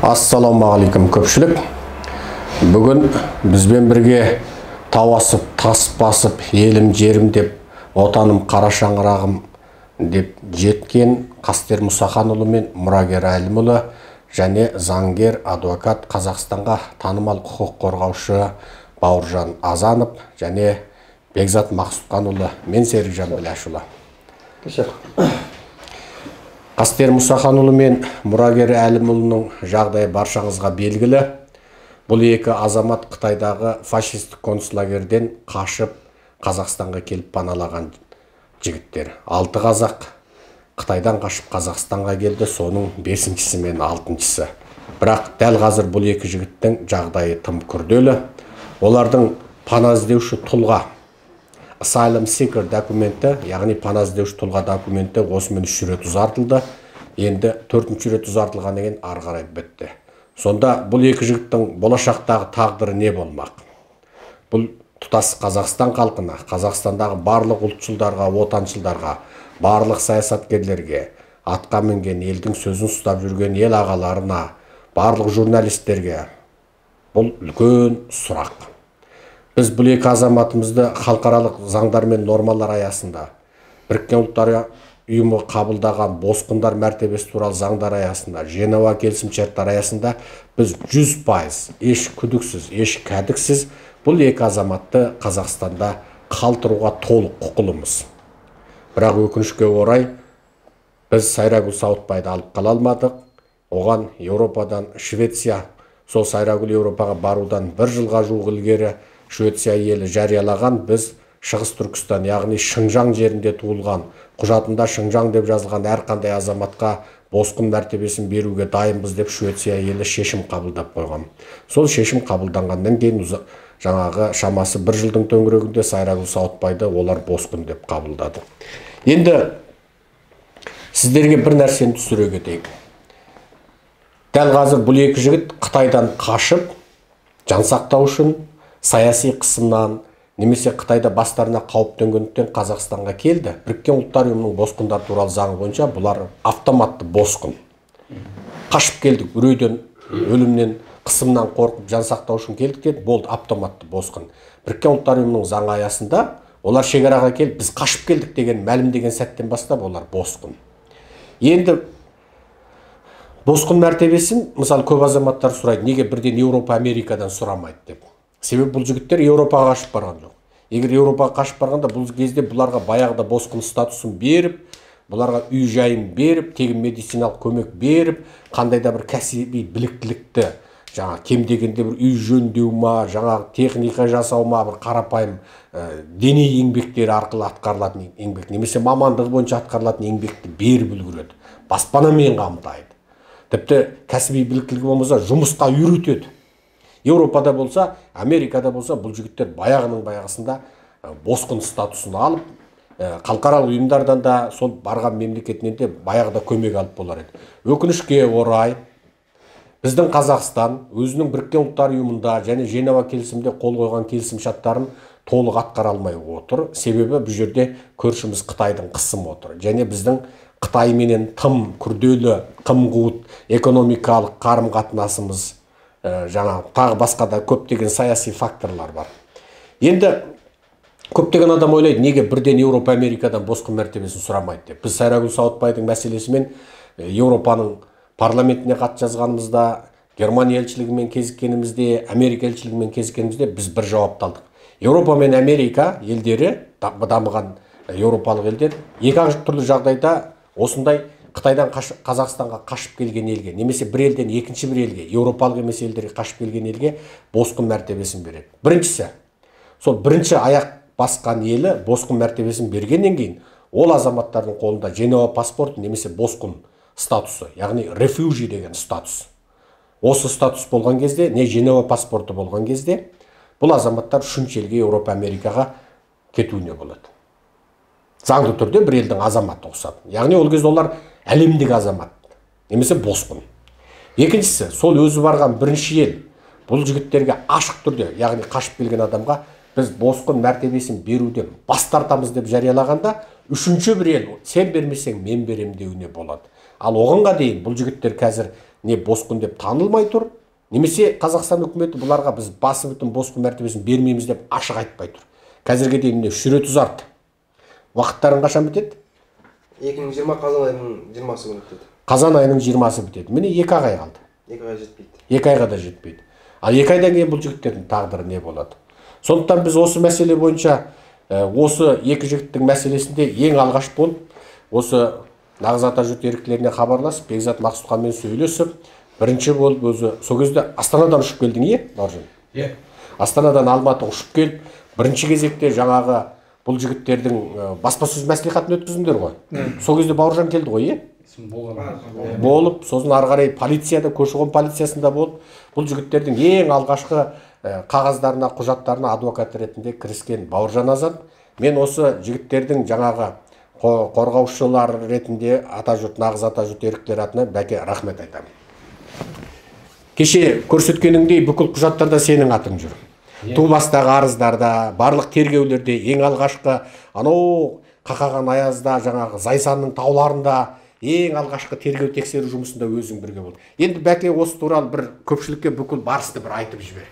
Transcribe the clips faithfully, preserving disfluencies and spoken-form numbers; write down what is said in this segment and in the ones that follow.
Ассалаумағалейкум көпшілік. Бүгін бізбен бірге тау асып, тас басып, елім жерім деп, отаным қара шаңырағым деп жеткен Қастер Мұсаханұлы мен Мұрагер Әлімұлы және заңгер, адвокат, Қазақстанға танымал құқық қорғаушы Бауыржан Азанов және Бекзат Мақсұтқанұлы, мен Серікжан Біләшұлы. Қастер Мұсаханұлы мен Мұрагер Әлімұлының жағдайы баршаңызға белгілі. Бұл екі азамат Қытайдағы фашистік концлагерден қашып Қазақстанға келіп паналаған жігіттер. Алты қазақ Қытайдан қашып Қазақстанға келді, соның бесіншісі мен алтыншысы. Бірақ дәл қазір бұл екі жігіттің жағдайы тым күрделі. Олардың пана іздеуші тұлға Asylum Seeker документі, яғни пана іздеуші тұлға документі осымен үш рет ұзартылды. Енді төртінші рет ұзартылған деген ары қарай бітті. Сонда бұл екі жігіттің болашақтағы тағдыры не болмақ? Бұл тұтас Қазақстан халқына, Қазақстандағы барлық ұлтшылдарға, отаншылдарға, барлық саясаткерлерге, атқа мінген елдің сөзін ұстап жүрген ел ағаларына, барлық журналистерге бұл үлкен сұрақ. Біз бұл екі азаматымызды халықаралық заңдар мен нормалар аясында, Біріккен ұлттар ұйымы қабылдаған босқындар мәртебесі туралы заңдар аясында, Женева келісімшарттар аясында біз жүз пайыз еш күдіксіз, еш кәдіксіз бұл екі азаматты Қазақстанда қалтыруға толық құқылымыз. Бірақ өкінішке орай біз Сайрагүл Сауытбайды алып қала алмадық. Оған Еуропадан Швеция, сол Сайрагүл Еуропаға барудан бір жылға жуық ilgari Швеция елі жариялаған, біз Шығыс Түркістан, яғни Шыңжаң жерінде туылған, құжатында Шыңжаң деп жазылған әрқандай азаматқа босқын мәртебесін беруге дайынбыз деп Швеция елі шешім қабылдап қойған. Сол шешім қабылданғаннан кейін жаңағы шамасы бір жылдың төңірегінде Сайрагүл Сауытбайды олар босқын деп қабылдады. Енді сіздерге бір нәрсені түсіре кетейік. Дәл қазір бұл екі жігіт Қытайдан қашып, жан сақтау үшін саяси қысымнан немесе Қытайда бастарына қауіп төнгендіктен Қазақстанға келді. Біріккен ұлттар ұйымының босқындар туралы заңы бойынша бұлар автоматты босқын. Қашып келдік, үрейден, өлімнен, қысымнан қорқып жан сақтау үшін келдік деді, болды автоматты босқын. Біріккен ұлттар ұйымының заңы аясында олар шекараға келіп, біз қашып келдік деген мәлімдеген сәттен бастап олар босқын. Енді босқын мәртебесін, мысалы көп азаматтар сұрайды, неге бірден Еуропа, Америкадан сұрамайды деп. Себебі бұл жігіттер Еуропаға қашып барған жоқ. Егер Еуропаға қашып барғанда бұл кезде бұларға баяғыда босқын статусын беріп, бұларға үй жайын беріп, тегін медициналық көмек беріп, қандай да бір кәсіби біліктілікті, жаңа кем дегенде бір үй жөндеу ма, жаңа техника жасау ма, бір қарапайым дене еңбектері арқылы атқарылатын еңбек, немесе мамандығы бойынша атқарылатын еңбекті беріп үлгереді. Баспанамен қамтайды. Тіпті кәсіби біліктілігі болмаса жұмысқа үйретеді. Еуропада болса, Америкада болса, бұл жігіттер баяғының баяғысында босқын статусын алып, халықаралық ұйымдардан да, сол барған мемлекетінен де баяғыда көмек алып болар еді. Өкінішке орай, біздің Қазақстан өзінің Біріккен ұлттар ұйымында және Женева келісімінде қол қойған келісімшарттарын толық атқара алмай отыр. Себебі бұл жерде көршіміз Қытайдың қысымы отыр. Және біздің Қытайменен тым күрделі, тым қуыт экономикалық қарым-қатынасымыз, жаңа тағы басқа да көптеген саяси факторлар бар. Енді көптеген адам ойлайды, неге бірден Еуропа, Америкадан босқын мәртебесін сұрамайды деп. Біз Сайрагүл Сауытбайдың мәселесімен Еуропаның парламентіне хат жазғанымызда, Германия елшілігімен кезіккенімізде, Америка елшілігімен кезіккенімізде біз бір жауап алдық. Еуропа мен Америка елдері, дамыған еуропалық елдер, екі түрлі жағдайда осындай Қытайдан Қазақстанға қашып келген елге, немесе бір елден екінші бір елге, еуропалық емес елдерге қашып келген елге босқын мәртебесін береді. Біріншісі, сол бірінші аяқ басқан елі босқын мәртебесін бергеннен кейін, ол азаматтардың қолында Женева паспорты немесе босқын статусы, яғни рефюжи деген статус. Осы статус болған кезде, не Женева паспорты болған кезде, бұл азаматтар үшінші елге, Еуропа, Америкаға кетуіне болады. Заңды түрде бір елдің азаматы ұқсап. Яғни ол кезде олар әлемдік азамат, немесе босқын. Екіншісі, сол өзі барған бірінші ел бұл жігіттерге ашық түрде, яғни қашып келген адамға біз босқын мәртебесін беруден бас тартамыз деп жариялағанда, үшінші бір ел сен бермесең мен берем деуіне болады. Ал оғанға дейін бұл жігіттер қазір не босқын деп танылмай тұр, немесе Қазақстан үкіметі бұларға біз басы бүтін босқын мәртебесін бермейміз деп ашық айтпай тұр. Қазірге дейін міне үш рет ұзарды. Уақыттарың қашан бітеді? екі мың жиырма қазан айының жиырмасы күні бітеді. Қазан айының жиырмасы бітеді. Міне екі ай қалды. екі айға жетпейді. екі айға да жетпейді. Ал екі айдан кейін бұл жігіттердің тағдыры не болады? Сондықтан біз осы мәселе бойынша осы екі жігіттің мәселесінде ең алғаш болып, осы Нағыз ата жұрт еріктілеріне хабарласып, Бекзат Мақсұтханмен сөйлесіп, бірінші болып өзі сол кезде Астанадан ұшып келдің, е, Бауыржан? Иә. Астанадан Алматыға ұшып келіп, бірінші кезекте жаңағы бұл жігіттердің баспасөз мәслихатын өткіздіңдер ғой. Сол кезде Бауыржан келді ғой, е? Болып, сосын ары қарай полицияда, көші-қон полициясында болып, бұл жігіттердің ең алғашқы қағаздарына, құжаттарына адвокат ретінде кіріскен Бауыржан Азат. Мен осы жігіттердің жаңағы қорғаушылар ретінде ата жұрт, нағыз ата жұрт еріктілер атынан Бәке рахмет айтамын. Кеше көрсеткеніңдей бүкіл құжаттарда сенің атың жүр. Ту бастағы арыздарда, барлық тергеулерде ең алғашқы анау қақаған аязда, жаңағы Зайсанның тауларында ең алғашқы тергеу тексеру жұмысында өзің бірге болды. Енді Бәке осы туралы бір көпшілікке бүкіл барысты бір айтып жібер.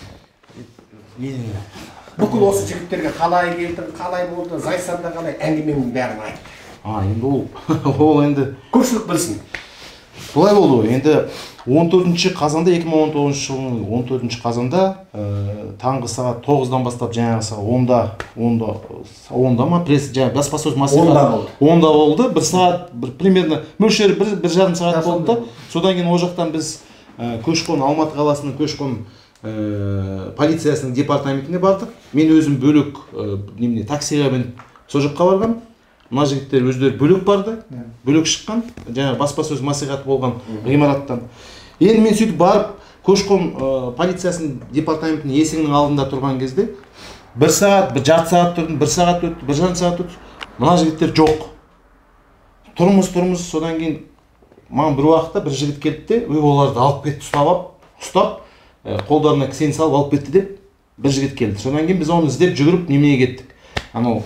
Бүкіл осы жігіттерге қалай келдің, қалай болды, Зайсанда қалай, әңгіменің бәрін айт. А, енді ол, ол енді көпшілік білсін. Бұлай болды ғой. Енді он төртінші қазанда, екі мың он тоғызыншы жылының он төртінші қазанда таңғы сағат тоғыздан бастап жаңағы сағат онда, онда, онда ма пресс, жаңағы баспасөз маслихаты онда болды. Бір сағат, бір примерно мөлшері бір, бір жарым сағат болды да. Содан кейін ол жақтан біз көші-қон, Алматы қаласының көші-қон полициясының департаментіне бардық. Мен өзім бөлек немене таксиға мініп сол жаққа барғам. Мына жігіттер өздері бөлек барды, бөлек шыққан, жаңағы баспасөз маслихаты болған ғимараттан. Енді мен сөйтіп барып, көші-қон полициясының департаментінің есігінің алдында тұрған кезде бір сағат, бір жарты сағат тұрдым, бір сағат өтті, бір жарым сағат өтті. Мына жігіттер жоқ. Тұрмыз, тұрмыз, содан кейін маған бір уақытта бір жігіт келді де, оларды алып кетті, ұстап, ұстап, қолдарына кісені салып алып кетті деп бір жігіт келді. Содан кейін біз оны іздеп жүгіріп немеге кеттік. Анау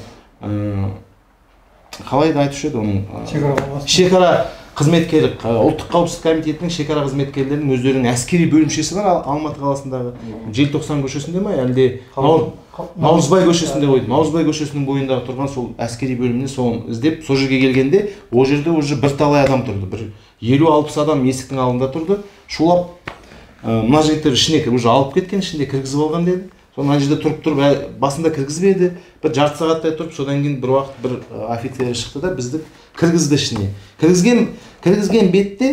қалай да айтушы еді оның шекара қызметкері, ұлттық қауіпсіздік комитетінің шекара қызметкерлерінің өздерінің әскери бөлімшесі бар Алматы қаласындағы Желтоқсан көшесінде ме, әлде Наурызбай көшесінде қойды. Наурызбай көшесінің бойындағы тұрған сол әскери бөліміне соны іздеп, сол жерге келгенде, ол жерде уже бірталай адам тұрды. Бір елу алпыс адам есіктің алдында тұрды. Шулап, мына жігіттер ішіне уже алып кеткен, ішінде кіргізіп алған деді. Соны ана жерде тұрып тұрып, басында кіргізбеді. Бір жарты сағаттай тұрып, содан кейін бір уақыт бір офицер шықты да бізді кіргізді ішіне. Кіргізген, кіргізген бетте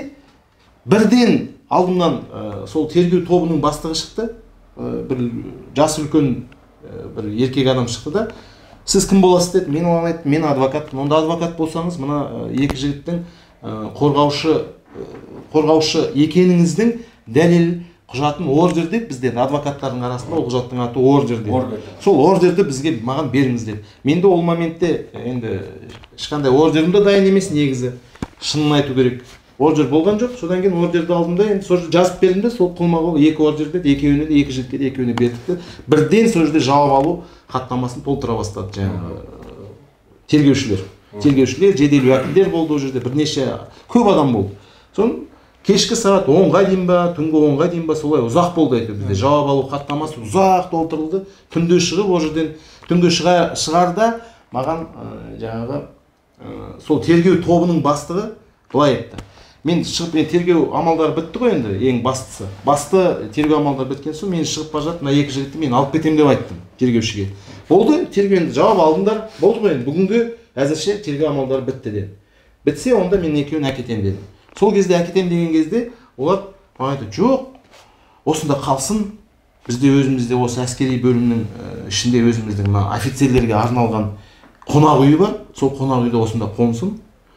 бірден алдымнан сол тергеу тобының бастығы шықты. Бір жасы үлкен бір еркек адам шықты да, сіз кім боласыз деді. Мен оған айттым, мен адвокатпын. Онда адвокат болсаңыз, мына екі жігіттің қорғаушы қорғаушы екеніңіздің дәлел құжатын ордер деп бізден адвокаттардың арасында ол құжаттың аты ордер деп. Сол ордерді бізге маған беріңіз деді. Менде ол моментте енді ешқандай ордерім де дайын емес негізі. Шынын айту керек. Ордер болған жоқ. Содан кейін ордерді алдым да, енді сол жазып бердім де, сол қолма-қол екі ордер деді, екеуіне де, екі жігітке де екеуіне бердік те. Бірден сол жерде жауап алу хаттамасын толтыра бастады жаңағы тергеушілер. Тергеушілер, жедел уәкілдер болды ол жерде, бірнеше көп адам болды. Соны кешкі сағат онға дейін ба, түнгі онға дейін ба, солай ұзақ болды айтып бізде. Жауап алу хаттамасы ұзақ толтырылды. Түнде шығып, ол жерден түнге шығарда маған жаңағы сол тергеу тобының бастығы былай айтты. Мен шығып, мен тергеу амалдары бітті ғой енді, ең бастысы. Басты тергеу амалдары біткен соң, мен шығып бара жатып, мына екі жігітті мен алып кетем деп айттым тергеушіге. Болды, тергеуді жауап алдыңдар, болды ғой енді, бүгінгі әзірше тергеу амалдары бітті деді. Бітсе, онда мен екеуін әкетем дедім. Сол кезде әкетем деген кезде, олар айтты, жоқ, осында қалсын, бізде өзімізде осы әскери бөлімнің ішінде өзіміздің офицерлерге арналған қонақ үйі бар, сол қонақ үйде осында қонсын.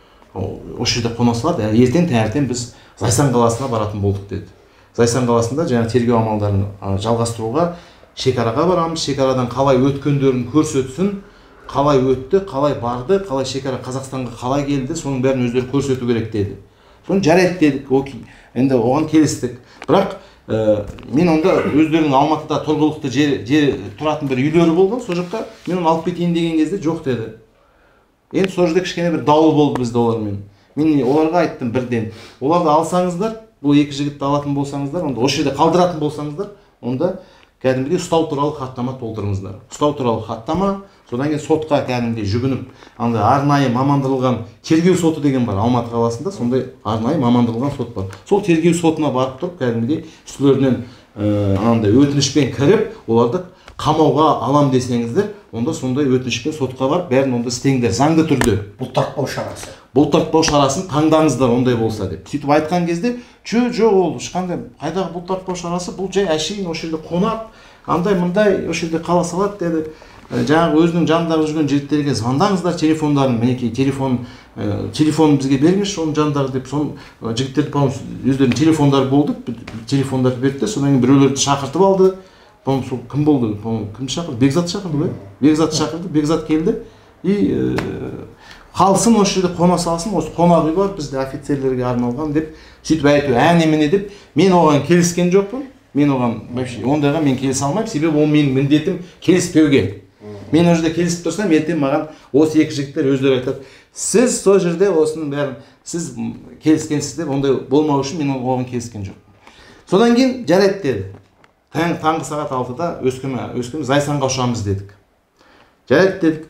Осы жерде қона салады, ертең таңертең біз Зайсан қаласына баратын болдық деді. Зайсан қаласында жаңа тергеу амалдарын жалғастыруға шекараға барамыз, шекарадан қалай өткендерін көрсетсін, қалай өтті, қалай барды, қалай шекара Қазақстанға қалай келді, соның бәрін өздері көрсету керек деді. Соны жарайды дедік, окей, енді оған келістік. Бірақ мен онда өздерінің Алматыда тұрғылықты жер тұратын бір үйлері болған, сол жаққа мен оны алып кетейін деген кезде жоқ деді. Енді сол жерде кішкене бір дауыл болды бізде олармен. Мен оларға айттым бірден. Оларды алсаңыздар, бул эки жигитти алатын болсаңыздар, онда ошол жерде калдыратын болсаңыздар, онда кәдімгідей ұстау туралы хаттама толтырыңыздар. Ұстау туралы хаттама, содан кейін сотқа кәдімгідей жүгініп, андай арнайы мамандырылған тергеу соты деген бар Алматы қаласында, сондай арнайы мамандырылған сот бар. Сол тергеу сотына барып тұрып, кәдімгідей үстілерінен андай өтінішпен кіріп, оларды қамауға алам десеңіздер, онда сондай өтінішпен сотқа барып, бәрін онда істеңдер, заңды түрде. Бұлтартпау шарасы. Бұлтартпау шарасын таңдаңыздар ондай болса деп. Сөйтіп айтқан кезде, жо жоқ ол ешқандай қайдағы бұлтартпау шарасы, бұл жай әшейін ошол жерде қонат, андай мындай ошол жерде қала салат деді. Жаңағы өзінің жанындағы жүрген жігіттерге звондаңыздар, телефондарын, мінекей телефон телефон бізге беріңізші оның жанындағы деп, сон жігіттерді по-моему өздерінің телефондары болды, телефондарды берді, содан кейін біреулерді шақыртып алды. По-моему сол кім болды? По-моему кімді шақырды? Бекзат шақырды ғой? Бекзат шақырды, Бекзат келді и қалсын осы жерде қона салсын, осы қонақ үй бар бізде офицерлерге арналған деп сөйтіп айту әне міне деп, мен оған келіскен жоқпын. Мен оған вообще ондайға мен келісе алмаймын, себебі ол менің міндетім келіспеуге. Мен ол жерде келісіп тұрсам, ертең маған осы екі жігіттер өздері айтады, сіз сол жерде осының бәрін сіз келіскенсіз деп, ондай болмау үшін мен оған келіскен жоқпын. Содан кейін жарайды деді. Таңғы сағат алтыда Өскемен, Өскемен Зайсанға ұшамыз дедік. Жарайды дедік.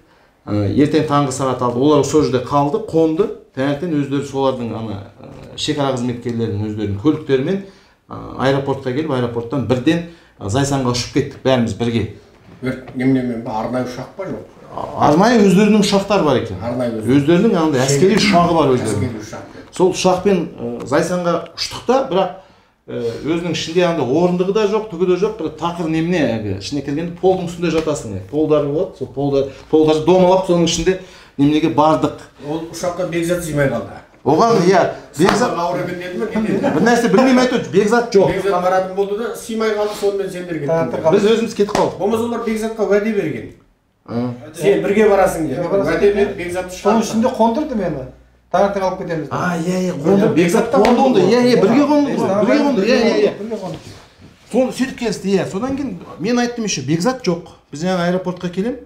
Ертең таңғы сағат алты олар сол жерде қалды, қонды. Таңертең өздері солардың ана шекара қызметкерлерінің өздерінің көліктерімен аэропортқа келіп, аэропорттан бірден Зайсанға ұшып кеттік бәріміз бірге. Неменемен ба, арнайы ұшақ па жоқ? Арнайы өздерінің ұшақтар бар екен. Арнайы өздерінің андай әскери ұшағы бар өздерінің. Әскери ұшақ. Сол ұшақпен Зайсанға ұштық та, бірақ өзінің ішінде андай орындығы да жоқ, түгі де жоқ, бір тақыр немене, ішіне кіргенде полдың үстінде жатасың. Полдары болады, сол полдар, полдарды домалап соның ішінде неменеге бардық. Ол ұшаққа Бекзат сыймай қалды. Оған иә, Бекзат ауыр екен деді ме, не деді? бір нәрсе білмеймін айтып, Бекзат жоқ. Бекзат баратын болды да, сыймай қалды, сонымен сендер кеттіңдер. Біз өзіміз кетіп қалдық. Болмаса олар Бекзатқа уәде берген. Сен бірге барасың деп. Уәде беріп Бекзатты шығарды. Соның ішінде қондырды мені. Таңертең алып кетеміз. А, иә, иә, қонды. Бекзат қонды онда. Иә, иә, бірге қонды. Бірге қонды. Иә, иә, иә. Бірге қонды. Соны сөйтіп келісті, иә. Содан кейін мен айттым еще, Бекзат жоқ. Біз жаңа аэропортқа келем.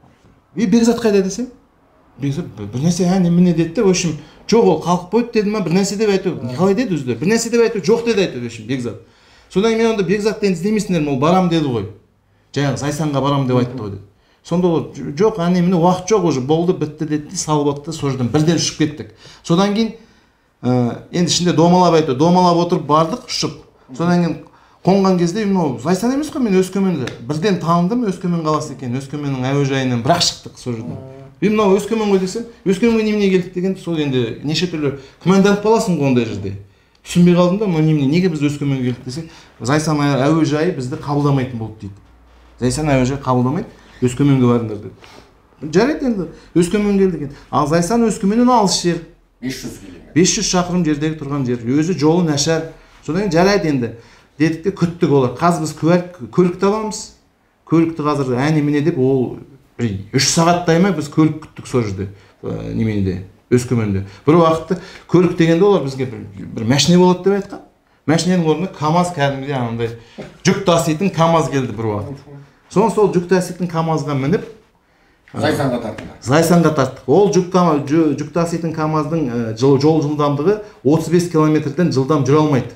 И Бекзат қайда десем? Бекзат бір нәрсе әне міне деді де, в общем, жоқ ол қалқып қойды деді ма, бір нәрсе деп айту. Қалай деді өздері? Bir нәрсе деп айту, жоқ деді айту, в общем, Бекзат. Содан кейін мен онда Бекзатты енді іздемейсіңдер, ол барам деді ғой. Жаңағы Зайсанға барам деп айтты ғой деді. Сонда ол жоқ, әне міне уақыт жоқ уже, болды, бітті деді, салып атты, сол жерден бірден ұшып кеттік. Содан кейін енді ішінде домалап айту, домалап отырып бардық, ұшып. Содан кейін қонған кезде мынау Зайсан емес қой, мен Өскеменді бірден таныдым, Өскемен қаласы екен, Өскеменнің әуежайынан бірақ шықтық сол жерден. И мынау Өскемен ғой десем, Өскеменге немене келдік деген, сол енді неше түрлі күмәнданып қаласың ғой ондай жерде. Түсінбей қалдым да, немене, неге біз Өскеменге келдік десек, Зайсан әуежайы бізді қабылдамайтын болды дейді. Зайсан әуежайы қабылдамайды, Өскеменге барыңдар деді. Жарайды енді, Өскеменге келдік енді. Ал Зайсан Өскеменнен алыс жер. бес жүз километр. бес жүз шақырым жердегі тұрған жер. Өзі жолы нашар. Содан жарайды енді. Дедік те күттік олар. Қазір біз көлікті аламыз. Көлікті қазір әне міне деп ол үш сағаттай ма біз көлік күттік сол жерде. Неменеде, Өскеменде. Бір уақытты көлік дегенде олар бізге бір машина болады деп айтқан. Машинаның орнына КамАЗ кәдімгідей андай жүк таситын КамАЗ келді бір уақыт. Соң сол жүк таситын КамАЗға мініп Зайсанға тарттық. Зайсанға тарттық. Ол жүк таситын КамАЗдың жол жылдамдығы отыз бес километрден жылдам жүре алмайды.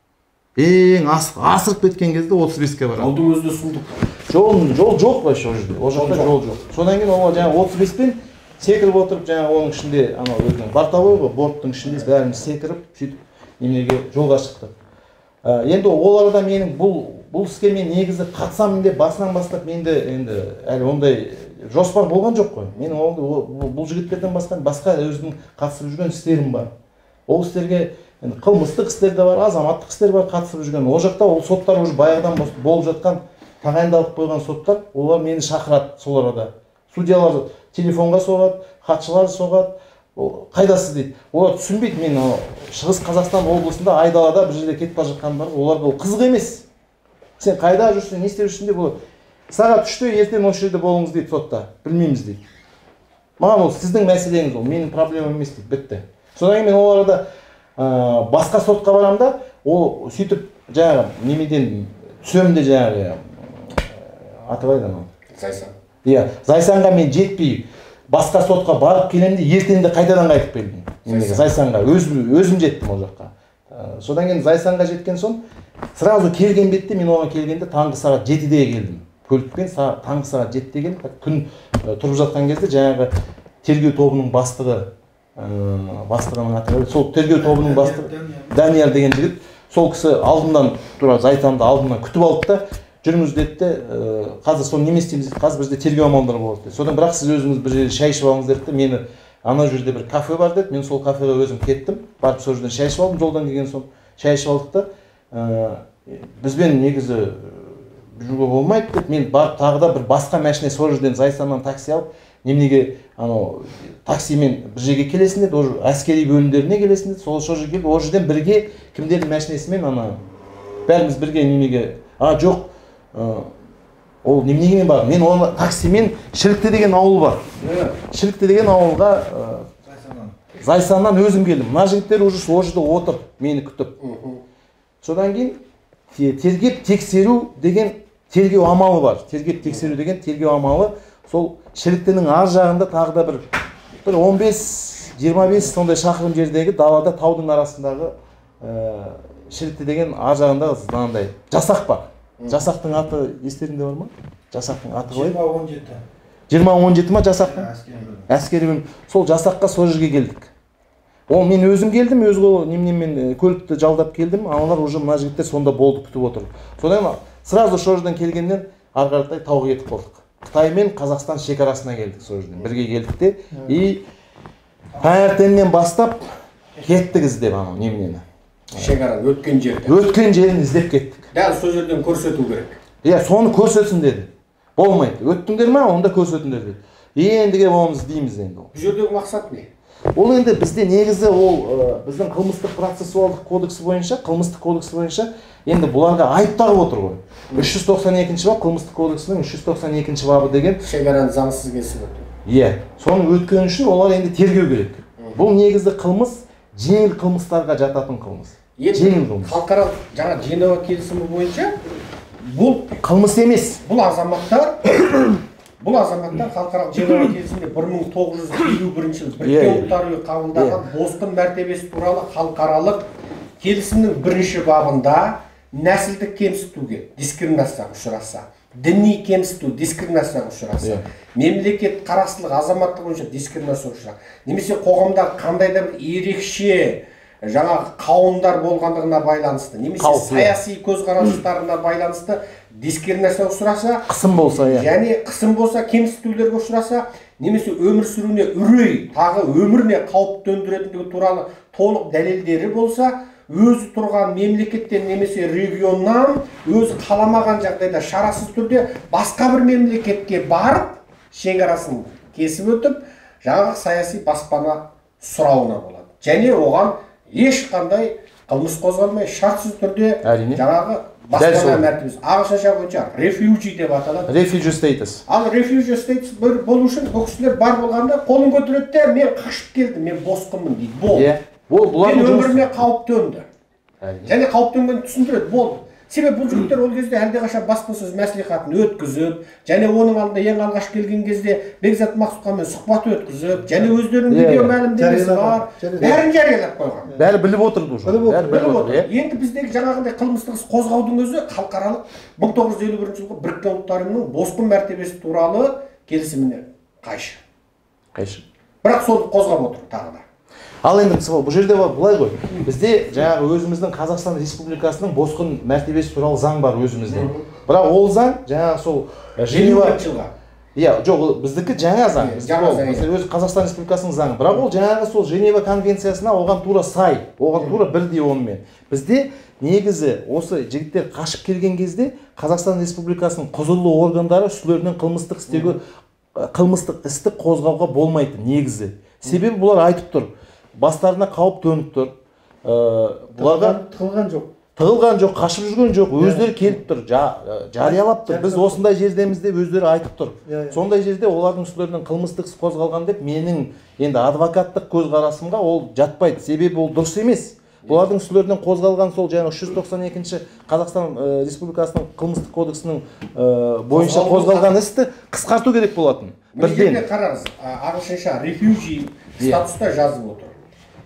Ең асырып кеткен кезде отыз беске барады. Жолдың өзі де сұмдық. Жол жоқ вообще ол жерде. Ол жақта жол жоқ. Содан кейін ол жаңа отыз беспен секіріп отырып, жаңа оның ішінде анау өзінің бортовой ғой, борттың ішінде бәріміз секіріп, сөйтіп неменеге жолға шықтық. Енді ол арада менің бұл бұл іске мен негізі қатысамын деп басынан бастап менде енді әлі ондай жоспар болған жоқ қой. Менің бұл жігіттерден басқа басқа өзінің қатысып жүрген істерім бар. Ол істерге қылмыстық істер де бар, азаматтық істер бар қатысып жүрген. Ол жақта ол соттар уже баяғыдан болып жатқан тағайындалып қойған соттар, олар мені шақырады сол арада. Судьялар телефонға соғады, хатшылар соғады. Қайдасыз дейді. Олар түсінбейді, мен Шығыс Қазақстан облысында айдалада бір жерде кетіп бара жатқаным бар. Оларға ол қызық емес. Сен қайда жүрсің, не істеп жүрсің деп олар. Сағат үште ертең осы жерде болыңыз дейді сотта. Білмейміз дейді. Маған ол сіздің мәселеңіз, ол менің проблемам емес дейді. Бітті. Содан кейін мен ол арада басқа сотқа барам да, ол сөйтіп жаңағы немеден түсемін де жаңағы атыбайды анау. Зайсан. Иә, Зайсанға мен жетпей басқа сотқа барып келемін де ертеңде қайтадан қайтып келдім. Зайсанға өзім өзім жеттім ол жаққа. Содан кейін Зайсанға жеткен соң сразу келген бетте мен оған келгенде таңғы сағат жетіде келдім. Көлікпен таңғы сағат жетіде келдім. Күн тұрып жатқан кезде жаңағы тергеу тобының бастығы, бастығының аты, сол тергеу тобының бастығы Данияр деген жігіт, сол кісі алдымдан тура Зайсанды алдымдан күтіп алды да, жүріңіз деді де, қазір соны неме істейміз деді, қазір бізде тергеу амалдары болады деді. Содан бірақ сіз өзіңіз бір жерде шай ішіп алыңыз деді, мені ана жерде бір кафе бар деді, мен сол кафеге өзім кеттім, барып сол жерден шай ішіп алдым, жолдан келген соң шай ішіп алдық та, бізбен негізі жүруге болмайды деп, мен барып тағы да бір басқа машина сол жерден Зайсаннан такси алып, немнеге анау таксимен бір жерге келесің деді, әскери бөлімдеріне келесің деді, сол сол жерге келіп, ол жерден бірге кімдердің машинасымен ана бәріміз бірге немеге, а жоқ, ол немнегемен бар, мен оны таксимен Шілікті деген ауыл бар. Шілікті деген ауылға Зайсаннан өзім келдім. Мына жігіттер уже сол жерде отыр, мені күтіп. Содан кейін тергеп тексеру деген тергеу амалы бар. Тергеп тексеру деген тергеу амалы сол Шіліктінің ар жағында тағы да бір бір он бес жиырма бес сондай шақырым жердегі далада таудың арасындағы Шілікті деген ар жағында мынандай жасақ бар. Жасақтың аты естеріңде бар ма? Жасақтың аты қалай? жиырма он жеті. жиырма он жеті ма жасақтың? Әскери бөлім. Сол жасаққа сол жерге келдік. Ол мен өзім келдім, өз қолы немнемен көлікті жалдап келдім. Аналар уже мына жігіттер сонда болды, күтіп отыр. Содан сразу сол жерден келгеннен ары қаратай тауға кетіп қалдық. Қытай мен Қазақстан шекарасына келдік сол жерден. Бірге келдік те, и таңертеңнен бастап кеттік іздеп анау неменені. Шекараны өткен жерде. Өткен жерін іздеп кеттік. Дәл сол жерден көрсету керек. Иә, соны көрсетсін деді. Болмайды. Өттіңдер ма, онда көрсетіңдер деді. Ендіге оны іздейміз енді. Бұл жердегі мақсат не? Ол енді бізде негізі ол біздің қылмыстық процессуалдық кодексі бойынша, қылмыстық кодексі бойынша енді бұларға айып тағып отыр ғой. үш жүз тоқсан екінші бап қылмыстық кодексінің үш жүз тоқсан екінші бабы деген шекараны заңсыз кесіп өту. Иә, соны өткені үшін олар енді тергеу керек. Бұл негізі қылмыс жеңіл қылмыстарға жататын қылмыс. Жеңіл қылмыс. Халықаралық жаңа Женева келісімі бойынша бұл қылмыс емес. Бұл азаматтар бұл азаматтар халықаралық Женева келісімінде бір мың тоғыз жүз елу бірінші жылы Біріккен Ұлттар ұйымы қабылдаған босқын мәртебесі туралы халықаралық келісімнің бірінші бабында нәсілдік кемсітуге дискриминацияға ұшыраса, діни кемсіту дискриминацияға ұшыраса, мемлекет қарақшылық азаматтық бойынша дискриминацияға ұшыраса, немесе қоғамда қандай да бір ерекше жаңағы қауымдар болғандығына байланысты, немесе саяси көзқарастарына байланысты дискриминацияға ұшыраса, қысым болса, және қысым болса, кемсітулерге ұшыраса, немесе өмір сүруіне үрей, тағы өміріне қауіп төндіретіндігі туралы толық дәлелдері болса, өзі тұрған мемлекеттен немесе регионнан өзі қаламаған жағдайда шарасыз түрде басқа бір мемлекетке барып, шекарасын кесіп өтіп, жаңағы саяси баспана сұрауына болады. Және оған ешқандай қылмыс қозғалмай шартсыз түрде жаңағы баспана мәртебесі ағылшынша бойынша refugee деп аталады. Refugee status. Ал refugee status болу үшін бұл кісілер бар болғанда қолын көтереді де, мен қашып келдім, мен босқынмын дейді. Болды. Мен өміріме қауіп төнді. Және қауіп төнгенін түсіндіреді. Болды. Себебі бұл жігіттер ол кезде әлдеқашан баспасөз мәслихатын өткізіп, және оның алдында ең алғаш келген кезде Бекзат Мақсұтханмен сұхбат өткізіп, және өздерінің видео мәлімдемесі бар, бәрін жариялап қойған. Бәрі біліп отырды уже. Бәрі біліп отыр. Енді біздегі жаңағындай қылмыстық іс қозғаудың өзі халықаралық мың тоғыз жүз елу бірінші жылғы Біріккен Ұлттар ұйымының босқын мәртебесі туралы келісіміне қайшы. Қайшы. Бірақ соны қозғап отыр тағы да. Ал енді мысалы бұл жерде былай ғой, бізде жаңағы өзіміздің Қазақстан Республикасының босқын мәртебесі туралы заң бар өзімізде. Бірақ ол заң жаңағы сол Женева жылға. Иә, жоқ, біздікі жаңа заң. Өзі Қазақстан Республикасының заңы. Бірақ ол жаңағы сол Женева конвенциясына оған тура сай, оған тура бірдей онымен. Бізде негізі осы жігіттер қашып келген кезде Қазақстан Республикасының құзырлы органдары үстілерінен қылмыстық істеуге қылмыстық істі қозғауға болмайды негізі. Себебі бұлар айтып тұр. Бастарына қауіп төніп тұр. Бұларға тығылған жоқ. Тығылған жоқ, қашып жүрген жоқ. Өздері келіп тұр, жариялап тұр. Біз осындай жердеміз деп өздері айтып тұр. Сондай жерде олардың үстілерінен қылмыстық іс қозғалған деп менің енді адвокаттық көзқарасымға ол жатпайды. Себебі ол дұрыс емес. Бұлардың үстілерінен қозғалған сол жаңа үш жүз тоқсан екінші Қазақстан Республикасының қылмыстық кодексінің бойынша қозғалған істі қысқарту керек болатын. Бірден қараңыз, ағылшынша refugee статуста жазып отыр.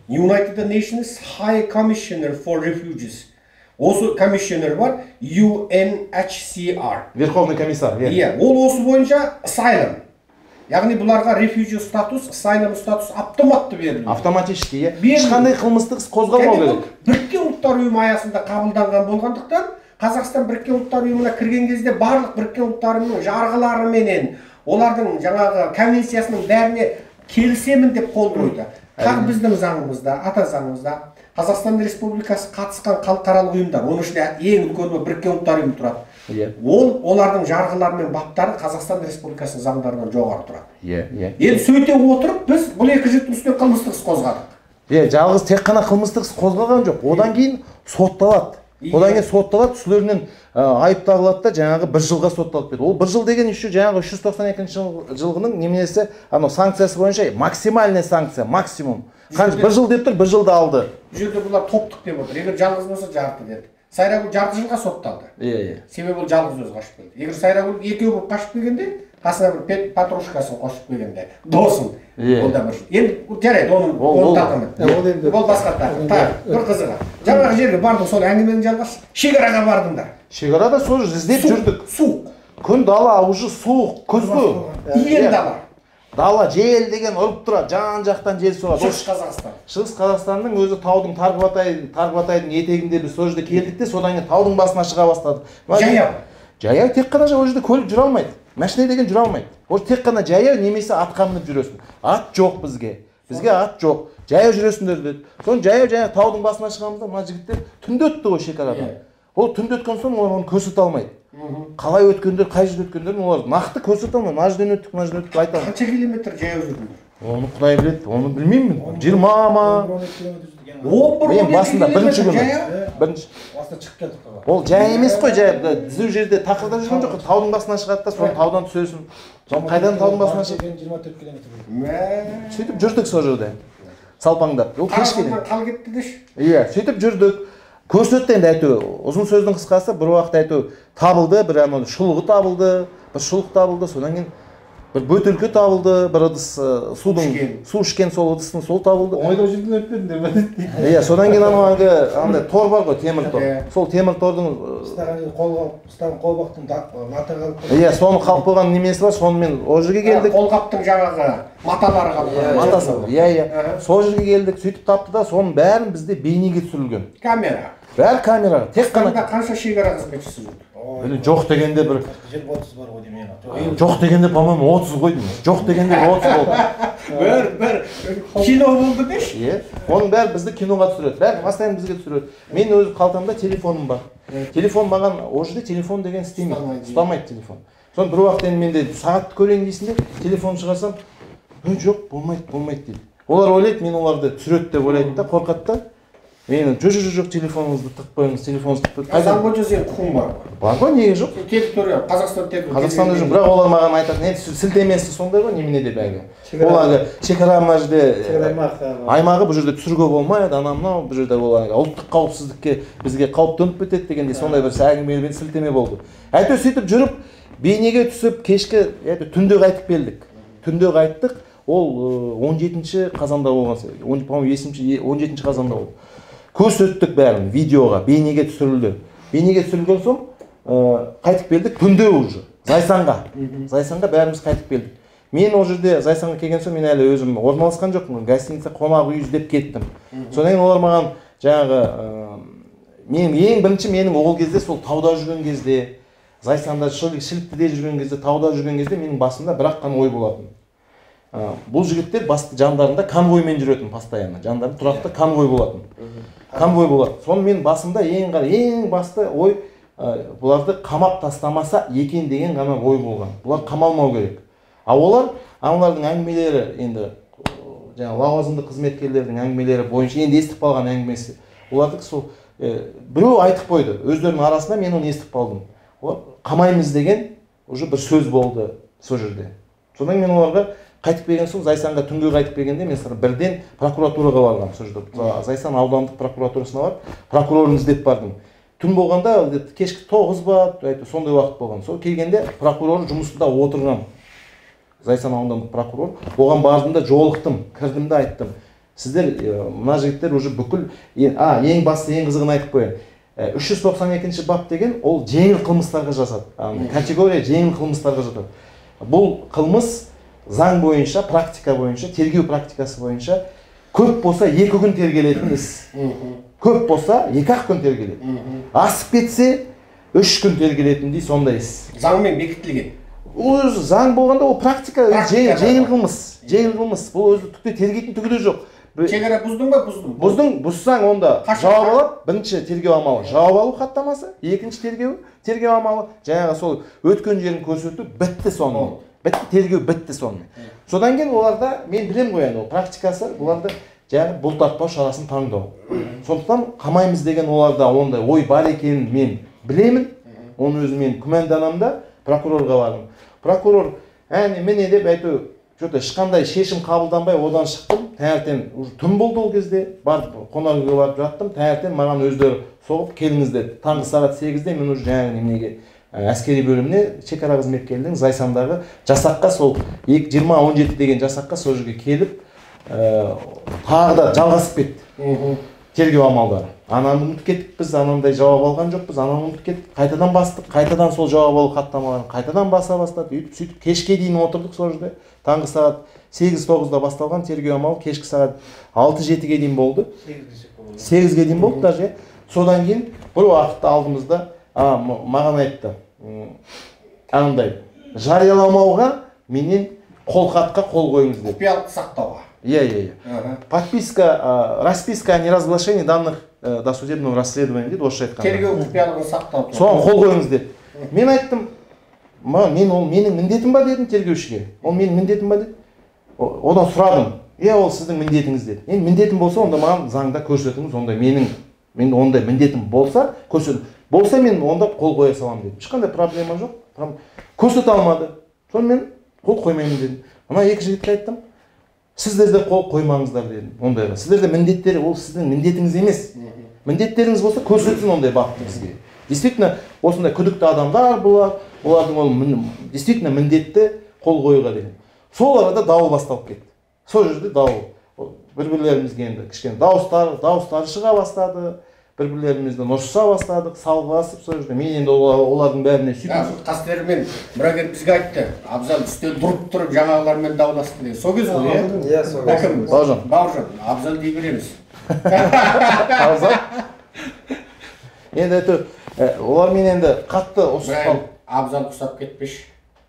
United Nations High Commissioner for Refugees. Осы комиссионер бар, ю эн эйч си ар. Верховный комиссар. Иә, ол осы бойынша asylum. Яғни бұларға refugee статус, asylum статус автоматты беріледі. Автоматически, иә. Ешқандай қылмыстық іс қозғалмау керек. Біріккен ұлттар ұйымы аясында қабылданған болғандықтан, Қазақстан Біріккен ұлттар ұйымына кірген кезде барлық Біріккен ұлттар ұйымының жарғылары менен, олардың жаңағы конвенциясының бәріне келісемін деп қол қойды. Как біздің заңымызда, ата заңымызда Қазақстан Республикасы қатысқан халықаралық ұйымдар, оның ішінде ең үлкені Біріккен ұлттар ұйымы тұрады. Ол олардың жарғылары мен баптары Қазақстан Республикасының заңдарынан жоғары тұрады. Иә, иә. Енді сөйте отырып біз бұл екі жігіттің үстінен қылмыстық іс қозғадық. Иә, жалғыз тек қана қылмыстық іс қозғалған жоқ. Одан кейін сотталады. Одан кейін сотталады, сүлерінен айып тағылады да жаңағы бір жылға сотталып кетеді. Ол бір жыл деген еще жаңағы үш жүз тоқсан екінші жылғының неменесі, анау санкциясы бойынша максимальный санкция, максимум. Қанша бір жыл деп тұр, бір жылда алды. Бұл жерде бұлар топтық деп отыр. Егер жалғыз болса жарты деді. Сайрагүл жарты жылға сотталды. Иә, иә. Себебі ол жалғыз өзі қашып келді. Егер Сайрагүл екеу болып қашып келгенде, қасына бір пет патрушкасын қосып келгенде, досын. Ол да бір жыл. Енді жарайды, оның оны тақымын. Ол басқа тақым. Бір қызығы. Жаңағы жерге бардым, сол әңгіменің жалғасы. Шекараға бардыңдар. Шекарада сол іздеп жүрдік. Суық. Күн дала, уже суық, күз ғой. Иен дала. Дала жел деген ұрып тұрады, жан жақтан жел соғады. Шығыс Қазақстан. Шығыс Қазақстанның өзі таудың Тарбағатай, Тарбағатайдың етегінде біз сол жерде келдік те, содан кейін таудың басына шыға бастадық. Жаяу. Жаяу тек қана ол жерде көлік жүре алмайды. Машина деген жүре алмайды. Ол тек қана жаяу немесе атқа мініп жүресің. Ат жоқ бізге. Бізге ат жоқ. Жаяу жүресіңдер деді. Соны жаяу жаяу таудың басына шығамыз да, мына жігіттер түнде өтті ғой шекарадан. Ол түнде өткен соң оны көрсете алмайды. Қалай өткендер, қай жерде өткендерін олар нақты көрсете алмайды. Мына жерден өттік, мына жерден өттік айта алмайды. Қанша километр жаяу жүрдіңдер? Оны Құдай біледі, оны білмеймін мен. жиырма ма? Мен басында бірінші күні. Бірінші. Басында шығып келдік қала. Ол жай емес қой, жай түзу жерде тақырда жүрген жоқ. Таудың басына шығады да, соны таудан түсесің. Соны қайдан таудың басына шығып? жиырма төрт километр. Мә. Сөйтіп жүрдік сол жерде. Салпаңдап. Ол кеш келді. Қал кетті деші. Иә, сөйтіп жүрдік. Көрсетті енді әйтеу, ұзын сөздің қысқасы бір уақыт әйтеу табылды, бір анау шұлығы табылды, бір шұлық табылды, содан кейін бір бөтелке табылды, бір ыдыс судың су ішкен сол ыдыстың сол табылды. Ойда жүрден өтпедің деп. Иә, содан кейін анау әлгі андай тор бар ғой, темір тор. Сол темір тордың ұстаған қолға ұстаған қолбақтың мата қалып. Иә, соны қалып қойған немесі бар, сонымен ол жерге келдік. Қолғаптың жаңағы маталары қалып. Матасы. Иә, иә. Сол жерге келдік, сөйтіп тапты да, соның бәрін бізде бейнеге түсірілген. Камера. Бәрі камераға. Тек қана қанша шекара қызметшісі жүрді? Жоқ дегенде бір жиырма отыз бар ғой деймін. Жоқ дегенде, по-моему, отыз ғой деймін. Жоқ дегенде отыз болды. Бір бір кино болды деші. Иә. Оның бәрі бізді киноға түсіреді. Бәрі постоянно бізге түсіреді. Мен өз қалтамда телефоным бар. Телефон маған ол жерде телефон деген істемейді. Ұстамайды телефон. Соны бір уақыт енді менде сағатты көрейін дейсің де, телефон шығарсам, жоқ, болмайды, болмайды дейді. Олар ойлайды, мен оларды түсіреді деп ойлайды да, қорқады да. Мен жоқ жоқ жоқ телефоныңызды тығып қойыңыз, телефоныңызды тығып қойыңыз. Заң бойынша сенің құқың бар. Бар ғой, неге жоқ? Территория, Қазақстан территория. Қазақстанда жүр, бірақ олар маған айтады, енді сілтемесі сондай ғой, немене деп әлгі. Ол әлгі шекара мына жерде аймағы бұл жерде түсіруге болмайды, ана мынау бұл жерде ол ұлттық қауіпсіздікке бізге қауіп төніп кетеді дегендей сондай бір әңгімелер сілтеме болды. Әйтеуір сөйтіп жүріп, бейнеге түсіп, кешкі түнде қайтып келдік. Түнде қайттық, ол он жетінші қазанда болған, по-моему, он жетінші қазанда болды. Көрсеттік бәрін видеоға, бейнеге түсірілді. Бейнеге түсірілген соң қайтып келдік, түнде уже, Зайсанға. Зайсанға бәріміз қайтып келдік. Мен ол жерде Зайсанға келген соң, мен әлі өзім орналасқан жоқпын, гостиница қонақ үй іздеп кеттім. Содан кейін олар маған жаңағы мен ең бірінші менің ол кезде сол тауда жүрген кезде, Зайсанда Шіліктіде жүрген кезде, тауда жүрген кезде менің басымда бір-ақ қана ой болатын. Бұл жігіттер басты жандарында конвоймен жүретін постоянно, жандарында тұрақты конвой болатын. Конвой болады. Соны мен басымда ең ең басты ой, бұларды қамап тастамаса екен деген ғана ой болған. Бұлар қамалмау керек. А олар, аналардың әңгімелері, енді жаңа лауазымды қызметкерлердің әңгімелері бойынша енді естіп қалған әңгімесі. Олардық сол біреу айтып қойды. Өздерінің арасында мен оны естіп қалдым. Олар қамаймыз деген уже бір сөз болды сол жерде. Содан мен оларға қайтып келген соң, Зайсанға түнге қайтып келгенде мен бірден прокуратураға барғам. Сол жерде Зайсан аудандық прокуратурасына барып, прокурорын іздеп бардым. Түн болғанда кешкі тоғыз ба, сондай уақыт болған. Сол келгенде прокурор жұмысында отырған. Зайсан аудандық прокурор. Оған бардым да жолықтым, кірдім де айттым. сіздер мына жігіттер уже бүкіл а ең басты ең қызығын айтып қояйын. үш жүз тоқсан екінші бап деген ол жеңіл қылмыстарға жасады. Категория жеңіл қылмыстарға жатады. Бұл қылмыс заң бойынша, практика бойынша, тергеу практикасы бойынша көп болса екі күн тергелетін іс. Көп болса екі ақ күн тергеледі. Асып кетсе үш күн тергелетіндей сондай іс. Заңмен бекітілген. Ол өзі заң болғанда ол практика, жеңіл қылмыс. Жеңіл қылмыс. Бұл өзі түкте тергейтін түгі де жоқ. Шекара бұздың ба, бұздың? Бұздың, бұзсаң онда жауап алады. Бірінші тергеу амалы жауап алу хаттамасы, екінші тергеу, тергеу амалы, жаңағы сол өткен жерін көрсету, бітті сонымен. Бітті, тергеу бітті сонымен. Содан кейін оларда мен білем ғой енді ол практикасы, оларда жаңағы бұлтартпау шарасын таңдау. Сондықтан қамаймыз деген оларда ондай ой бар екенін мен білемін. Оны өзі мен күмәнданамын да прокурорға бардым. Прокурор әне міне деп айту что-то ешқандай шешім қабылданбай одан шықтым. Таңертең түн болды ол кезде. Барып қонақ үйге барып жаттым. Таңертең маған өздері соғып келіңіз деді. Таңғы сағат сегізде мен уже жаңағы неменеге әскери бөліміне шекара қызметкерлерінің Зайсандағы жасаққа сол жиырма он жеті деген жасаққа сол жерге келіп тағы да жалғасып кетті. Тергеу амалдары. Ананы ұмытып кеттік біз, анандай жауап алған жоқпыз, ананы ұмытып кеттік. Қайтадан бастық, қайтадан сол жауап алу хаттамаларын қайтадан баса бастады. Үйтіп сөйтіп кешке дейін отырдық сол жерде. Таңғы сағат сегіз тоғызда басталған тергеу амалы кешкі сағат алты жетіге дейін болды. сегізге дейін болды даже. Содан кейін бір уақытта алдымызда маған айтты. Андай жарияламауға менен қолхатқа қол қойыңыз деді. Құпиялықты сақтауға. Иә, иә, иә. Подписка, расписка о неразглашении данных досудебного расследования дейді, осы айтқанда. Тергеу құпиялығын сақтау. Соған қол қойыңыз деді. Мен айттым, мен ол менің міндетім ба дедім тергеушіге. Ол менің міндетім ба деді. Одан сұрадым. Е, ол сіздің міндетіңіз деді. Мен міндетім болса, онда маған заңда көрсетіңіз, онда менің мен ондай міндетім болса, көрсетіңіз. Болса мен онда қол қоя саламын дедім. Ешқандай проблема жоқ. Көрсете алмады. Сонымен қол қоймаймын дедім. Ана екі жігітке айттым. Сіздер де қол қоймаңыздар дедім. Ондайға. Сіздерде міндеттері, ол сіздің міндетіңіз емес. Міндеттеріңіз болса көрсетсін ондай бапты бізге. Действительно, осындай күдікті адамдар бұлар, олардың ол действительно міндетті қол қоюға деген. Сол арада дауыл басталып кетті. Сол жерде дауыл. Бір-бірлерімізге енді кішкене дауыстар, дауыстар шыға бастады. Бір-бірлерімізді ұрыса бастадық, салғыласып сол жерде. Мен енді олардың бәріне сөйтіп. Қастерлермен мұрагер бізге айтты. Абзал үстел тұрып тұрып жаңағылармен дауласты деген. Сол кез ғой, иә? Иә, сол кез. Әкім, Бауыржан. Бауыржан, Абзал дей береміз. Абзал. Енді әйтеу, олармен енді қатты ұсып қалып. Абзал құсап кетпеш.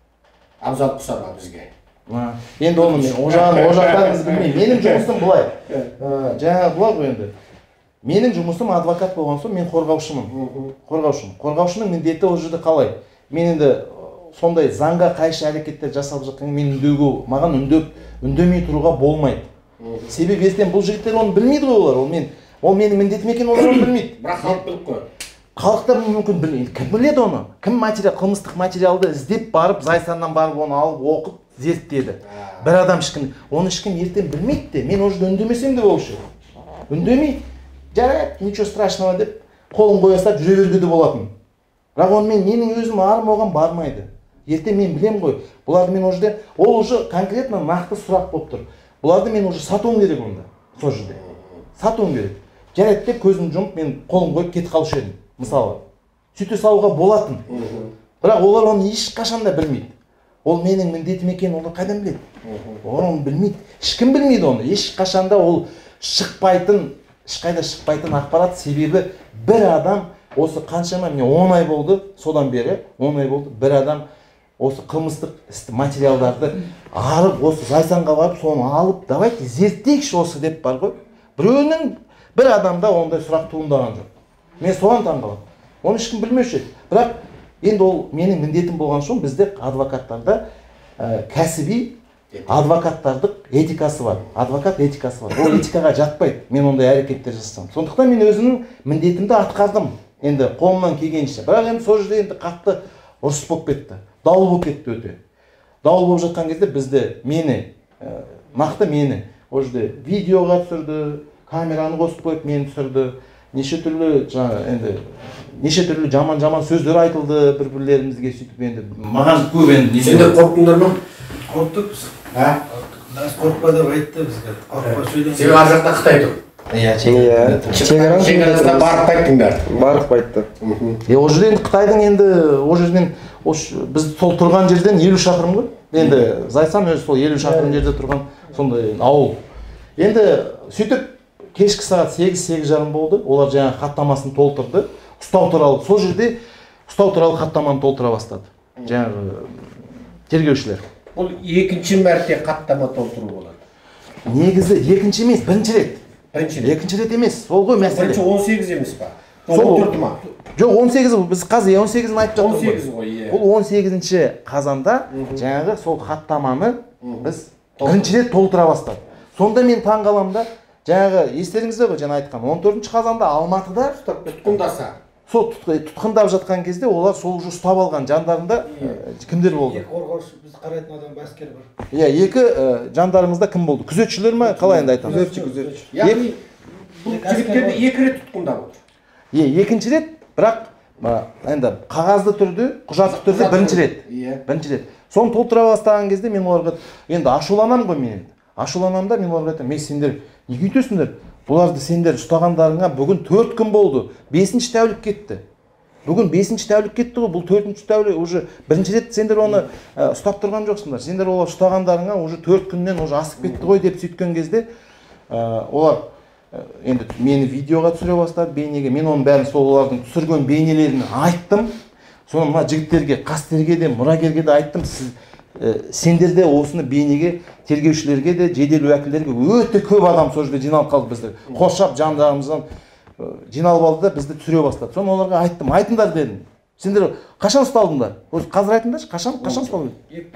Абзал құсаба бізге. Енді оны мен ожақтарыңыз білмеймін. Менің жұмысым бұлай. Жаңа бұлай ғой енді. Менің жұмысым адвокат болған соң мен қорғаушымын. Қорғаушымын. Қорғаушының міндеті ол жерде қалай? Мен енді сондай заңға қайшы әрекеттер жасалып жатқан мен үндеуге, маған үндеп, үндемей тұруға болмайды. Себебі естен бұл жігіттер оны білмейді ғой олар. Ол мен, ол менің міндетім екенін олар оны білмейді. Бірақ халық біліп қой. Халықтар мүмкін білмейді. Кім біледі оны? Кім материал, қылмыстық материалды іздеп барып, Зайсаннан барып оны алып оқып зерттеді. Бір адам ешкім, оны ешкім ертең білмейді де. Мен уже үндемесем де болушы. Үндемей, жарайды, ничего страшного деп қолын қоя салып жүре беруге де болатын. Бірақ оны мен менің өзім арым оған бармайды. Ертең мен білем ғой. Бұларды мен уже ол уже конкретно нақты сұрақ болып тұр. Бұларды мен уже сатуым керек онда. Сол жерде. Сатуым керек. Жарайды деп көзім жұмып мен қолым қойып кетіп қалушы едім. Мысалы, сөйте салуға болатын. Бірақ олар оны ешқашан да білмейді. Ол менің міндетім екенін олар қайдан біледі? Олар оны білмейді. Ешкім білмейді оны. Ешқашан да ол шықпайтын, ешқайда шықпайтын ақпарат. Себебі бір адам осы қаншама, міне он ай болды, содан бері он ай болды, бір адам осы қылмыстық материалдарды арып, осы Зайсанға барып, соны алып, давайте зерттейікші осы деп бар ғой. Біреуінің бір адамда ондай сұрақ туындаған жоқ. Мен соған таңғаламын. Оны ешкім білмеуші еді. Бірақ енді ол менің міндетім болған соң бізде адвокаттарда кәсіби адвокаттардың этикасы бар. Адвокат этикасы бар. Ол этикаға жатпайды. Мен ондай әрекеттер жасасам. Сондықтан мен өзімнің міндетімді атқардым. Енді қолымнан келгенше. Бірақ енді сол жерде енді қатты ұрыс болып кетті. Дауыл болып кетті өте. Дауыл болып жатқан кезде бізде мені, нақты мені, ол жерде видеоға түсірді, камераны қосып қойып мені түсірді. Неше түрлі жаңа енді неше түрлі жаман-жаман сөздер айтылды бір-бірлерімізге сөйтіп енді маған көп енді. Сендер қорықтыңдар ма? Қорықтық біз. Ә? Нас қорықпа деп айтты бізге. Қорықпа сөйлең. Себебі ар жақта Қытай тұр. Иә, Иә. Шекарадан шекарасына барып қайттыңдар. Барып қайтты. Е, ол жерден Қытайдың енді ол жерден біз сол тұрған жерден елу шақырым ғой. Енді Зайсан өзі сол елу шақырым жерде тұрған сондай ауыл. Енді сөйтіп кешкі сағат сегіз сегіз жарым болды. Олар жаңа хаттамасын толтырды. Ұстау туралы сол жерде ұстау туралы хаттаманы толтыра бастады. Жаңағы тергеушілер. Бұл екінші мәрте хаттама толтыру болады. Негізі екінші емес, бірінші рет. Бірінші рет. Екінші рет емес. Сол ғой мәселе. Бірінші он сегіз емес па? он төрт ма? Жоқ, он сегіз біз қазір он сегізін айтып жатырмыз. он сегіз ғой, иә. Бұл он сегізінші қазанда жаңағы сол хаттаманы біз бірінші рет толтыра бастадық. Сонда мен таң қаламын да, жаңағы естеріңізде ғой жаңа айтқан он төртінші қазанда Алматыда тұтқындаса. Сол тұтқындап жатқан кезде олар сол уже ұстап алған жандарында кімдер болды? Екі қорғаушы, біз қарайтын адам баскер бар. Иә, екі жандарыңызда кім болды? Күзетшілер ме? Қалай енді айтамыз? Күзетші, күзетші. Яғни бұл жігіттерді екі рет тұтқындап отыр. Е, екінші рет, бірақ енді қағазды түрде, құжаттық түрде бірінші рет. Иә. Бірінші рет. Соны толтыра бастаған кезде мен оларға енді ашуланамын ғой мен. Ашуланамын да мен оларға айтамын, "Мен сендер неге өйтесіңдер? Бұларды сендер ұстағандарыңа бүгін төрт күн болды. бесінші тәулік кетті. Бүгін бесінші тәулік кетті ғой. Бұл төртінші тәулік уже бірінші рет сендер оны ұстап тұрған жоқсыңдар. Сендер олар ұстағандарыңа уже төрт күннен уже асып кетті ғой" деп сөйткен кезде олар енді мені видеоға түсіре бастады, бейнеге. Мен оның бәрін сол олардың түсірген бейнелерін айттым. Соны мына жігіттерге, қастерге де, мұрагерге де айттым. Сіз сендер де осыны бейнеге, тергеушілерге де, жедел уәкілдерге өте көп адам сол жерде жиналып қалды бізді. Қоршап жандарымыздан жиналып алды да бізді түсіре бастады. Соны оларға айттым, айтыңдар дедім. Сендер қашан ұсталдыңдар? Қазір айтыңдаршы, қашан қашан ұсталдыңдар?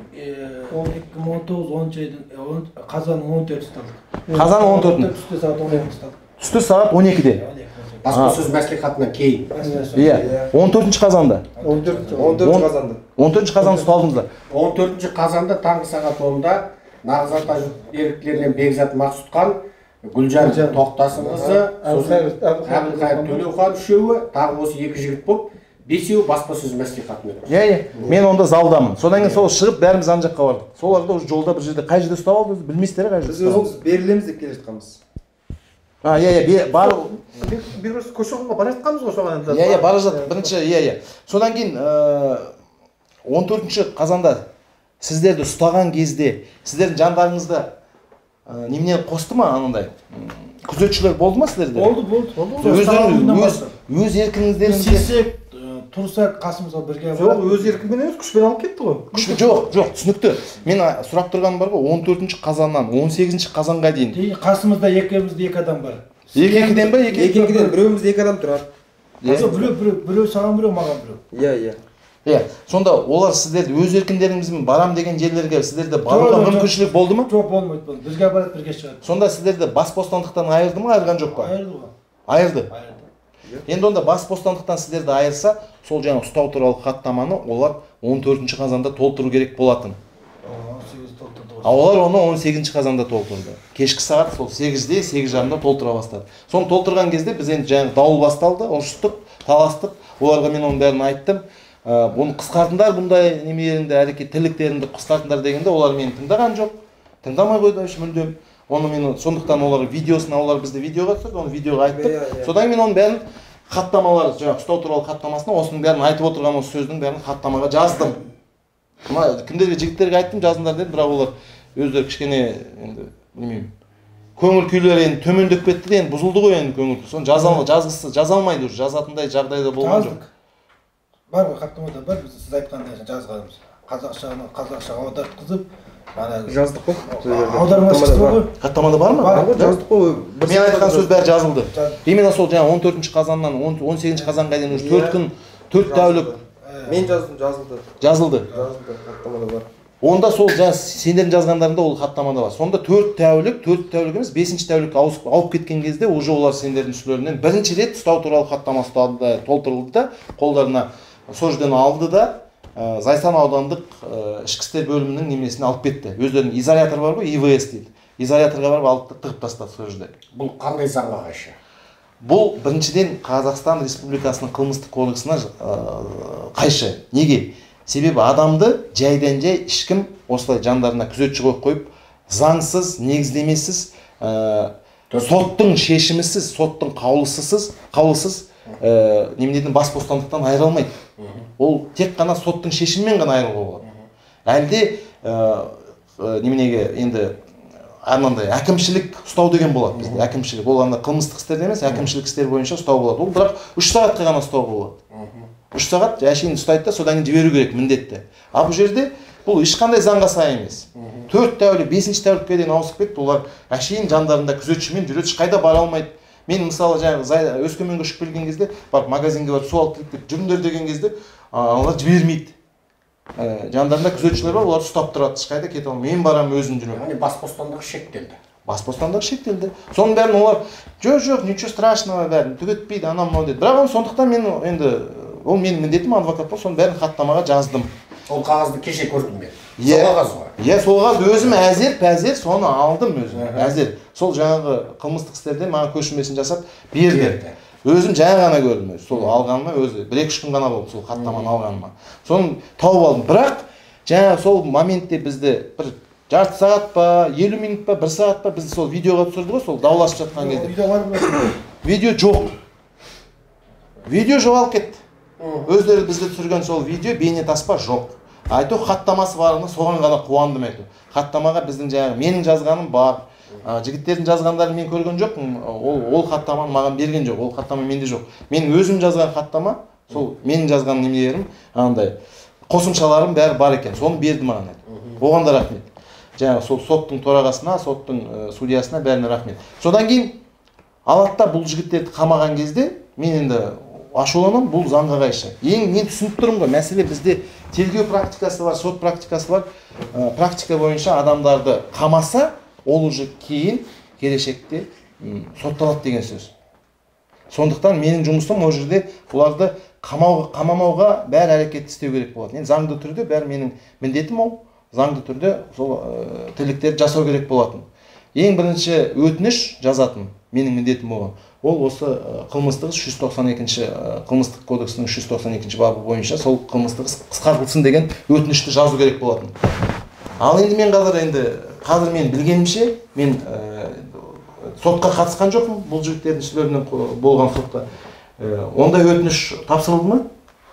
екі мың он тоғыз оныншы айдың қазанның он төртінде ұсталдық. Қазанның он төртінде. Түсті сағат он екіде ұсталдық. Түсті сағат он екіде. Баспасөз мәслихатынан кейін. Иә, он төртінші қазанда. он төртінші қазанда. он төртінші қазанда ұсталдыңыздар. он төртінші қазанда таңғы сағат онда Нағыз ата еріктілерінен Бекзат Мақсұтхан, Гүлжан Тоқтасынқызы, Әбілқайыр Төлеухан үшеуі, тағы осы екі жігіт болып, бесеуі баспасөз мәслихатымен. Иә, иә. Мен онда залдамын. Содан кейін сол шығып бәріміз ана жаққа бардық. Соларды уже жолда бір жерде қай жерде ұстап алды, білмейсіздер қай жерде. Біз өзіміз берілеміз деп келе жатқанбыз. А, иә, иә, бар. Біз көшеғонға бара жатқанбыз ғой соған енді. Иә, иә, бара жаттық. Бірінші, иә, иә. Содан кейін он төртінші қазанда сіздерді ұстаған кезде сіздердің жандарыңызда немене қосты ма анандай? Күзетшілер болды ма сіздерде? Болды, болды. Өздеріңіз өз еркіңіздеріңізде тұрсақ қасымызға бірге жоқ, өз еркімен емес, күшпен алып кетті ғой. Күшпен жоқ, жоқ, түсінікті. Мен сұрап тұрғаным бар ғой, он төртінші қазаннан он сегізінші қазанға дейін. Қасымызда екеумізде екі адам бар. Екі-екіден ба? Екі-екіден біреуімізде екі адам тұрады. Біреу, біреу, біреу саған біреу, маған біреу. Иә, иә. Иә, сонда олар сіздерді өз еркіндеріңізбен барам деген жерлерге сіздерді баруға мүмкіншілік болды ма? Жоқ, болмайды болды. Бізге барады, бірге шығады. Сонда сіздерді бас бостандықтан айырды ма, айырған жоқ па? Айырды ғой. Айырды. Енді онда бас бостандықтан сіздерді айырса, сол жаңа ұстау туралы хаттаманы олар он төртінші қазанда толтыру керек болатын. А олар оны он сегізінші қазанда толтырды. Кешкі сағат сол сегізде, сегіз жарымда толтыра бастады. Соны толтырған кезде біз енді жаңа дауыл басталды, ұрыстық, таластық. Оларға мен оның бәрін айттым. Бұны қысқартыңдар, бұндай немелеріңді, әрекеттіліктеріңді қысқартыңдар дегенде олар мені тыңдаған жоқ. Тыңдамай қойды мүлдем. Оны мен сондықтан олар видеосына, олар бізді видеоға түсірді, оны видеоға айттық. Содан мен оның бәрін хаттамалар, жаңа ұстау туралы хаттамасына осының бәрін айтып отырған осы сөздің бәрін хаттамаға жаздым. Кімдерге, жігіттерге айттым, жазыңдар деді, бірақ олар өздері кішкене енді білмеймін. Көңіл күйлері енді төмендеп кетті де, енді бұзылды ғой енді көңіл күй. Соны жазғысы, жаза алмайды уже, жазатындай жағдайда болған жоқ. Бар ғой, хаттамада бар, біз сіз айтқандай жазғанымыз. Қазақшаны қазақшаға аудартқызып, жаздық қой. Аударма шықты ғой. Хаттамада бар ма? Бар ғой, жаздық қой. Мен айтқан сөз бәрі жазылды. Именно сол жаңа он төртінші қазаннан он сегізінші қазанға дейін уже төрт күн, төрт тәулік. Мен жаздым, жазылды. Жазылды. Жазылды, хаттамада бар. Онда сол жаңа сендердің жазғандарында ол хаттамада бар. Сонда төрт тәулік, төрт тәулік емес, бесінші тәулік ауып кеткен кезде уже олар сендердің үстілерінен бірінші рет ұстау туралы хаттамасы толтырылды да, қолдарына сол жерден алды да, Зайсан аудандық ішкі істер бөлімінің немесіне алып кетті. Өздерінің изолятор бар ғой, И В С дейді. Изоляторға барып алып тығып тастады сол жерде. Бұл қандай заңға қайшы? Бұл біріншіден Қазақстан Республикасының қылмыстық кодексіне қайшы. Неге? Себебі адамды жайдан жай ешкім осылай жандарына күзетші қойып қойып заңсыз, негіздемесіз, соттың шешімісіз, соттың қаулысысыз, қаулысыз неменеден бас бостандықтан айыра алмайды. Ол тек қана соттың шешімімен ғана айыруға болады. Әлде неменеге енді анандай әкімшілік ұстау деген болады бізде. Әкімшілік ол анда қылмыстық істерде емес, әкімшілік істер бойынша ұстау болады. Ол бірақ үш сағатқа ғана ұстауға болады. үш сағат әшейін ұстайды да, содан кейін жіберу керек міндетті. Ал бұл жерде бұл ешқандай заңға сай емес. төрт тәулік, бесінші тәулікке дейін ауысып кетті. Олар әшейін жандарында күзетшімен жүреді, ешқайда бара алмайды. Мен мысалы жаңағы Өскеменге ұшып келген кезде, барып магазинге барып су алып келіп жүріңдер деген кезде, олар жібермейді. Жандарында күзетшілер бар, олар ұстап тұрады, ешқайда кете алмайды. Мен барамын, өзім жүремін. Яғни бас бостандығы шектелді. Бас бостандығы шектелді. Соның бәрін олар жоқ, жоқ, ничего страшного бәрін түгетпейді, анау мынау деді. Бірақ сондықтан мен енді ол менің міндетім адвокат болып, соның бәрін хаттамаға жаздым. Ол қағазды кеше көрдім мен. Сол қағаз ғой. Иә, сол қағаз өзім әзер пәзер соны алдым өзім. Әзер. Сол жаңағы қылмыстық істерде маған көшірмесін жасап берді. Өзім жаңа ғана көрдім өзі. Сол алғаныма өзі бір екі үш күн ғана болды сол хаттаманы алғаныма. Соны тауып алдым. Бірақ жаңа сол моментте бізді бір жарты сағат па, елу минут па, бір сағат па бізді сол видеоға түсірді ғой, сол дауласып жатқан кезде. Видео бар ма? Видео жоқ. Видео жоғалып кетті. Өздері бізді түсірген сол видео, бейнетаспа жоқ. Айту хаттамасы барына соған ғана қуандым айту. Хаттамаға біздің жаңағы менің жазғаным бар. Жігіттердің жазғандарын мен көрген жоқпын. Ол ол хаттаманы маған берген жоқ. Ол хаттама менде жоқ. Мен өзім жазған хаттама, сол менің жазған немелерім, андай қосымшаларым бәрі бар екен. Соны берді маған айту. Оған да рахмет. Жаңағы сол соттың төрағасына, соттың судьясына бәріне рахмет. Содан кейін алатта бұл жігіттерді қамаған кезде мен енді ашуланам, бұл заңға қайшы. Ең мен түсініп тұрмын ғой, мәселе бізде тергеу практикасы бар, сот практикасы бар. Практика бойынша адамдарды қамаса, ол уже кейін келешекте сотталады деген сөз. Сондықтан менің жұмысым ол жерде оларды қамамауға бәрі әрекет істеу керек болады. Мен заңды түрде бәрі менің міндетім ол, заңды түрде сол тілектерді жасау керек болатын. Ең бірінші өтініш жазатын менің міндетім болған. Ол осы қылмыстық іс жүз тоқсан екінші қылмыстық кодексінің жүз тоқсан екінші бабы бойынша сол қылмыстық іс қысқартылсын деген өтінішті жазу керек болатын. Ал енді мен қазір енді қазір мен білгенімше мен сотқа қатысқан жоқпын, бұл жігіттердің сөйлемінен болған сотқа. Ондай өтініш тапсырылды ма?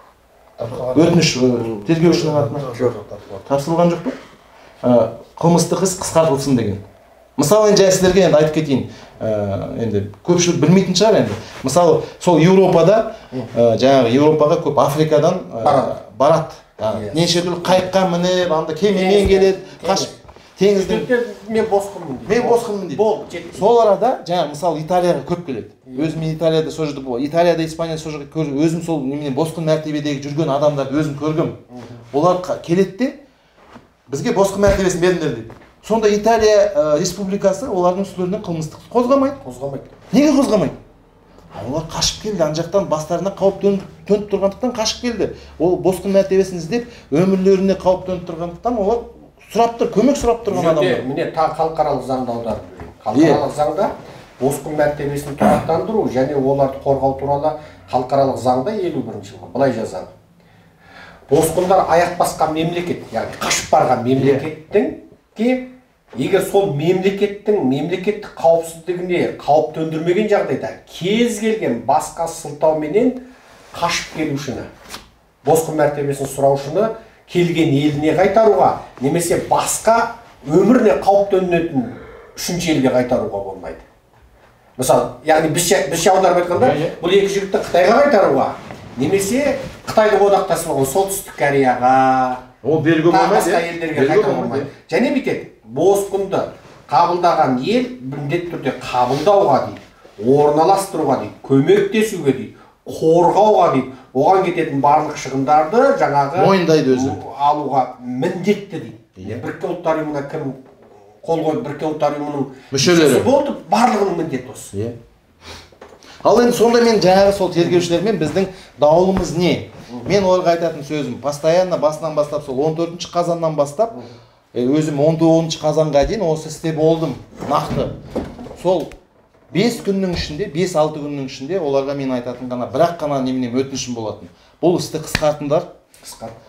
Өтініш тергеушінің атына тапсырылған жоқ па? Қылмыстық іс қысқартылсын деген. Мысалы, енді сіздерге енді айтып кетейін, енді көпшілік білмейтін шығар енді. Мысалы, сол Еуропада, жаңағы Еуропаға көп Африкадан барады. Неше түрлі қайыққа мініп, анда кемемен келеді, қашып теңіздің. Мен босқынмын дейді. Мен босқынмын дейді. Сол арада, жаңағы мысалы Италияға көп келеді. Өзім Италияда сол жерде болды. Италияда, Испанияда сол жерде көріп, өзім сол немене босқын мәртебедегі жүрген адамдарды өзім көргім. Олар келеді де бізге босқын мәртебесін беріңдер дейді. Сонда Италия республикасы олардың үстілерінен қылмыстық қозғамайды. Қозғамайды. Неге қозғамайды? Олар қашып келді, ана жақтан бастарына қауіп төніп тұрғандықтан қашып келді. Ол босқын мәртебесін іздеп, өмірлеріне қауіп төніп тұрғандықтан олар сұрап тұр, көмек сұрап тұрған адамдар. Міне тағы халықаралық заңда аударып берейін. Халықаралық заңда босқын мәртебесін тұрақтандыру және оларды қорғау туралы халықаралық заңда елу бірінші жылғы былай жазады. Босқындар аяқ басқан мемлекет, яғни қашып барған мемлекеттің егер сол мемлекеттің мемлекеттік қауіпсіздігіне қауіп төндірмеген жағдайда кез келген басқа сылтауменен қашып келушіні, босқын мәртебесін сұраушыны келген еліне қайтаруға немесе басқа өміріне қауіп төнетін үшінші елге қайтаруға болмайды. Мысалы, яғни біздше аударып айтқанда, бұл екі жігітті Қытайға қайтаруға немесе Қытайдың одақтасы болған Солтүстік Кореяға, ол белгі болмайды, басқа елдерге қайта болмайды. Және битет, босқынды қабылдаған ел міндетті түрде қабылдауға дейді, орналастыруға дейді, көмектесуге дейді, қорғауға дейді, оған кететін барлық шығындарды жаңағы мойындайды өзі алуға міндетті дейді. Біріккен ұлттар ұйымына кім қол қойып, Біріккен ұлттар ұйымының мүшесі болды, барлығының міндеті осы. Ал енді сонда мен жаңағы сол тергеушілермен біздің даулымыз не? Мен оларға айтатын сөзім, постоянно басынан бастап, сол он төртінші қазаннан бастап, өзім он тоғызыншы қазанға дейін осы істе болдым, нақты. Сол бес күннің ішінде, бес алты күннің ішінде оларға мен айтатын ғана, бірақ қана неменем өтінішім болатын. Бұл істі қысқартыңдар.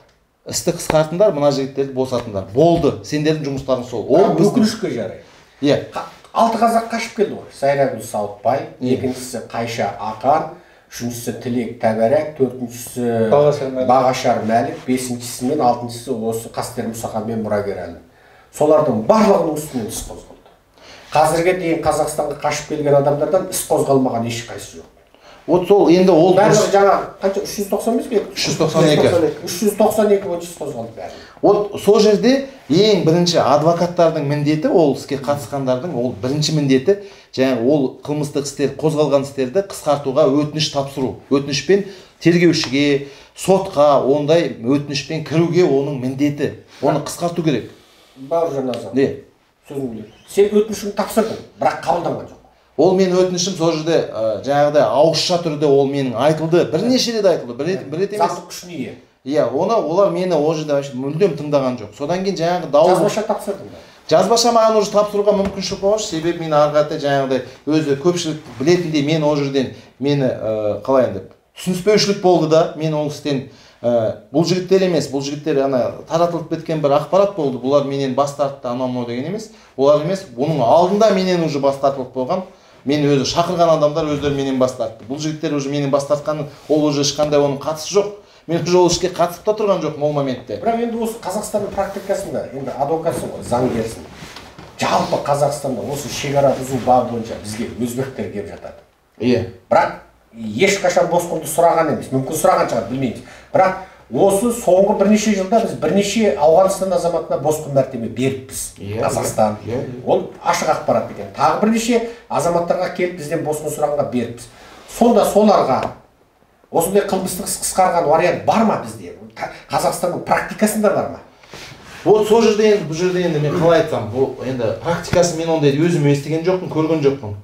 істі қысқартыңдар, мына жігіттерді босатыңдар. Болды, сендердің жұмыстарың сол. Ол өкінішке жарайды. Иә. Алты қазақ қашып келді ғой. Сайрагүл Сауытбай, екіншісі Қайша Ақан, үшіншісі Тілек Тәбәрәк, төртіншісі Бағашар Мәлік, бесіншісі мен алтыншысы осы Қастер Мұсахан мен Мұрагер Әлім. Солардың барлығының үстінен іс қозғалды. Қазірге дейін Қазақстанға қашып келген адамдардан іс қозғалмаған ешқайсысы жоқ. Вот сол енді ол бәрі жаңа қанша үш жүз тоқсан бес пе? үш жүз тоқсан екі. үш жүз тоқсан екі бойынша іс қозғалды бәрі. Вот сол жерде ең бірінші адвокаттардың міндеті, ол іске қатысқандардың ол бірінші міндеті, жаңағы ол қылмыстық істер, қозғалған істерді қысқартуға өтініш тапсыру. Өтінішпен тергеушіге, сотқа ондай өтінішпен кіруге оның міндеті. Оны қысқарту керек. Бауыржан Азат. Не? Сөзін біледі. Сен өтінішіңді тапсырдың, бірақ қабылданған жоқ. Ол мен өтінішім сол жерде жаңағыдай ауызша түрде ол менің айтылды, бірнеше рет айтылды, бір рет емес. Заңдық күшіне ие. Иә, оны олар мені ол жерде мүлдем тыңдаған жоқ. Содан кейін жаңағы дауыс жазбаша тапсырдың ба? Жазбаша маған уже тапсыруға мүмкіншілік болмашы, себебі мен ары қарата жаңағыдай өзі көпшілік білетіндей мен ол жерден мені қалай енді түсініспеушілік болды да, мен ол істен бұл жігіттер емес, бұл жігіттер ана таратылып кеткен бір ақпарат болды. Бұлар менен бас тартты, анау мынау деген емес. Олар емес, бұның алдында менен уже бас тартылып болған. Мен өзі шақырған адамдар өздері менен бас тартты. Бұл жігіттер уже менен бас тартқан, ол уже ешқандай оның қатысы жоқ. Мен уже ол ішке қатысып та тұрған жоқ ол моментте. Бірақ енді осы Қазақстанның практикасында, енді адвокатсың ғой, заңгерсің. Жалпы Қазақстанда осы шекара бұзу бабы бойынша бізге өзбектер келіп жатады. Иә. Бірақ ешқашан босқынды сұраған емес, мүмкін сұраған шығар, білмейміз. Бірақ осы соңғы бірнеше жылда біз бірнеше Ауғанстан азаматына босқын мәртебе беріппіз. Қазақстан. Ол ашық ақпарат екен. Тағы бірнеше азаматтарға келіп бізден босқын сұрағанға беріппіз. Сонда соларға осындай қылмыстық іс қысқарған вариант бар ма бізде? Қазақстанның практикасында бар ма? Вот сол жерде енді, бұл жерде енді мен қалай айтсам, бұл енді практикасы мен ондай өзім естіген жоқпын, көрген жоқпын.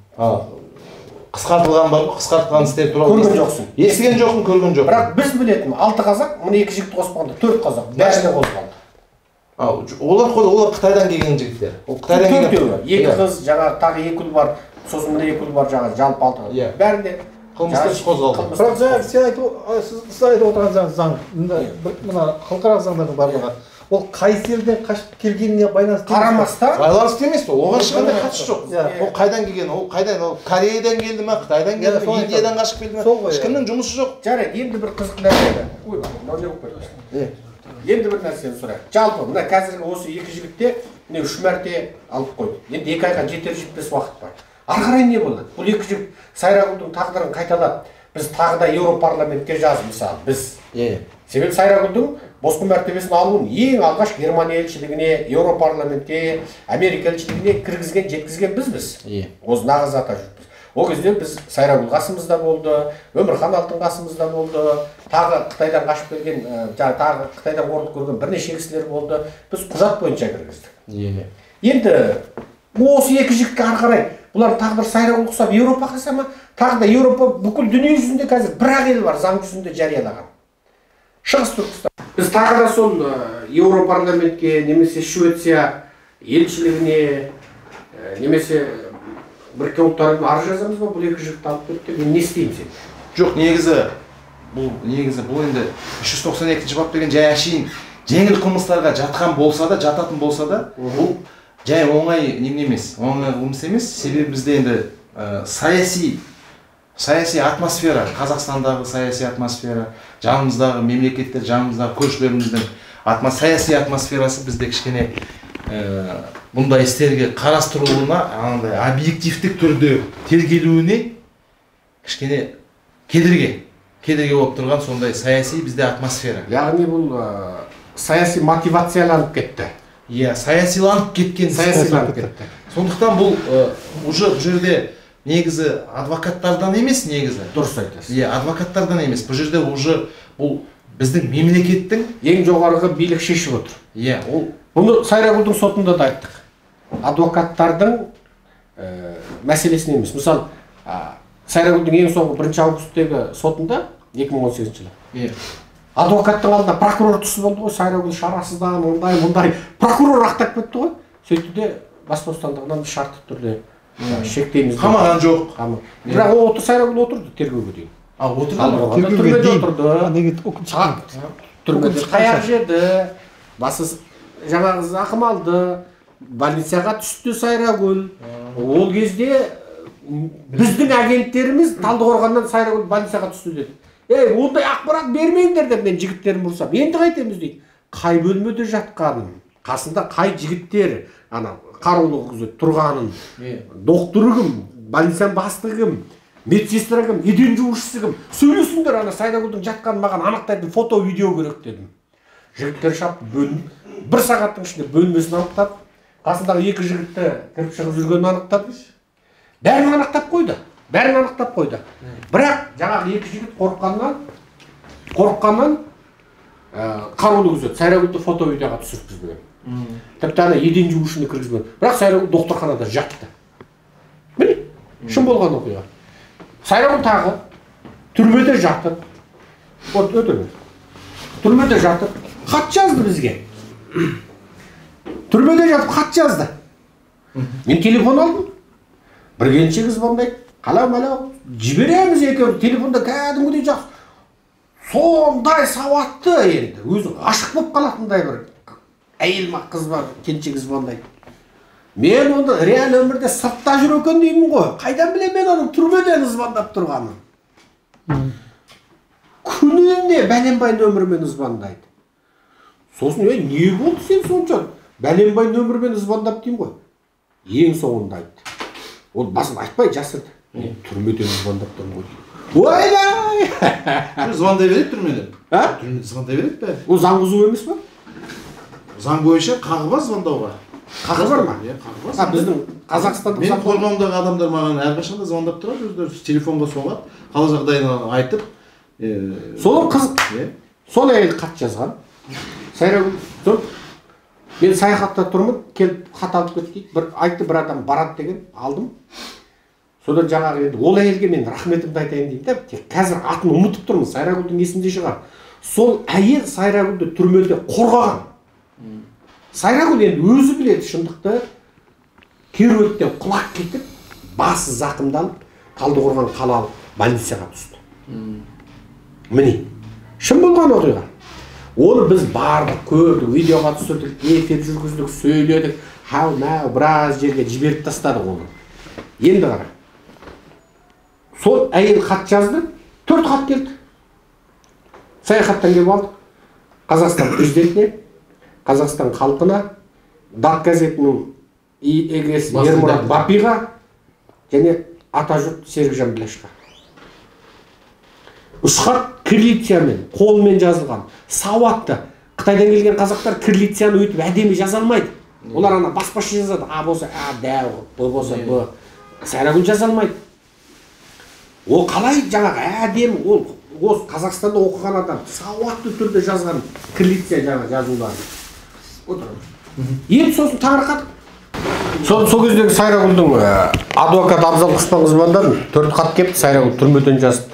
Қысқартылған бар, қысқартылған істер туралы көрген жоқсың. Естіген жоқпын, көрген жоқпын. Бірақ біз білетін алты қазақ, мына екі жігітті қоспағанда төрт қазақ, бәріне қосылған. Олар олар Қытайдан келген жігіттер. Ол Қытайдан келген. Екі қыз, жаңа тағы екі ұл бар, сосын мына екі ұл бар, жаңа жалпы алты. Бәрінде қылмыстық іс қозғалды. Бірақ жаңа сен айтып сіз айтып отырған заң, мына халықаралық заңдардың барлығы ол Қайсерден қашып келгеніне байланысты қарамастан байланысты емес ол, оған ешқандай қатысы жоқ. Ол қайдан келген, ол қайдан, ол Кореядан келді ме, Қытайдан келді ме, Индиядан қашып келді ме, ешкімнің жұмысы жоқ. Жарайды, енді бір қызық нәрсе. Ой, мынау не болып кетті? Енді бір нәрсені сұрайық. Жалпы мына қазіргі осы екі жігітте міне үш мәрте алып қойды. Енді екі айға жетер жетпес уақыт бар. Ары қарай не болады? Бұл екі жігіт Сайрагүлдің тағдырын қайталап, біз тағы да Еуропарламентке жаз мысалы, біз. Себебі Сайрагүлдің босқын мәртебесін алуын ең алғаш Германия елшілігіне, Еуропарламентке, Америка елшілігіне кіргізген, жеткізген бізбіз. Осы нағыз ата жұртпыз. Ол кезде біз Сайрагүл қасымызда болды, Өмірхан Алтын қасымызда болды, тағы Қытайдан қашып келген, тағы Қытайдан қорлық көрген бірнеше кісілер болды. Біз құжат бойынша кіргіздік. Енді осы екі жігітке ары қарай бұлар тағдыр Сайрагүл құсап Еуропа қалса ма, тағы да Еуропа бүкіл дүние жүзінде қазір бір-ақ ел бар заң жүзінде жариялаған. Шығыс Түркістан. Біз тағы да сол Еуропарламентке немесе Швеция елшілігіне немесе Біріккен ұлттар ұйымына арыз жазамыз ба, бұл екі жігітті алып кетті деп не істейміз енді? Жоқ, негізі бұл негізі бұл енді үш жүз тоқсан екінші бап деген жай әшейін жеңіл қылмыстарға жатқан болса да, жататын болса да, бұл жай оңай неме емес, оңай қылмыс емес. Себебі бізде енді саяси саяси атмосфера, Қазақстандағы саяси атмосфера, жанымыздағы мемлекеттер, жанымыздағы көршілеріміздің саяси атмосферасы бізде кішкене бұндай істерге қарастырылуына, андай объективтік түрде тергелуіне кішкене кедергі кедергі болып тұрған сондай саяси бізде атмосфера. Яғни бұл саяси мотивацияланып кетті. Иә, саясиланып кеткен, саясиланып кетті. Сондықтан бұл уже бұл жерде негізі адвокаттардан емес, негізі. Дұрыс айтасыз. Иә, адвокаттардан емес. Бұл жерде уже бұл біздің мемлекеттің ең жоғарғы билік шешіп отыр. Иә, ол бұны Сайрагүлдің сотында да айттық. Адвокаттардың мәселесін емес. Мысалы, Сайрагүлдің ең соңғы бірінші августтегі сотында екі мың он сегізінші жылы. Адвокаттың алдында прокурор түсіп болды ғой, Сайрагүл шарасыздан, мұндай, мұндай. Прокурор ақтап кетті ғой. Сөйтті де бас бостандығынан шартты түрде шектейміз. Қамаған жоқ. Бірақ ол Сайрагүл отырды тергеуге дейін. А, отырды. Түрмеде отырды. түрмеде таяқ жеді, басы жаңағы зақым алды, больницаға түсті Сайрагүл. Ол кезде біздің агенттеріміз Талдықорғаннан Сайрагүл больницаға түсті деді. Ей, ондай ақпарат бермеңдер деп мен жігіттерім ұрсам. Енді қайтеміз дейді. Қай бөлмеде жатқанын, қасында қай жігіттер, ана қарулы күзет тұрғанын, доктор кім, больницаның бастығы кім, медсестра кім, еден жуушысы кім, сөйлесіңдер, ана Сайрагүлдің жатқанын маған анықтайтын фото, видео керек дедім. Жігіттер шап бөлім, бір сағаттың ішінде бөлмесін анықтап, қасындағы екі жігітті кіріп шығып жүргенін анықтап, бәрін анықтап қойды. Бәрін анықтап қойды. Бірақ жаңағы екі жігіт қорыққаннан, қорыққаннан қарулы күзет Сайрагүлді фото видеоға түсірткізбеген. Тіпті ана еден жуушыны кіргізбеген. Бірақ Сайрагүл докторханада жатты. Міне, шын болған оқиға. Сайрагүл тағы түрмеде жатып, вот өтірме. Түрмеде жатып, хат жазды бізге. Түрмеде жатып хат жазды. Мен телефон алдым. Бір келіншегі звондайды. Қалау-малау, жібереміз екеуі, телефонда кәдімгідей жақсы. Сондай сауатты енді, өзі ғашық болып қалатындай бір әйел ма қыз бар, келіншегі звондайды. Мен оны реал өмірде сыртта жүр екен деймін ғой. Қайдан білем мен оның түрмеден звондап тұрғанын. Күніне Бәленбай нөмірмен звондайды. Сосын, ей, не болды сен сонша? Бәленбай нөмірмен звондап деймін ғой. Ең соңында айтты. Ол басын айтпай жасырды. Түрмеден звондап тұрмын ғой. Ойбай! Звондай береді түрмеден. А? Түрмеден звондай береді бе? Ол заң бұзу емес па? Заң бойынша қағы бар звондауға. Қағы бар ма? Иә, қағы бар. А, біздің Қазақстандық Мен қорғауымдағы адамдар маған әрқашанда звондап тұрады, өздері телефонға соғады, қал жағдайын айтып. Сол қыз, сол әйел хат жазған. Сайрагүл, тұр. Мен саяхатта тұрмын, келіп хат алып кетті. Бір айтты, бір адам барады деген, алдым. Содан жаңағы енді ол әйелге мен рахметімді айтайын деймін де, қазір атын ұмытып тұрмын, Сайрагүлдің есінде шығар. Сол әйел Сайрагүлді түрмеде қорғаған. Сайрагүл енді өзі біледі шындықты, керуеттен құлақ кетіп, басы зақымдалып, Талдықорған қалалық больницаға түсті. Міне, шын болған оқиға. Оны біз бардық, көрдік, видеоға түсірдік, эфир жүргіздік, сөйледік, хау-мау, біраз жерге жіберіп тастадық оны. Енді қара. Сол әйел хат жазды, төрт хат келді. Саяхаттан келіп алдық. Қазақстан президентіне, Қазақстан халқына, Дат газетінің егесі Ермұрат Бапиға және Атажұрт Серікжан Біләшқа. Үш хат кириллицамен, қолмен жазылған, сауатты. Қытайдан келген қазақтар кириллицаны өйтіп әдемі жаза алмайды. Олар ана баспаша жазады. А болса А, дәу, Б болса Б. Сайрагүл жаза алмайды. Ол қалай жаңағы әдемі, ол осы Қазақстанда оқыған адам сауатты түрде жазған кириллица жаңағы жазуларын. Енді сосын таңырқадық. Сол кездегі Сайрагүлдің адвокат Абзал Құшпан звондады, төрт хат келіпті, Сайрагүл түрмеден жазды.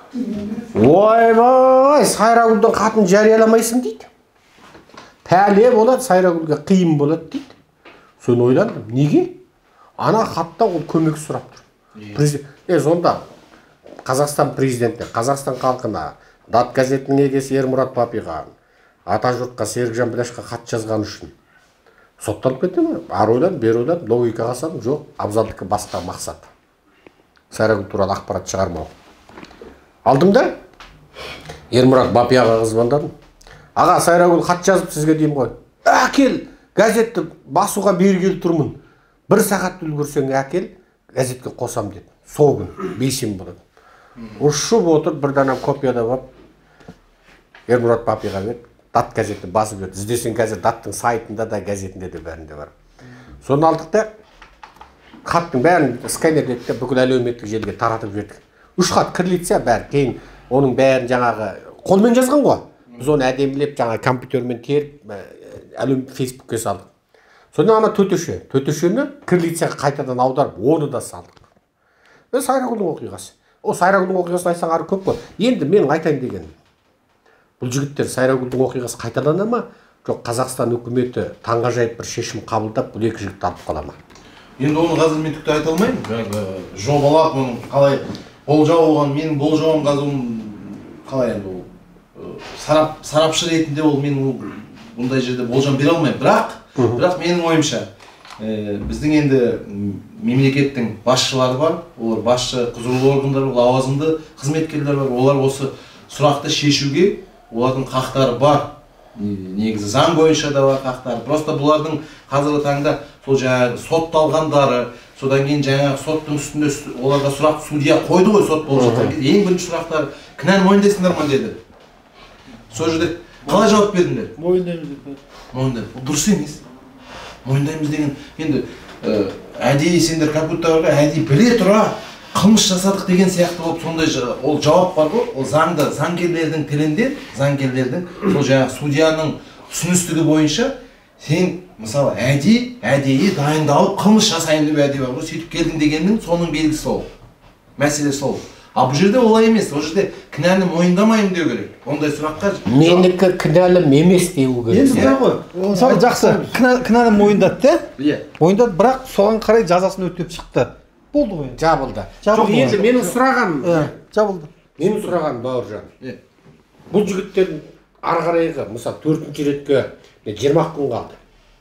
Ойбай, Сайрагүлдің хатын жарияламайсың дейді. Пәле болады, Сайрагүлге қиын болады дейді. Соны ойландым. Неге? Ана хатта ол көмек сұрап тұр. Е, сонда Қазақстан президентіне, Қазақстан халқына, Дат газетінің егесі Ермұрат Бапиға, Атажұртқа, Серікжан Біләшқа хат жазған үшін сотталып кетті ме? Ар ойлан, бер ойлан, логикаға салдым, жоқ, Абзалдікі басқа мақсат. Сайрагүл туралы ақпарат шығармау. Алдым да, Ермұрат Бапияға звондадым. Аға, Сайрагүл хат жазып сізге деймін ғой. Әкел, газетті басуға бергелі тұрмын. Бір сағат үлгірсең әкел, газетке қосам деді. Сол күн, бейсен болады. Ұшып отыр, бір дана копияда бап, Ермұрат Бапияға бет, Дат газетті басып бет. Іздесең қазір Даттың сайтында да, газетінде де бәрінде бар. Соны алдық та, хаттың бәрін сканерледік те бүкіл әлеуметтік желіге таратып жібердік. Үш хат кириллица бәрі, кейін оның бәрін жаңағы қолмен жазған ғой. Біз оны әдемілеп жаңағы компьютермен теріп, әлеуметтік фейсбукке салдық. Содан ана төтеше, төтешені кириллицаға қайтадан аударып, оны да салдық. Бұл Сайрагүлдің оқиғасы. О, Сайрагүлдің оқиғасын айтсаң ары көп қой. Енді мен айтайын деген. Бұл жігіттер Сайрагүлдің оқиғасы қайталана ма? Жоқ, Қазақстан үкіметі таңғажайып бір шешім қабылдап, бұл екі жігітті алып қала ма? Енді оны қазір мен түкті айта алмаймын. Жобалап, оның қалай болжау болған, менің болжауым қазір қалай енді ол сарап сарапшы ретінде ол мен бұндай жерде болжам бере алмаймын. Бірақ, бірақ менің ойымша біздің енді мемлекеттің басшылары бар, олар басшы құзырлы органдар, лауазымды қызметкерлер бар, олар осы сұрақты шешуге олардың қақтары бар. Негізі заң бойынша да бар қақтары. Просто бұлардың қазіргі таңда сол жаңағы сотталғандары, содан кейін жаңағы соттың үстінде оларға сұрақ судья қойды ғой, сот болып жатқан кезде ең бірінші сұрақтар кінәні мойындайсыңдар ма деді. Сол жерде қалай жауап бердіңдер? Мойындаймыз деп. Мойындаймыз. Ол дұрыс емес. Мойындаймыз деген енді әдейі сендер как будто әдейі біле тұра қылмыс жасадық деген сияқты болып сондай ол жауап бар ғой. Ол заңда, заңгерлердің тілінде, заңгерлердің сол жаңағы судьяның түсіністігі бойынша сен мысалы әдейі, әдейі дайындалып қылмыс жасайын деп әдейі бар ғой. Сөйтіп келдің дегеннің соның белгісі сол. Мәселе сол. А бұл жерде олай емес. Ол жерде кінәні мойындамаймын деу керек. Ондай сұраққа менікі кінәлім емес деу керек. Енді былай ғой. Мысалы жақсы, кінәні мойындады да? Иә. Мойындады, бірақ соған қарай жазасын өтеп шықты. Болды ғой. Жабылды. Жабылды. Жоқ, енді менің сұрағаным, Жабылды. менің сұрағаным Бауыржан. Бұл жігіттердің ары қарайғы, мысалы төртінші ретке жиырма күн қалды.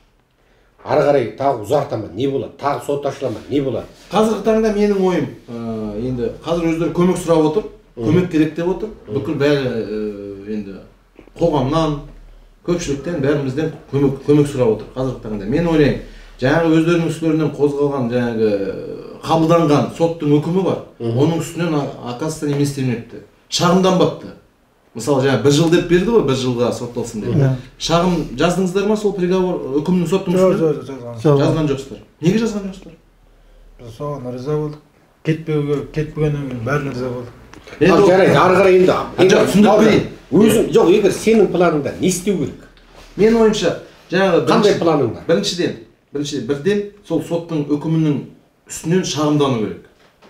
Ары қарай тағы ұзарта ма, не болады? Тағы сот ашыла ма, не болады? Қазіргі таңда менің ойым, енді қазір өздері көмек сұрап отыр, көмек керек деп отыр. Бүкіл бәрі енді қоғамнан, көпшіліктен, бәрімізден көмек көмек сұрап отыр қазіргі таңда. Мен ойлаймын, жаңағы өздерінің үстілерінен қозғалған жаңағы қабылданған соттың үкімі бар. Оның үстінен оказывается не істелмепті. Шағымданбапты. Мысалы жаңа бір жыл деп берді ғой, бір жылға сотталсын деп. Шағым жаздыңыздар ма сол приговор үкімнің соттың үстіне? Жазған жоқсыздар. Неге жазған жоқсыздар? Соған риза болдық. Кетпеуге, кетпегеннен кейін бәріне риза болдық. Ал жарайды, ары қарай енді. Түсіндіріп берейін. Өзің, жоқ, егер сенің планыңда не істеу керек? Менің ойымша, жаңағы қандай планың бар? Біріншіден, біріншіден, бірден сол соттың үкімінің үстінен шағымдану керек.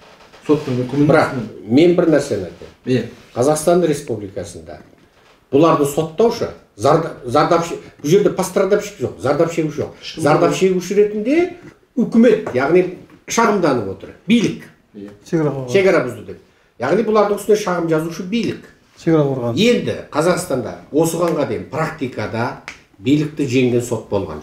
Соттың үкімінің Бірақ мен бір нәрсені айтайын. Иә. Қазақстан Республикасында бұларды соттаушы, зардап бұл жерде пострадавщик жоқ, зардап шегуші жоқ. Зардап шегуші ретінде үкімет, яғни шағымданып отыр. Билік. Шекара бұзды деп. Яғни бұлардың үстіне шағым жазушы билік. Шекара қорған. Енді Қазақстанда осығанға дейін практикада билікті жеңген сот болған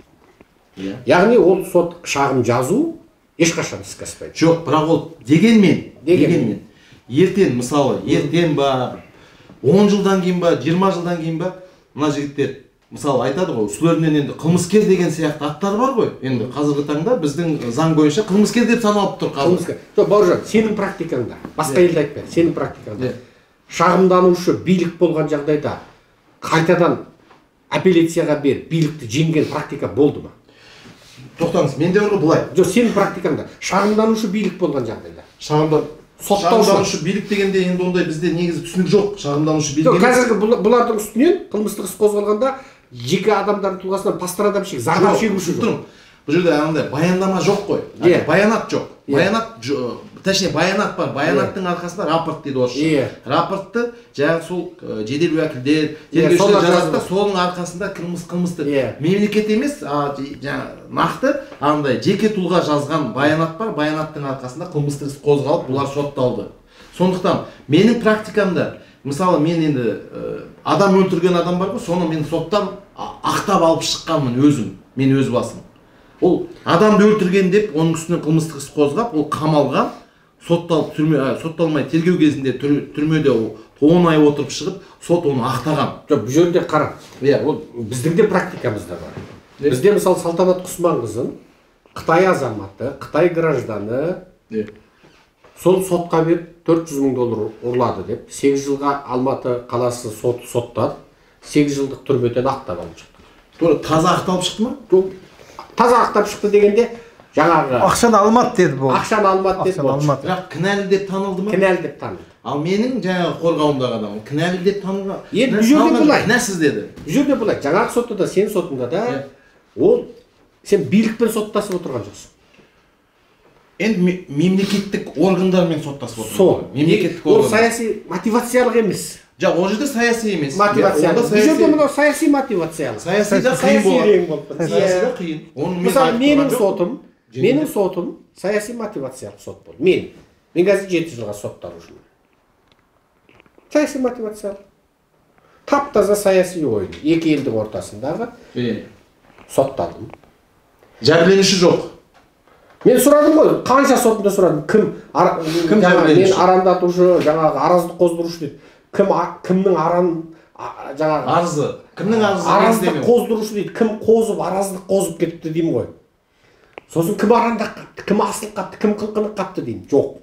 жоқ. Яғни ол сот шағым жазу ешқашан іске аспайды. Жоқ, бірақ ол дегенмен, дегенмен ертең мысалы, ертең ба, он жылдан кейін ба, жиырма жылдан кейін ба, мына жігіттер мысалы айтады ғой, үстілерінен енді қылмыскер деген сияқты аттар бар ғой. Енді қазіргі таңда біздің заң бойынша қылмыскер деп саналып тұр қазір. Жоқ, Бауыржан, сенің практикаңда, басқа елде айтпайды, сенің практикаңда шағымданушы билік болған жағдайда қайтадан апелляцияға беріп билікті жеңген практика болды ма? Тоқтаңыз, менде бар ғой былай. Жоқ, сенің практикаңда шағымданушы билік болған жағдайда. Шағымдан Шағымданушы билік дегенде енді ондай бізде негізі түсінік жоқ. Шағымданушы билік. Қазіргі бұлардың үстінен қылмыстық іс қозғалғанда жеке адамдардың тұлғасынан пострадавщик, зардап шегуші жоқ. Бұл жерде андай баяндама жоқ қой. Баянат жоқ. Баянат, точнее баянат бар. Баянаттың арқасында рапорт дейді орысша. Рапортты жаңағы сол жедел уәкілдер, тергеушілер жазады да, соның арқасында қылмыс қылмысты мемлекет емес, жаңағы нақты андай жеке тұлға жазған баянат бар. Баянаттың арқасында қылмыстық іс қозғалып, бұлар сотталды. Сондықтан менің практикамда, мысалы мен енді адам өлтірген адам бар ғой, соны мен соттан ақтап алып шыққанмын өзім, мен өз басым. Ол адамды өлтірген деп, оның үстінен қылмыстық іс қозғап, ол қамалған, сотталып түрме, сотталмай тергеу кезінде түрмеде он ай отырып шығып, сот оны ақтаған. Жоқ, бұл жерде қара. Иә, ол біздің де практикамызда бар. Бізде мысалы Салтанат Құсманқызын Қытай азаматы, Қытай гражданы сол сотқа беріп төрт жүз мың доллар ұрлады деп, сегіз жылға Алматы қаласы сот соттады, сегіз жылдық түрмеден ақтап алып шықты. Тура таза ақталып шықты ма? Жоқ. Таза ақтап шықты дегенде жаңағы ақшаны алмады деді бұл. Ақшаны алмады деді бұл. Бірақ кінәлі деп танылды ма? Кінәлі деп танылды. Ал менің жаңағы қорғауымдағы адам кінәлі деп танылған. Енді бұл жерде былай. Кінәсіз деді. Бұл жерде былай. Жаңағы сотта да, сен сотында да ол сен билікпен соттасып отырған жоқсың. Енді мемлекеттік органдармен соттасып отырған. Сол. Мемлекеттік органдар. Ол саяси мотивациялық емес. Жоқ, ол жерде саяси емес. Мотивациялық. Бұл жерде мынау саяси мотивациялық. Саяси да қиын болады. Саяси да қиын. Мысалы, менің сотым, менің сотым саяси мотивациялық сот болды. Мен, мен қазір жеті жылға сотталушымын. Саяси мотивациялық. Таптаза саяси ойын. Екі елдің ортасындағы сотталдым. Жәбірленуші жоқ. Мен сұрадым ғой, қанша сотында сұрадым. Кім кім мен арандатушы, жаңағы араздық қоздырушы дейді. Кім кімнің аран жаңағы арызы. Кімнің арызы? Араздық қоздырушы дейді. Кім қозып, араздық қозып кетті деймін ғой. Сосын кім арандақ қатты, кім асыл қатты, кім қылқынық қатты деймін. Жоқ.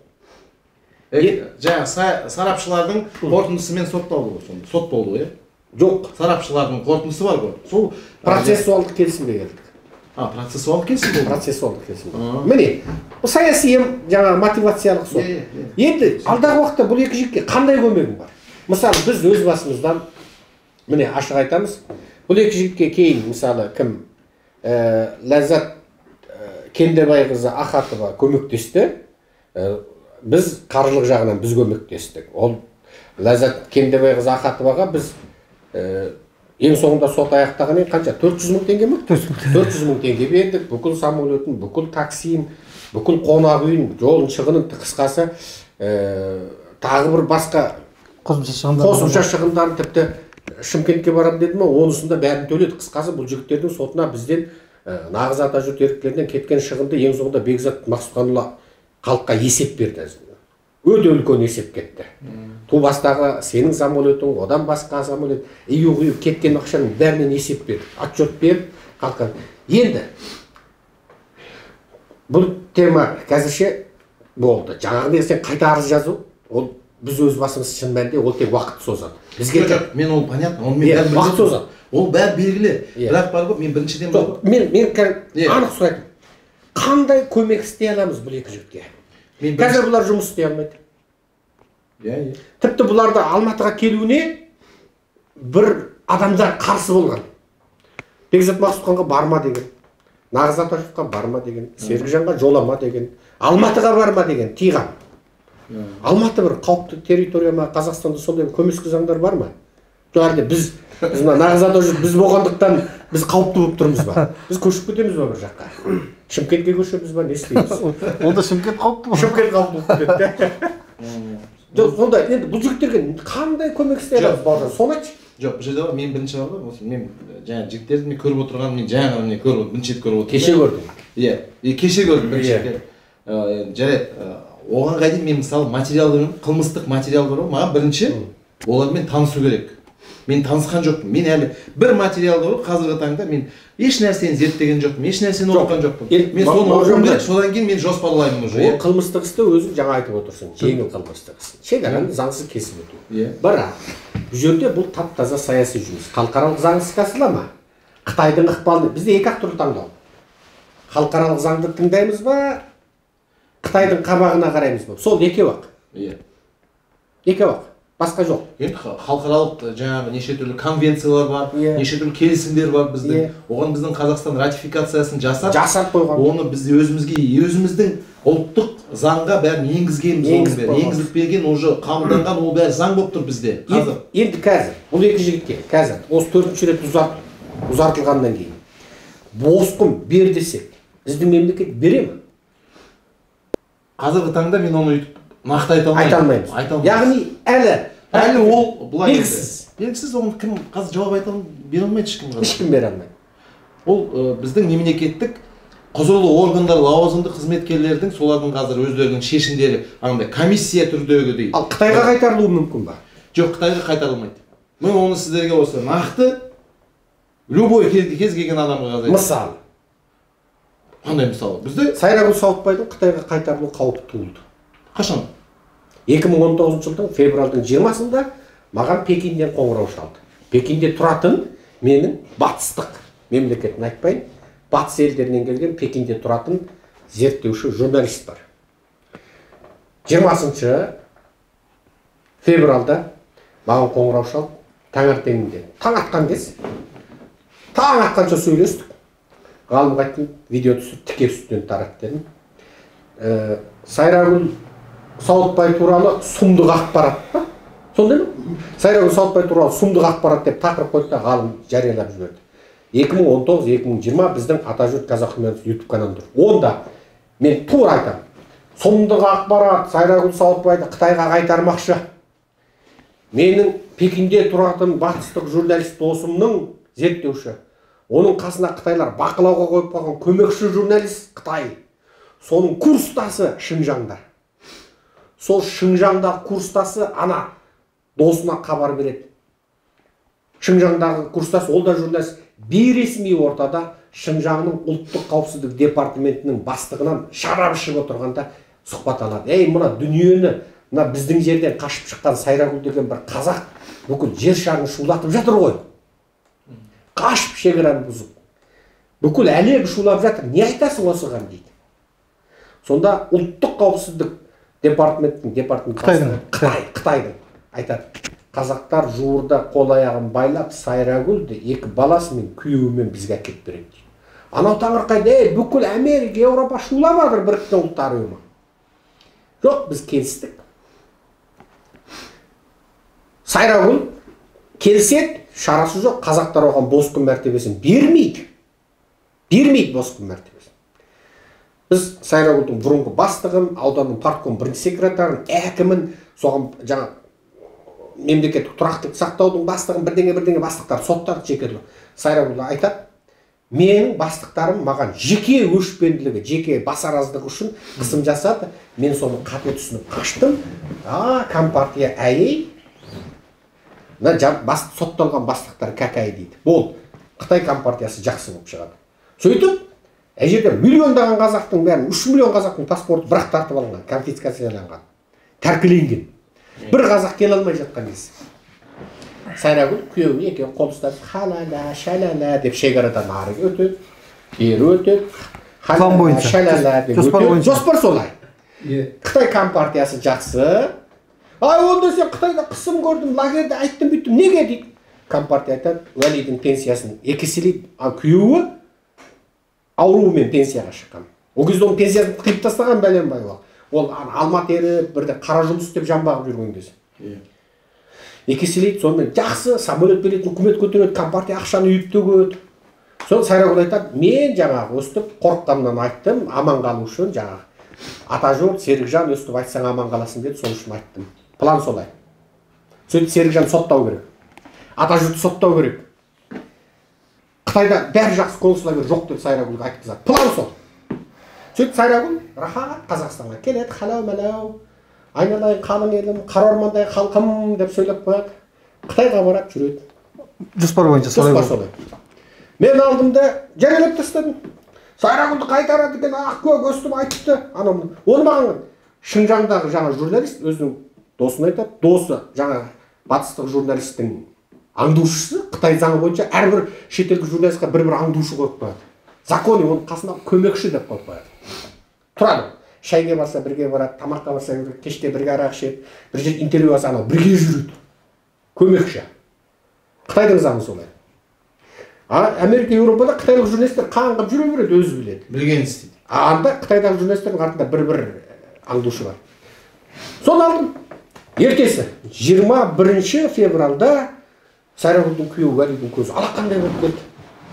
Жаңа сарапшылардың қорытындысымен сотталды ғой сонда. Сот болды ғой, е? Жоқ. Сарапшылардың қорытындысы бар ғой. Сол процессуалдық келісімге келдік. А, процессуалдық келісім болды. Процессуалдық келісім. Міне, саяси жаңа мотивациялық сот. Енді алдағы уақытта бұл екі жігітке қандай көмегім бар? Мысалы, біз өз басымыздан міне ашық айтамыз. Бұл екі жігітке кейін мысалы кім Ләззат Кендебайқызы Ахатова көмектесті. Біз қаржылық жағынан біз көмектестік. Ол Ләззат Кендебайқызы Ахатоваға біз ең соңында сот аяқтағаннан қанша? төрт жүз мың теңге ме? төрт жүз мың теңге бердік. Бүкіл самолетін, бүкіл таксиін, бүкіл қонақ үйін, жолын шығынын қысқасы тағы бір басқа қосымша шығындарын тіпті Шымкентке барам деді ме, онысында бәрін төледі. Қысқасы бұл жігіттердің сотына бізден нағыз Атажұрт еріктілерінен кеткен шығынды ең соңында Бекзат Мақсұтханұлы халыққа есеп берді. Өте үлкен есеп кетті. Тубастағы сенің самолетің, одан басқа самолет, үйі-үйі кеткен ақшаның бәрінен есеп берді. Отчет беріп, халыққа. Енді бұл тема қазірше болды. Жаңағы нәрсен қайта арыз жазу, ол біз өз басымыз шын мәнінде ол тек уақыт созады. Бізге мен ол понятно, ол мен бәрі уақыт созады. Ол бәрі белгілі. Бірақ бар ғой, мен біріншіден бар ғой. Мен мен анық сұрайтын. Қандай көмек істей аламыз бұл екі жігітке? Қазір бұлар жұмыс істей алмайды. Тіпті бұларды Алматыға келуіне бір адамдар қарсы болған. Бекзат Мақсұтханға барма деген, Нағыз Атажұртқа барма деген, Серікжанға жолама деген, Алматыға барма деген тиған. Алматы бір қауіпті территория ма, Қазақстанда сондай көмескі заңдар бар ма? Жоқ, әлде біз Нағыз Атажұрт біз болғандықтан біз қауіпті болып тұрмыз ба? Біз көшіп кетеміз ба бір жаққа? Шымкентке көшеміз ба, не істейміз? Онда Шымкент қауіпті болып. Шымкент қауіпті болып кетті. Жоқ, сонда енді бұл жігіттерге қандай көмек істей аламыз бауыржан? Соны айтшы. Жоқ, бұл жерде бар, мен бірінші бар ғой, мен жаңа жігіттерді мен көріп отырған, мен жаңа ғана көріп отырмын, бірінші рет көріп отырмын. Кеше көрдім. Иә, кеше көрдім бірінші рет. Жарайды, оған қайда мен мысалы материал беремін, қылмыстық материал бар ғой, маған бірінші олармен танысу керек. Мен танысқан жоқпын. Мен әлі бір материал бар ғой, қазіргі таңда мен еш нәрсені зерттеген жоқпын, еш нәрсені оқыған жоқпын. Мен соны оқуым керек, содан кейін мен жоспарлаймын уже. Ол қылмыстық істі өзің жаңа айтып отырсың, жеңіл қылмыстық іс. Шекараны заңсыз кесіп өту. Бірақ бұл жерде бұл тап-таза саяси жұмыс. Халықаралық заң іске асыла ма? Қытайдың ықпалы, бізде екі ақ түрлі таңдау. Халықаралық заңды тыңдаймыз ба? Қытайдың қабағына қараймыз ба? Сол екеуі-ақ. Иә. Екеуі-ақ. Басқа жоқ. Енді халықаралық жаңағы неше түрлі конвенциялар бар, неше түрлі келісімдер бар біздің. Оған біздің Қазақстан ратификациясын жасап, жасап қойған. Оны біз өзімізге, өзіміздің ұлттық заңға бәрін енгізгенбіз, оның бәрі енгізіліп берген, уже қабылданған, ол бәрі заң болып тұр бізде. Қазір. Енді қазір бұл екі жігітке қазір осы төртінші рет ұзартылғаннан кейін босқын бер десек, біздің мемлекет бере ме? Қазіргі таңда мен оны өйтіп нақты айта алмаймын. Яғни әлі әлі ол былай белгісіз. Белгісіз, оны кім қазір жауап айта бере алмайды ешкім. Ешкім бере алмайды. Ол біздің мемлекеттік құзырлы органдар, лауазымды қызметкерлердің солардың қазір өздерінің шешімдері, андай комиссия түрдегідей. Ал Қытайға қайтарылуы мүмкін ба? Жоқ, Қытайға қайтарылмайды. Мен оны сіздерге осы нақты любой кез келген адамға қазір. Мысалы. Қандай мысалы? Бізде Сайрагүл Сауытбайдың Қытайға қайтарылу қаупі туылды. Қашан? екі мың он тоғызыншы жылдың февральдың жиырмасында маған Пекинден қоңырау шалды. Пекинде тұратын менің батыстық мемлекетін айтпайын, батыс елдерінен келген Пекинде тұратын зерттеуші журналист бар. жиырмасыншы февральда маған қоңырау шалды, таңертеңінде. Таң атқан кез. Таң атқанша сөйлестік. Ғалымға айттым, видео түсіп, тіке үстінен тарат дедім. Сайрагүл Сауытбай туралы сұмдық ақпарат па? Сондай ма? Сайрагүл Сауытбай туралы сұмдық ақпарат деп тақырып қойды да ғалым жариялап жіберді. екі мың он тоғыз екі мың жиырма біздің Атажұрт Казахмет YouTube каналында. Онда мен тура айтамын. Сұмдық ақпарат, Сайрагүл Сауытбайды Қытайға қайтармақшы. менің Пекинде тұратын батыстық журналист досымның зерттеуші. Оның қасына қытайлар бақылауға қойып қойған көмекші журналист Қытай. Соның курстасы Шыңжаңда. Сол Шыңжаңдағы курстасы ана досына хабар береді. Шыңжаңдағы курстасы, ол да журналист, бейресми ортада Шыңжаңның ұлттық қауіпсіздік департаментінің бастығынан шарап ішіп отырғанда сұхбат алады. Ей, мына дүниені, мына біздің жерден қашып шыққан Сайрагүл деген бір қазақ бүкіл жер шарын шулатып жатыр ғой. Қашып шекараны бұзып. Бүкіл әлем шулап жатыр. Не айтасың осыған дейді. Сонда ұлттық қауіпсіздік департаменттің департамент Қытайдың Қытай, Қытайдың айтады. Қазақтар жуырда қол аяғын байлап Сайрагүлді екі баласымен күйеуімен бізге әкеліп береді дейді. Анау таңырқайды, ей, бүкіл Америка, Еуропа шулап жатыр Біріккен Ұлттар ұйымы. Жоқ, біз келістік. Сайрагүл келіседі, шарасы жоқ, қазақтар оған босқын мәртебесін бермейді. Бермейді босқын мәртебесін. Біз Сайрагүлдің бұрынғы бастығын, ауданның партком бірінші секретарын, әкімін, соған жаңа мемлекеттік тұрақтылық сақтаудың бастығын, бірдеңе-бірдеңе бастықтар, соттар жекерлі. Сайрагүл айтады, менің бастықтарым маған жеке өшпенділігі, жеке басараздығы үшін қысым жасады. Мен соны қате түсініп қаштым. А, компартия әйей. Сотталған бастықтар кәкәй дейді. Бол, Қытай компартиясы жақсы болып шығады. Сөйтіп, әжерде миллиондаған қазақтың бәрін, үш миллион қазақтың паспорты бірақ тартып алынған, конфискацияланған, тәркіленген. Бір қазақ келе алмай жатқан кез. Сайрагүл күйеуіне екеуі қол ұстап, халала, шалала деп шекарадан ары өтеді, бері өтеді, халала, шалала деп өтеді. Жоспар солай. Қытай компартиясы жақсы. Ай, онда сен Қытайда қысым көрдім, лагерде айттым бүттім, неге дейді? Компартия айтады, Уәлидің пенсиясын екеселейді, ал күйеуі ауруымен пенсияға шыққан. Ол кезде оның пенсиясын қиып тастаған бәленбай ол. Ол алма теріп, бірде қара жұмыс істеп жан бағып жүрген кез. Екеселейді, сонымен жақсы, самолет беретін, үкімет көтереді, компартия ақшаны үйіп төгеді. Сол Сайрагүл айтады, мен жаңағы өстіп қорыққаннан айттым, аман қалу үшін жаңағы. Атажол, Серікжан өстіп айтсаң аман қаласың деді, сол үшін айттым. План солай. Сөйтіп Серікжан соттау керек. Атажолды соттау керек. Қытайда бәрі жақсы консулар жоқ деп Сайрагүлге айтқызады. План сол. Сөйтіп Сайрагүл рахат Қазақстанға келеді, халау-малау, айналайын қалың елім, қара ормандай халқым деп сөйлеп қояды. Қытайға барады, жүреді. Жоспар бойынша солай болды. Мен алдымда жариялап тастадым. Сайрагүлді қайтарады екен, ақкөк өстіп айтыпты. Анау оны маған Шыңжаңдағы жаңа журналист өзінің досын айтады. Досы жаңа батыстық журналистің аңдушысы, Қытай заңы бойынша әрбір шетелдік журналистқа бір-бір аңдушы қойып қояды. Законы оның қасына көмекші деп қойып қояды. Тұрады. Шайға барса бірге барады, тамаққа барса кеште бірге арақ ішеді, бір жер интервью алса анау бірге жүреді. Көмекші. Қытайдың заңы солай. Америка, Еуропада қытайлық журналистер қаңғып жүре береді, өзі біледі. Білген істейді. Анда Қытайдағы журналистердің артында бір-бір аңдушы бар. Сол алдым. Ертесі жиырма бірінші февралда Сайрагүлдің күйеуі Уәлидің көзі алақандай болып келді.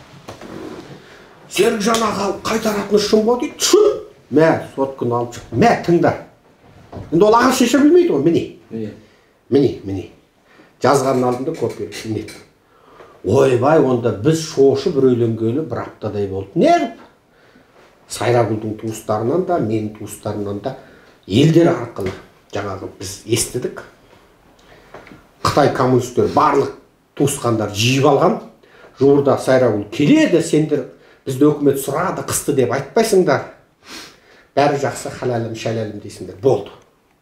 Серікжан аға қайтаратыны шын ба дейді. Шын. Мә, сотканы алып шықты. Мә, тыңда. Енді ол ағаш шеше білмейді ғой, міне. Міне, міне. Жазғанын алдында көпке мінеді. Ойбай, онда біз шошып үрейленгелі бір аптадай болды. Не қып? Сайрагүлдің туыстарынан да, менің туыстарынан да елдер арқылы жаңағы біз естідік. Қытай коммунистер барлық туысқандар жиып алған. Жуырда Сайрагүл келеді, сендер бізді өкімет сұрады, қысты деп айтпайсыңдар. Бәрі жақсы, халалым, шалалым дейсіңдер. Болды.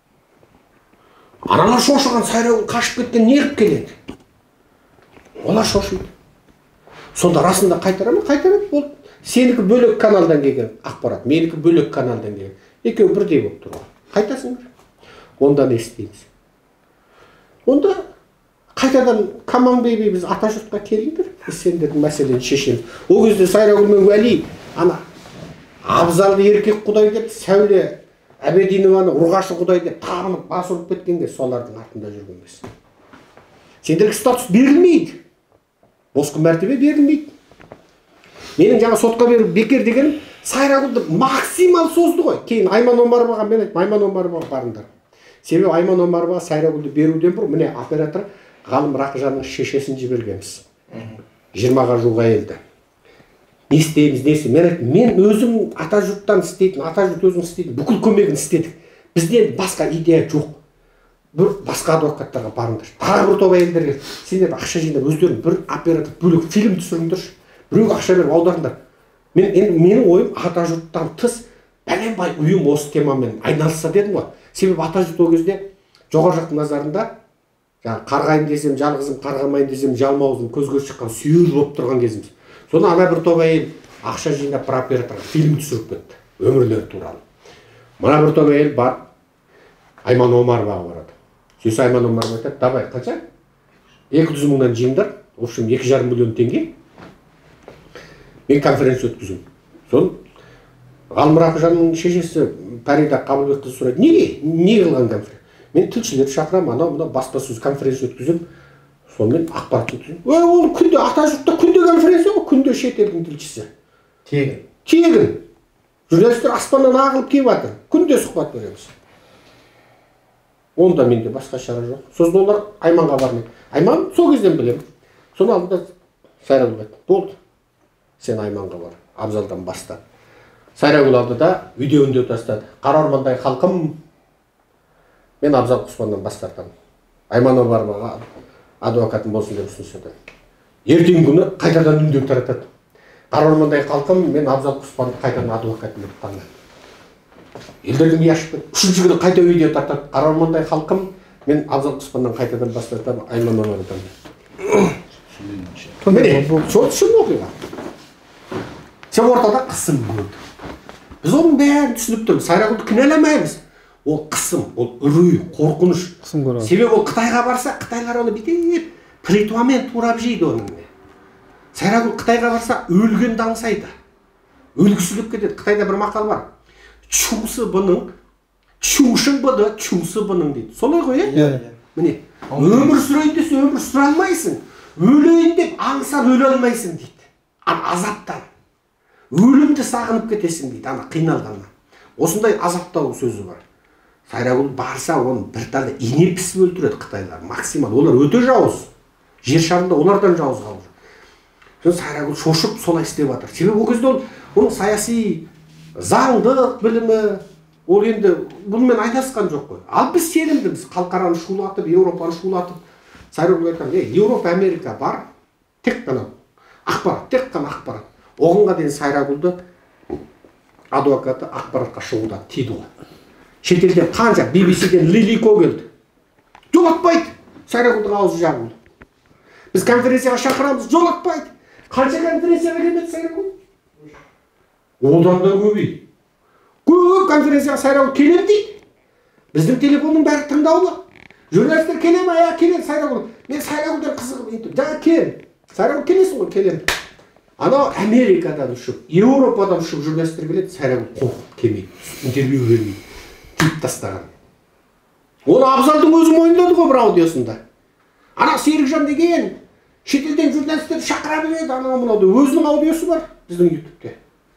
Аналар шошыған, Сайрагүл қашып кеткен, не қып келеді? Олар шошиды. Сонда расында қайтарады ма? Қайтарады, болды. Сенікі бөлек каналдан келген ақпарат, менікі бөлек каналдан келген. Екеуі бірдей болып тұр. Қайтасыңдар. Онда не істейміз? Онда қайтадан Каман бейбей біз Атажұртқа келіңдер. Біз сендердің мәселені шешеміз. Ол кезде Сайрагүл мен Уәли ана Абзалды еркек құдай деп, Сәуле Әбединованы ұрғашы құдай деп табынып бас ұрып кеткенде солардың артында жүргенбіз. Сендерге статус берілмейді. Босқын мәртебе берілмейді. Менің жаңа сотқа беріп бекер дегенім Сайрагүлді максимал созды ғой. Кейін Айман Омароваға мен айттым, Айман Омароваға барыңдар. Себебі Айман Омарова Сайрагүлді беруден бұрын міне оператор Ғалым Рақыжанның шешесін жібергенбіз. жиырмаға жуық әйелді. Не істейміз, не істейміз? Мен айттым, мен өзім ата жұрттан істейтін, ата жұрт өзім істейтін, бүкіл көмегін істедік. Бізден басқа идея жоқ. Бір басқа адвокаттарға барыңдар. Тағы бір топ әйелдер келді. Сендер ақша жинап, өздерің бір оператор бөлек фильм түсіріңдерші. Біреуге ақша беріп аударыңдар. Мен енді менің ойым ата жұрттан тыс бәленбай ұйым осы темамен айналысса дедім ғой. Себебі ата жұрт ол кезде жоғары жақтың назарында жаңағы қарғайын десем жалғызым, қарғамайын десем жалмауызым, көзге шыққан сүйел болып тұрған кезіміз. Соны ана бір топ әйел ақша жинап бір операторға фильм түсіріп кетті, өмірлері туралы. Мына бір топ әйел бар, Айман Омароваға барады. Сөйтсе Айман Омарова айтады, давай, қанша? екі жүз мыңнан жиындар, в общем, екі жарым миллион теңге. Мен конференция өткіземін. Соны Ғалым Рақыжанның шешесі Парида Қабылбекқызы сұрайды, неге? Не қылған конференция? Мен тілшілерді шақырамын, анау мына баспасөз конференция өткіземін. Сонымен ақпарат өткіземін. Ой, ол күнде ата жұртта күнде конференция ғой, күнде шетелдің тілшісі. Тегін. Тегін. Журналистер аспаннан ағылып келіп жатыр. Күнде сұхбат береміз. Онда менде басқа шара жоқ. Сосын олар Айманға бармайды. Айман сол кезден білемін. Соны алдында Сайрагүл айтты. Болды. Сен Айманға бар. Абзалдан баста. Сайрагүл алды да видео үндеу тастады. Қара ормандай халқым, мен Абзал Құспаннан бас тартамын. Айман Омароваға адвокатым болсын деп ұсыныс етеді. Ертеңгі күні қайтадан үндеу таратады. Қара ормандай халқым, мен Абзал Құспанды қайтадан адвокатым деп танымын. Елдердің үй ашып кетті. Үшінші күні қайта видео тартады. Қара ормандай халқым, мен Абзал Құспаннан қайтадан бас тартамын. Айман Омаровадан. Міне, сол шын оқиға. Сен ортада қысым болды. Біз оның бәрін түсініп тұрмыз. Сайрагүлді кінәламаймыз. Ол қысым, ол үрей, қорқыныш. Себебі ол Қытайға барса, Қытайлар оны бүйтіп притуамен турап жейді оның. Сайрагүл Қытайға барса, өлгенді аңсайды. Өлгісіліп кетеді. Қытайда бір мақал бар. Чусы бұның, чушың бұды, чусы бұның дейді. Солай ғой, е? Міне, өмір сүрейін десе өмір сүре алмайсың. Өлейін деп аңсап өле алмайсың дейді. Азаптан. Өлімді сағынып кетесің дейді, ана қиналғаннан. Осындай азаптау сөзі бар. Сайрагүл барса, оны бір тәлі ине пісіп өлтіреді Қытайлар, максимал. Олар өте жауыз. Жер шарында олардан жауыз қалып жүр. Сайрагүл шошып солай істеп жатыр. Себебі ол кезде ол, оның саяси заңдық білімі, ол енді бұнымен айналысқан жоқ қой. Ал біз сенімдіміз, халықараны шулатып, Еуропаны шулатып. Сайрагүл айтқан, Еуропа, Америка бар, тек қана ақпарат, тек қана ақпарат. Оғынға дейін Сайрагүлді адвокаты ақпаратқа шығудан тиді ғой. Шетелден қанша, би би си-ден Лилико келді. Жолатпайды. Сайрагүлдің аузы жабылды. Біз конференцияға шақырамыз, жолатпайды. Қанша конференцияға келмеді Сайрагүл? Одан да көбейді. Көп конференцияға Сайрагүл келем дейді. Біздің телефонның бәрі тыңдаулы. Журналистер келем, ая келем Сайрагүл. Мен Сайрагүлден қызығып, жаңа кел. Сайрагүл келесің ғой, келем. Ана Америкадан ұшып, Еуропадан ұшып журналистер келеді, Сайрагүл қорқып келмейді, интервью бермейді, түйіп тастаған. Оны Абзалдың өзі мойындады ғой бір аудиосында. Ана Серікжан деген шетелден журналистер шақыра біледі, ана мынауды өзінің аудиосы бар біздің ютубте.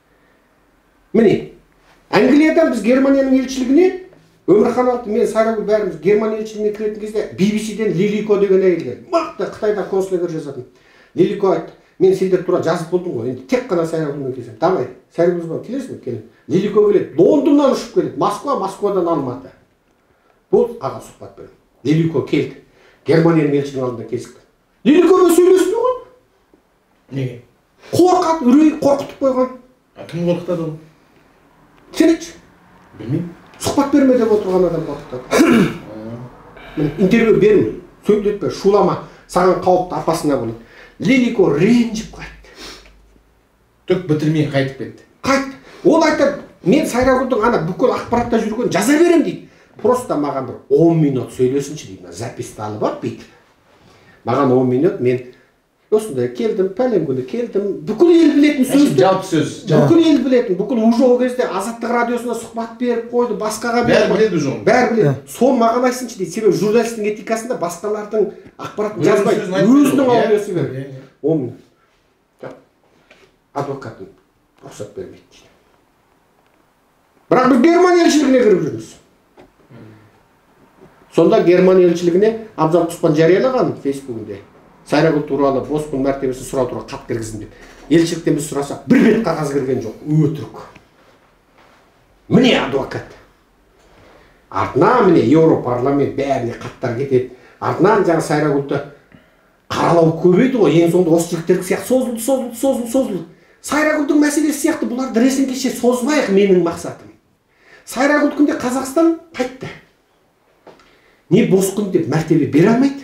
Міне, Англиядан біз Германияның елшілігіне, Өмірхан алды, мен Сайрагүл бәріміз Германия елшілігіне кіретін кезде би би си-ден Лилико деген әйелдер, мықты Қытайда консулдар жазатын. Лилико айтты, мен сендер тура жазып болдым ғой, енді тек қана Сайрагүлмен келсем. Давай, Сайрагүл келесің бе? Келем. Лилико келеді, Лондоннан ұшып келеді, Москва, Москвадан Алматы. Бұл аға сұхбат берді. Лилико келді. Германияның елшінің алдында кезікті. Лиликомен сөйлесті ғой. Неге? Қорқады, үрей қорқытып қойған. Кім қорқытады оны? Сен айтшы. Білмеймін. Сұхбат берме деп отырған адам қорқытады. Интервью берме, сөйлетпе, шулама, саған қауіпті апасына болады. Лилико ренжіп қайтты. Түк бітірмей қайтып кетті. Қайтты. Ол айтады, мен Сайрагүлдің ана бүкіл ақпаратта жүрген жаза берем дейді. Просто маған бір он минут сөйлесінші дейді. Записьті алып алып бүйтіп. Маған он минут мен осындай келдім, пәлен күні келдім. Бүкіл ел білетін сөзді. Жалпы сөз. Бүкіл ел білетін, бүкіл уже ол кезде Азаттық радиосына сұхбат беріп қойды, басқаға беріп. Бәрі біледі уже. Бәрі біледі. Сол маған айтсыншы дейді. Себебі журналистің этикасында басқалардың ақпаратын жазбайды. Өзінің аудиосы береді. он минут. Адвокатым рұқсат бермейді дейді. Бірақ біз Германия елшілігіне кіріп жүрміз. Сонда Германия елшілігіне Абзал Құспан жариялаған Фейсбугінде. Сайрагүл туралы босқын мәртебесін сұрау туралы хат кіргізін деп. Елшіліктен біз сұрасақ, бір бет қағаз кірген жоқ, өтірік. Міне адвокат. Артынан міне Еуропарламент бәріне хаттар кетеді. Артынан жаңа Сайрагүлді қаралау көбейді ғой, ең соңында осы жігіттерге сияқты созылды, созылды, созылды, созылды. Сайрагүлдің мәселесі сияқты бұларды ресімгеше созбайық менің мақсатым. Сайрагүл күнде Қазақстан қайтты. Не босқын деп мәртебе бере алмайды?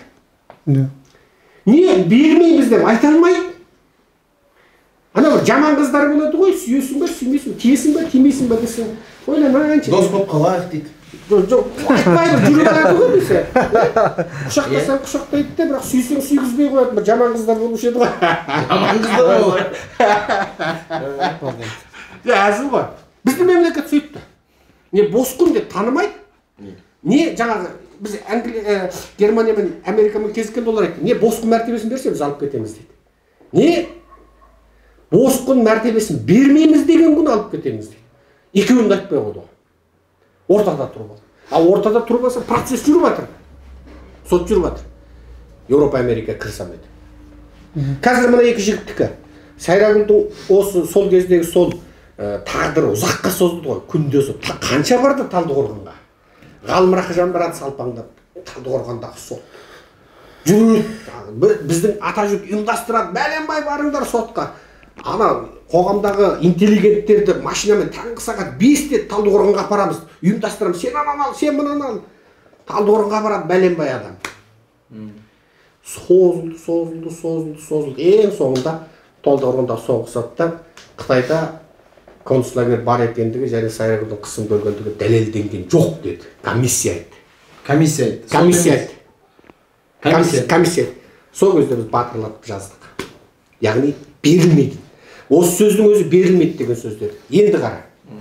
Не бермейміз деп айта алмайды? Ана бір жаман қыздар болады ғой, сүйесің бе, сүймейсің бе, тиесің бе, тимейсің бе десең, ойланайыншы. Дос болып қалайық дейді. Жоқ, айтпайды, жүріп алады ғой десе. Құшақтасаң құшақтайды да, бірақ сүйсең сүйгізбей қояды. Бір жаман қыздар болушы еді ғой. Жаман қыздар болады. Әзіл ғой. Біздің мемлекет сөйтті. Не босқын деп танымайды? Не жаңағы біз Германия мен Америкамен кезіккен олар айтты. Не босқын мәртебесін берсе біз алып кетеміз дейді. Не босқын мәртебесін бермейміз деген күн алып кетеміз дейді. Екеуін де айтпай қойды ғой. Ортада тұрып алды. А ортада тұрып алса процесс жүріп жатыр. Сот жүріп жатыр. Еуропа, Америка кірісе алмайды. Қазір мына екі жігіттікі. Сайрагүлдің осы сол кездегі сол тағдыры ұзаққа созылды ғой. Күнде сол қанша барды Талдықорғанға. Ғалымрақ Жанбарат салпаңдап Талдықорғандағы сот. Жүреді. Біздің атажұрт ұйымдастырады. Бәленбай барыңдар сотқа. Ана қоғамдағы интеллигенттерді машинамен таңғы сағат бесте Талдықорғанға апарамыз. Ұйымдастырамыз. Сен ананы ал, сен мынаны ал. Талдықорғанға апарады бәленбай адам. Созылды, созылды, созылды, созылды. Ең соңында Талдықорғандағы соңғы сотта Қытайда концлагер бар екендігі және Сайрагүлдің қысым көргендігі дәлелденген жоқ деді. Комиссия айтты. Комиссия айтты. Комиссия айтты. Комиссия айтты. Сол кезде біз батырлатып жаздық. Яғни берілмейді. Осы сөздің өзі берілмейді деген сөздер. Енді қара.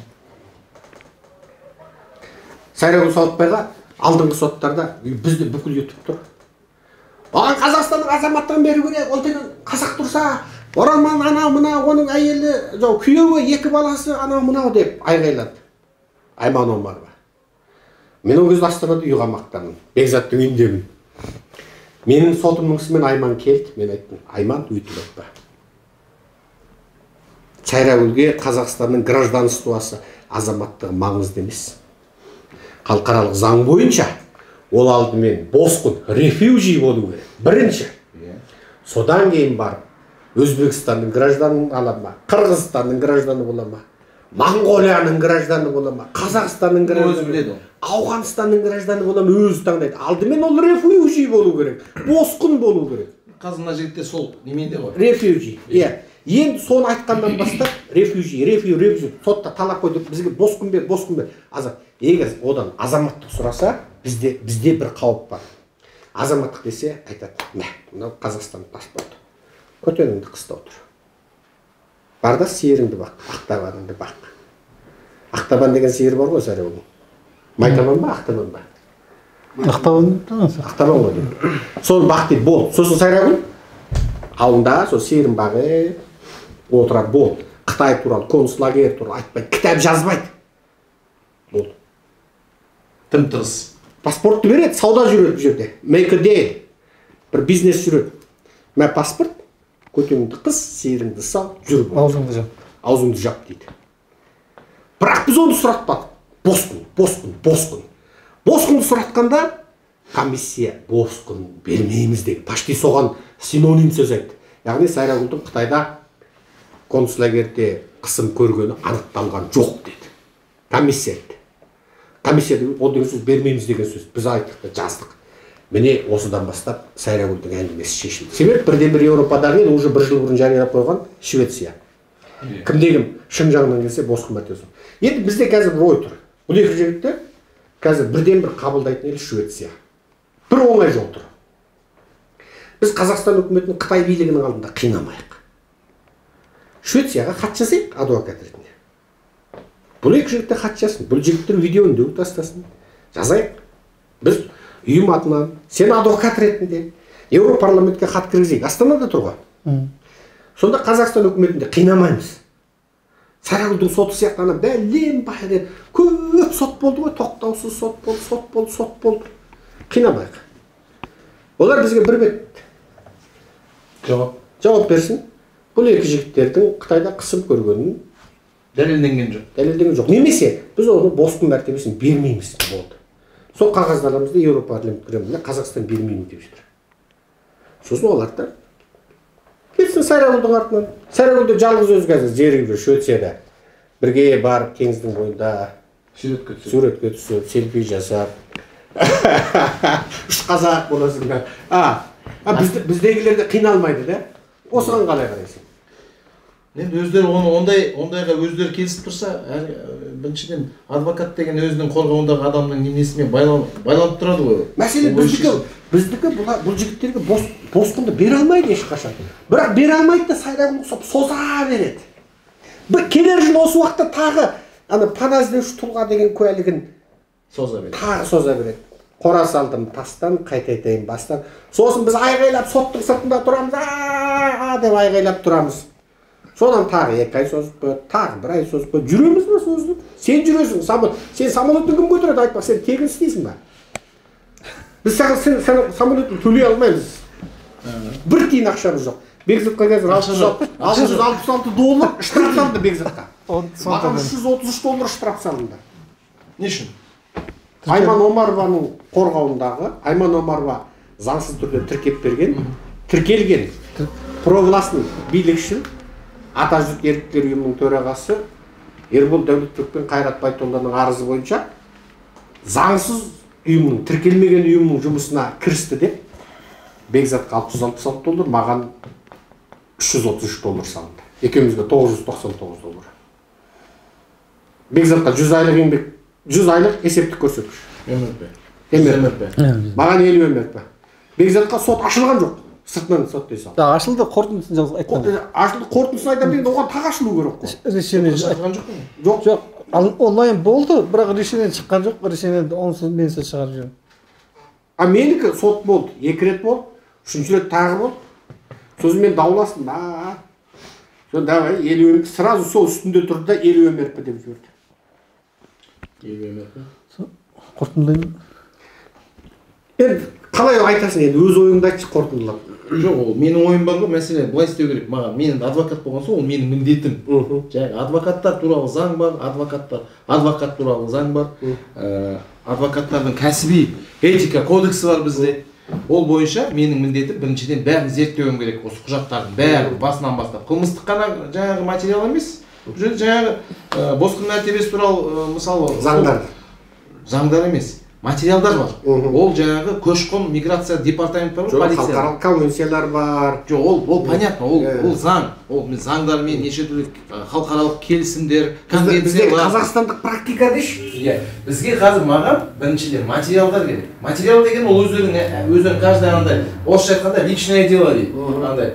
Сайрагүл Сауытбайға алдыңғы соттарда бізді бүкіл ютуб тұр. Оған Қазақстанның азаматтығын беру керек, ол деген қазақ тұрса, оралман анау мынау, оның әйелі, жоқ, күйеуі, екі баласы анау мынау деп айғайлады. Айман Омарова. Мен ол кезде Астанада үйғамақтамын. Бекзаттың үйіндемін. Менің сотымның ісімен Айман келді. Мен айттым, Айман өйтіп айтпа. Сайрагүлге Қазақстанның гражданствосы азаматтығы маңызды емес. Халықаралық заң бойынша ол алдымен босқын, рефюжи болу керек. Бірінші. Содан кейін барып Өзбекстанның гражданын ала ма, Қырғызстанның гражданы бола ма, Монғолияның гражданы бола ма, Қазақстанның гражданы, Ауғанстанның гражданы бола ма, өзі таңдайды. Алдымен ол рефюжи болу керек, босқын болу керек. Қазір мына жігітте сол неменде ғой. Рефюжи. Иә. Енді соны айтқаннан бастап рефюжи, рефю, рефюжи сотта талап қойды. Бізге босқын бер, босқын бер. Азат. Егер одан азаматтық сұраса, бізде бізде бір қауіп бар. Азаматтық десе айтады, "Мә, мынау Қазақстан паспорты. Көтеріңді қыста отыр. Бар да сиырыңды бақ, ақтабаныңды бақ." Ақтабан деген сиыр бар ғой Сайрагүлдің. Майтабан ба, ақтабан ба? Ақтабан. Ақтабан ғой дейді. Сол бақ дейді, бол. Сосын Сайрагүл ауылында сол сиырын бағы отырады, бол. Қытай туралы, концлагер туралы айтпайды, кітап жазбайды. Болды. Тым тырыс. Паспортты береді, сауда жүреді бұл жерде. Make a deal. Бір бизнес жүреді. Мә паспорт, көтеңді қыс, сиырыңды сал, жүр. Аузыңды жап. Аузыңды жап дейді. Бірақ біз оны сұратпадық. Босқын, босқын, босқын. Босқынды сұратқанда комиссия босқын бермейміз деген. Почти соған синоним сөз айтты. Яғни Сайрагүлдің Қытайда концлагерде қысым көргені анықталған жоқ деді. Комиссия айтты. Комиссия ол деген сөз бермейміз деген сөз. Біз айттық та жаздық. Міне осыдан бастап Сайрагүлдің әңгімесі шешілді. Себеп бірден бір Еуропадағы ел уже бір жыл бұрын жариялап қойған Швеция. Кімде кім шын жағынан келсе босқын мәртебесі. Енді бізде қазір бір ой тұр. Бұл екі жігітті қазір бірден бір қабылдайтын ел Швеция. Бір оңай жол тұр. Біз Қазақстан үкіметінің Қытай билігінің алдында қинамайық. Швецияға хат жазайық адвокат ретінде. Бұл екі жігітті хат жазсын. Бұл жігіттер видеоны дөп тастасын. Жазайық. Біз үйім атынан, сен адвокат ретінде Еуропарламентке хат кіргізейік. Астанада тұр ғой. Сонда Қазақстан үкіметінде қинамаймыз. Сайрагүлдің соты сияқты ана бәлем байыр көп сот болды ғой, тоқтаусыз сот болды, сот болды, сот болды. Қинамайық. Олар бізге бір бет Жауап. жауап берсін. Бұл екі жігіттердің Қытайда қысым көргенін Дәлелденген жоқ. дәлелдеген жоқ. Немесе біз оны босқын мәртебесін бермейміз болды. Сол қағаздарымызды Еуропа парламентіне Қазақстан бермеймін деп жатыр. Сосын олар да кетсін Сайрагүлдің артынан. Сайрагүлді жалғыз өзі қазір жерге бір шөтседі. Бірге барып теңіздің бойында Суретке түсіп. суретке түсіп, селфи жасап. Үш қазақ боласың да. А, біздегілер де қиналмайды да. Осыған қалай қарайсың? Енді өздері оны ондай ондайға өздері келісіп тұрса, біріншіден адвокат деген өзінің қорғауындағы адамның несімен байланып тұрады ғой. Мәселе біздікі, біздікі бұл жігіттерге босқынды бере алмайды ешқашан. Бірақ бере алмайды да Сайрагүл ұқсап соза береді. Бір келер жыл осы уақытта тағы ана пана іздеуші тұлға деген куәлігін Соза береді. Тағы соза береді. Қора салдым тастан, қайта айтайын бастан. Сосын біз айғайлап соттың сыртында тұрамыз, а деп айғайлап тұрамыз. Содан тағы екі ай созып қойды, тағы бір ай созып қойды. Жүреміз ба созып? Сен жүресің, сен самолеттің кім көтереді айтпақ, сен тегін істейсің ба? Біз сен самолеттің төлей алмаймыз. Бір тиын ақшамыз жоқ. Бекзатқа қазір алты жүз алпыс алты доллар штраф салынды Бекзатқа. Маған үш жүз отыз үш доллар штраф салынды. Не үшін? Айман Омарованың қорғауындағы, Айман Омарова заңсыз түрде тіркеп берген, тіркелген провластный билікшіл Атажұрт еріктілер ұйымының төрағасы Ербол Дәулетбек пен Қайрат Байтолланың арызы бойынша заңсыз ұйымның, тіркелмеген ұйымның жұмысына кірісті деп Бекзатқа алты жүз алпыс алты доллар, маған үш жүз отыз үш доллар салынды. Екеумізге тоғыз жүз тоқсан тоғыз доллар. Бекзатқа жүз айлық еңбек, жүз айлық есептік көрсеткіш. МРП. Маған елу МРП. Бекзатқа сот ашылған жоқ. Сыртынан сот дей салды. Ашылды, қорытындысын жалғыз айтқан. Ашылды, қорытындысын айтам деген оған тағы ашылу керек қой. Решение Шыққан жоқ па? Жоқ. Жоқ, онлайн болды, бірақ решение шыққан жоқ. Решение онсыз менсіз шығарып жүрмін. А менікі сот болды, екі рет болды, үшінші рет тағы болды. Сосын мен дауластым. А, сол давай елу МРП, сразу сол үстінде тұрды да елу МРП деп жіберді. елу МРП. Қорытындылаймын. Енді қалай айтасың енді өз ойыңды айтшы қорытындылап. Жоқ, ол менің ойым бар ғой, мәселе былай істеу керек. Маған менің адвокат болған соң, ол менің міндетім. Жаңағы адвокаттар туралы заң бар, адвокаттар, адвокат туралы заң бар. Адвокаттардың кәсіби этика кодексі бар бізде. Ол бойынша менің міндетім біріншіден бәрін зерттеуім керек. Осы құжаттардың бәрін басынан бастап. Қылмыстық қана жаңағы материал емес. Бұл жерде жаңағы босқын мәртебесі туралы мысалы Заңдар. Заңдар емес. Материалдар бар. Ол жаңағы көші-қон миграция департаменті бар ғой, полиция. Халықаралық конвенциялар бар. Жоқ, ол ол понятно, ол ол заң. Ол мен заңдармен неше түрлі халықаралық келісімдер, конвенциялар. Бізде қазақстандық практика деші. Иә, бізге қазір маған біріншіден материалдар керек. Материал деген ол өздерінің өздерінің каждый андай орысша айтқанда личное дело дейді. Андай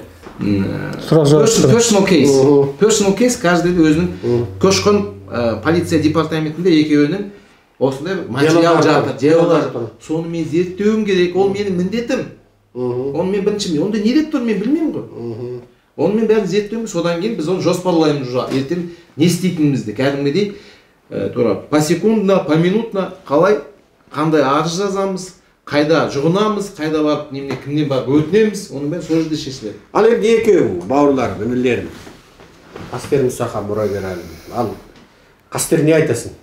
personal case. Personal case каждый өзінің көші-қон полиция департаментінде екеуінің осындай материал жатыр, делолар. Соны мен зерттеуім керек, ол менің міндетім. Оны мен бірінші, онда не деп тұр, мен білмеймін ғой. Оны мен бәрін зерттеуім, содан кейін біз оны жоспарлаймыз уже. Ертең не істейтінімізді, кәдімгідей тура посекундно, поминутно қалай, қандай арыз жазамыз, қайда жұғынамыз, қайда барып, немене кімнен барып өтінеміз, оның бәрі сол жерде шешіледі. Ал енді екеуің, бауырларым, інілерім, Қастер Мұсахан, мұрагер әлім. Ал Қастер не айтасың?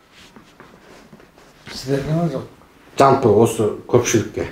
Сіздерге ма жоқ? Жалпы осы көпшілікке.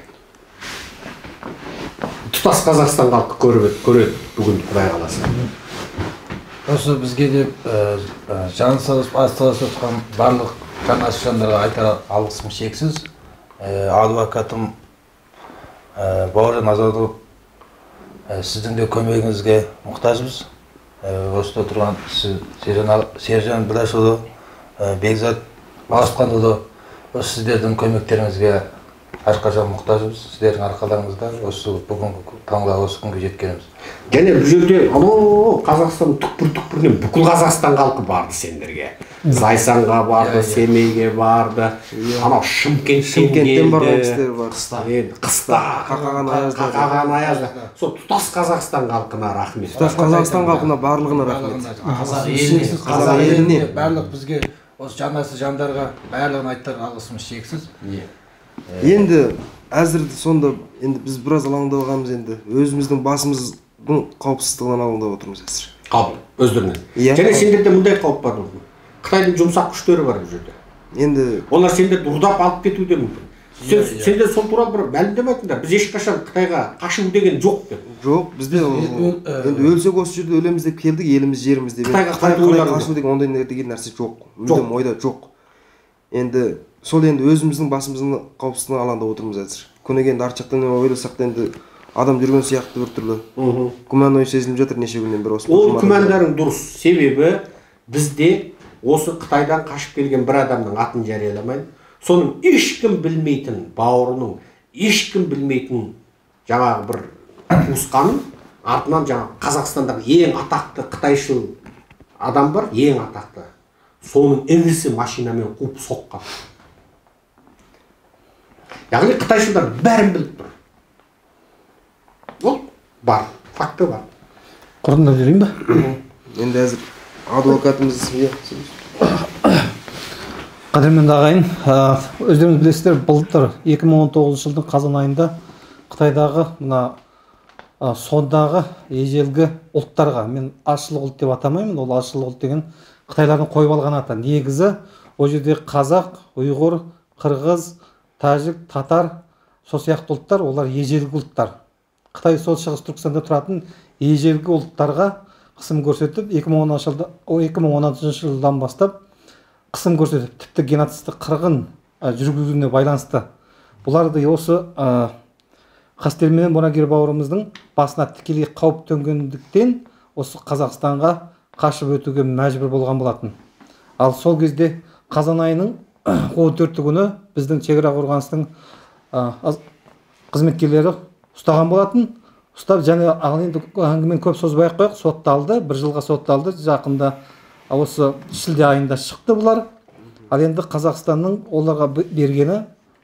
Тұтас Қазақстан халқы көреді бүгін Құдай қаласа. Осы бізге деп жан салып, асталасып жатқан барлық жан ашыр жандарға айтар алғысым шексіз. Адвокатым Бауыржан Азатов, сіздің де көмегіңізге мұқтажбыз. Осыда тұрған Сержан Білашұлы, Бекзат Баласқанұлы, осы сіздердің көмектеріңізге әрқашан мұқтажбыз. Сіздердің арқаларыңызда осы бүгінгі таңда осы күнге жеткеніміз. Және бұл жерде Қазақстан түкпір-түкпірінен бүкіл Қазақстан халқы барды сендерге. Зайсанға барды, Семейге барды, анау Шымкенттен барған бар. Қыста, Қақаған Аязда. Сол тұтас Қазақстан халқына рахмет. Тұтас Қазақстан халқына барлығына рахмет. Қазақ еліне барлық бізге осы жанасы жандарға барлығын айтар алғысымыз шексіз. Енді әзір сонда енді біз біраз алаңдап қалғанбыз енді. Өзіміздің басымыздың қауіпсіздігінен алаңдап отырмыз әзір. Қауіп өздерінен. Иә. Және сендерде мұндай қауіп бар ма? Қытайдың жұмсақ күштері бар бұл жерде. Енді Олар сендерді ұрдап алып кетуі де мүмкін. Сен, сендер сол туралы бір мәлімдеме айтыңдар. Біз ешқашан Қытайға қашу деген жоқ деп. жоқ, бізде енді өлсек осы жерде өлеміз деп келдік, еліміз жеріміз деп. Қытайға қайту ойларың қашу деген ондай деген нәрсе жоқ. Мүлдем ойда жоқ. Енді сол енді өзіміздің басымыздың қауіпсіздігіне алаңдап отырмыз әзір. Күніге енді арт жақтан ойласақ та енді адам жүрген сияқты бір түрлі күмән ой сезіліп жатыр неше күннен бері осы. Ол күмәндарың дұрыс. Себебі бізде осы Қытайдан қашып келген бір адамның атын жарияламайын. Соның ешкім білмейтін бауырының, ешкім білмейтін жаңағы бір туысқанын артынан жаңағы Қазақстандағы ең атақты қытайшыл адам бар, ең атақты. Соның інісі машинамен қуып соққан. Яғни қытайшылдар бәрін біліп тұр. Ол бар, факты бар. Құрындап жүрейін ба? Енді әзір адвокатымыз Қадірменді ағайын, өздеріңіз білесіздер, былтыр екі мың он тоғызыншы жылдың қазан айында Қытайдағы мына сондағы ежелгі ұлттарға, мен азшылық ұлт деп атамаймын, ол азшылық ұлт деген Қытайлардың қойып алған аты. Негізі ол жерде қазақ, ұйғыр, қырғыз, тәжік, татар, сол сияқты ұлттар, олар ежелгі ұлттар. Қытай сол шығыс Түркістанда тұратын ежелгі ұлттарға қысым көрсетіп, екі мың он алтыншы жылдан бастап қысым көрсетіп, тіпті геноцидті қырғын жүргізуіне байланысты. Бұларды осы Қастерліменен мұрагер бауырымыздың басына тікелей қауіп төнгендіктен осы Қазақстанға қашып өтуге мәжбүр болған болатын. Ал сол кезде қазан айының он төрті күні біздің шекара қорғаныстың қызметкерлері ұстаған болатын. Ұстап, және енді әңгімені көп созбай ақ қояйық, сотталды, бір жылға сотталды. Жақында осы шілде айында шықты бұлар. Ал енді Қазақстанның оларға бергені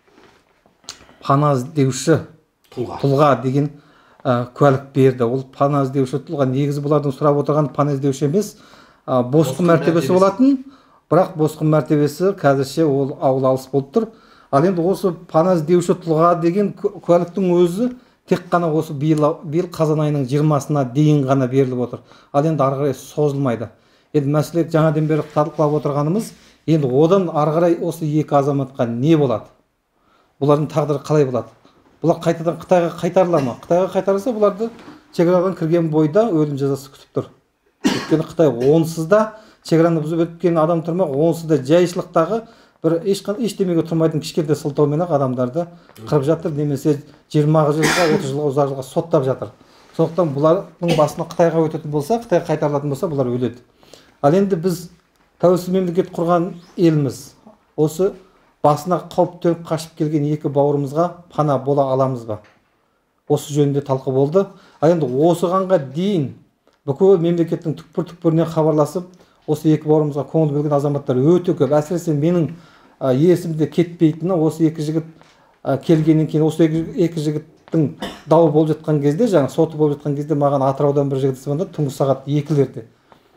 пана іздеуші тұлға деген куәлік берді. Ол пана іздеуші тұлға, негізі бұлардың сұрап отырған пана іздеуші емес, босқын мәртебесі болатын. Бірақ босқын мәртебесі қазірше ол ауыл алыс болып тұр. Ал енді осы пана іздеуші тұлға деген куәліктің өзі тек қана осы биыл қазан айының жиырмасына дейін ғана беріліп отыр. Ал енді ары қарай созылмайды. Енді мәселе жаңадан бері талқылап отырғанымыз, енді одан ары қарай осы екі азаматқа не болады? Бұлардың тағдыры қалай болады? Бұлар қайтадан Қытайға қайтарыла ма? Қытайға қайтарылса, бұларды шекарадан кірген бойда өлім жазасы күтіп тұр. Өйткені Қытай онсыз да шекараны бұзып өткен адам тұрмақ, онсыз да жайшылықтағы бір ештемеге тұрмайтын кішкентай сылтаумен ақ адамдарды қырып жатыр, немесе жиырма жылға, отыз жылға, ұзақ жылға соттап жатыр. Сондықтан бұлардың басына Қытайға өтетін болса, Қытайға қайтарылатын болса, бұлар өледі. Ал енді біз тәуелсіз мемлекет құрған елміз. Осы басына қауіп төніп қашып келген екі бауырымызға пана бола аламыз ба? Осы жөнінде талқы болды. Ал енді осығанға дейін бүкіл мемлекеттің түкпір-түкпірінен хабарласып, осы екі бауырымызға көңіл бөлген азаматтар өте көп. Әсіресе менің есімде кетпейтіні, осы екі жігіт келгеннен кейін, осы екі жігіттің дауы болып жатқан кезде, жаңа соты болып жатқан кезде маған Атыраудан бір жігіт звондады, түнгі сағат екілерде.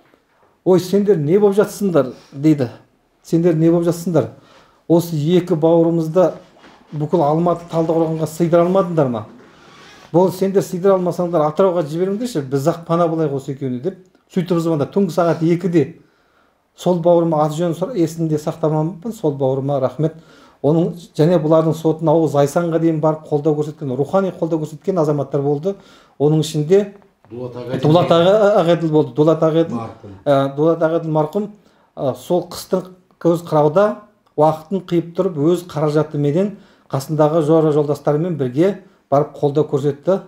Ой, сендер не болып жатсыңдар дейді. Сендер не болып жатсыңдар? Осы екі бауырымызды бүкіл Алматы, Талдықорғанға сыйдыра алмадыңдар ма? Бұл сендер сыйдыра алмасаңдар Атырауға жіберіңдерші, біз ақ пана болайық осы екеуіне деп. Сөйтіп звондады түнгі сағат екіде. Сол бауырыма аты жөнін есінде сақтамамын, сол бауырыма рахмет. Оның және бұлардың сотына ауыз айсанға дейін барып қолдау көрсеткен, рухани қолдау көрсеткен азаматтар болды. Оның ішінде Дулат Ағеділ болды. Дулат Ағеділ, Дулат Ағеділ марқұм сол қыстың көз қырауда уақытын қиып тұрып, өз қаражатыменен қасындағы жора жолдастарымен бірге барып қолдау көрсетті.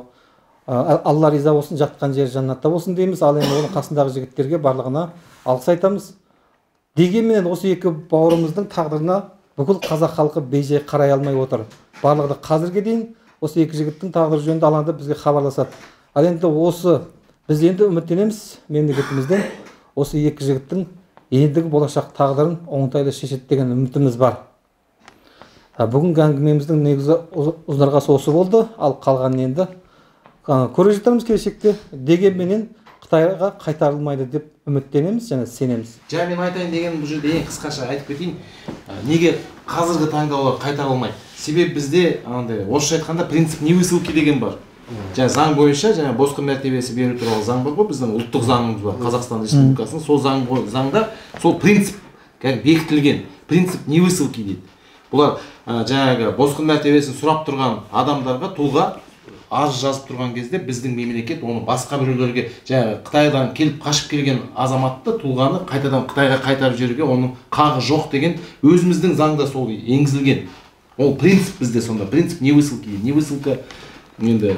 Алла риза болсын, жатқан жері жаннатта болсын дейміз. Ал енді оның қасындағы жігіттерге барлығына алғыс айтамыз. Дегенмен осы екі бауырымыздың тағдырына бүкіл қазақ халқы бейжай қарай алмай отыр. Барлығы да қазірге дейін осы екі жігіттің тағдыры жөнінде алаңдап бізге хабарласады. Ал енді осы біз енді үміттенеміз мемлекетімізден осы екі жігіттің ендігі болашақ тағдырын оңтайлы шешеді деген үмітіміз бар. Бүгінгі әңгімеміздің негізі ұзынырғасы осы болды. Ал қалғанын енді көре жатармыз келешекте. Дегенменен Қытайға қайтарылмайды деп үміттенеміз және сенеміз. Жа мен айтайын деген бұл жерде ең қысқаша айтып кетейін. Неге қазіргі таңда олар қайтарылмайды? себебі бізде андай орысша айтқанда принцип невысылки деген бар. Жаңа заң бойынша жаңа босқын мәртебесі беру туралы заң бар ғой, біздің ұлттық заңымыз бар, Қазақстан Республикасының. Сол заң заңда сол принцип бекітілген. Принцип невысылки дейді. Бұлар жаңағы босқын мәртебесін сұрап тұрған адамдарға, тұлға арыз жазып тұрған кезде біздің мемлекет оны басқа біреулерге, жаңағы Қытайдан келіп қашып келген азаматты, тұлғаны қайтадан Қытайға қайтарып жіберуге оның қағы жоқ деген өзіміздің заңда сол енгізілген. Ол принцип бізде сонда. Принцип невысылки. Невысылка енді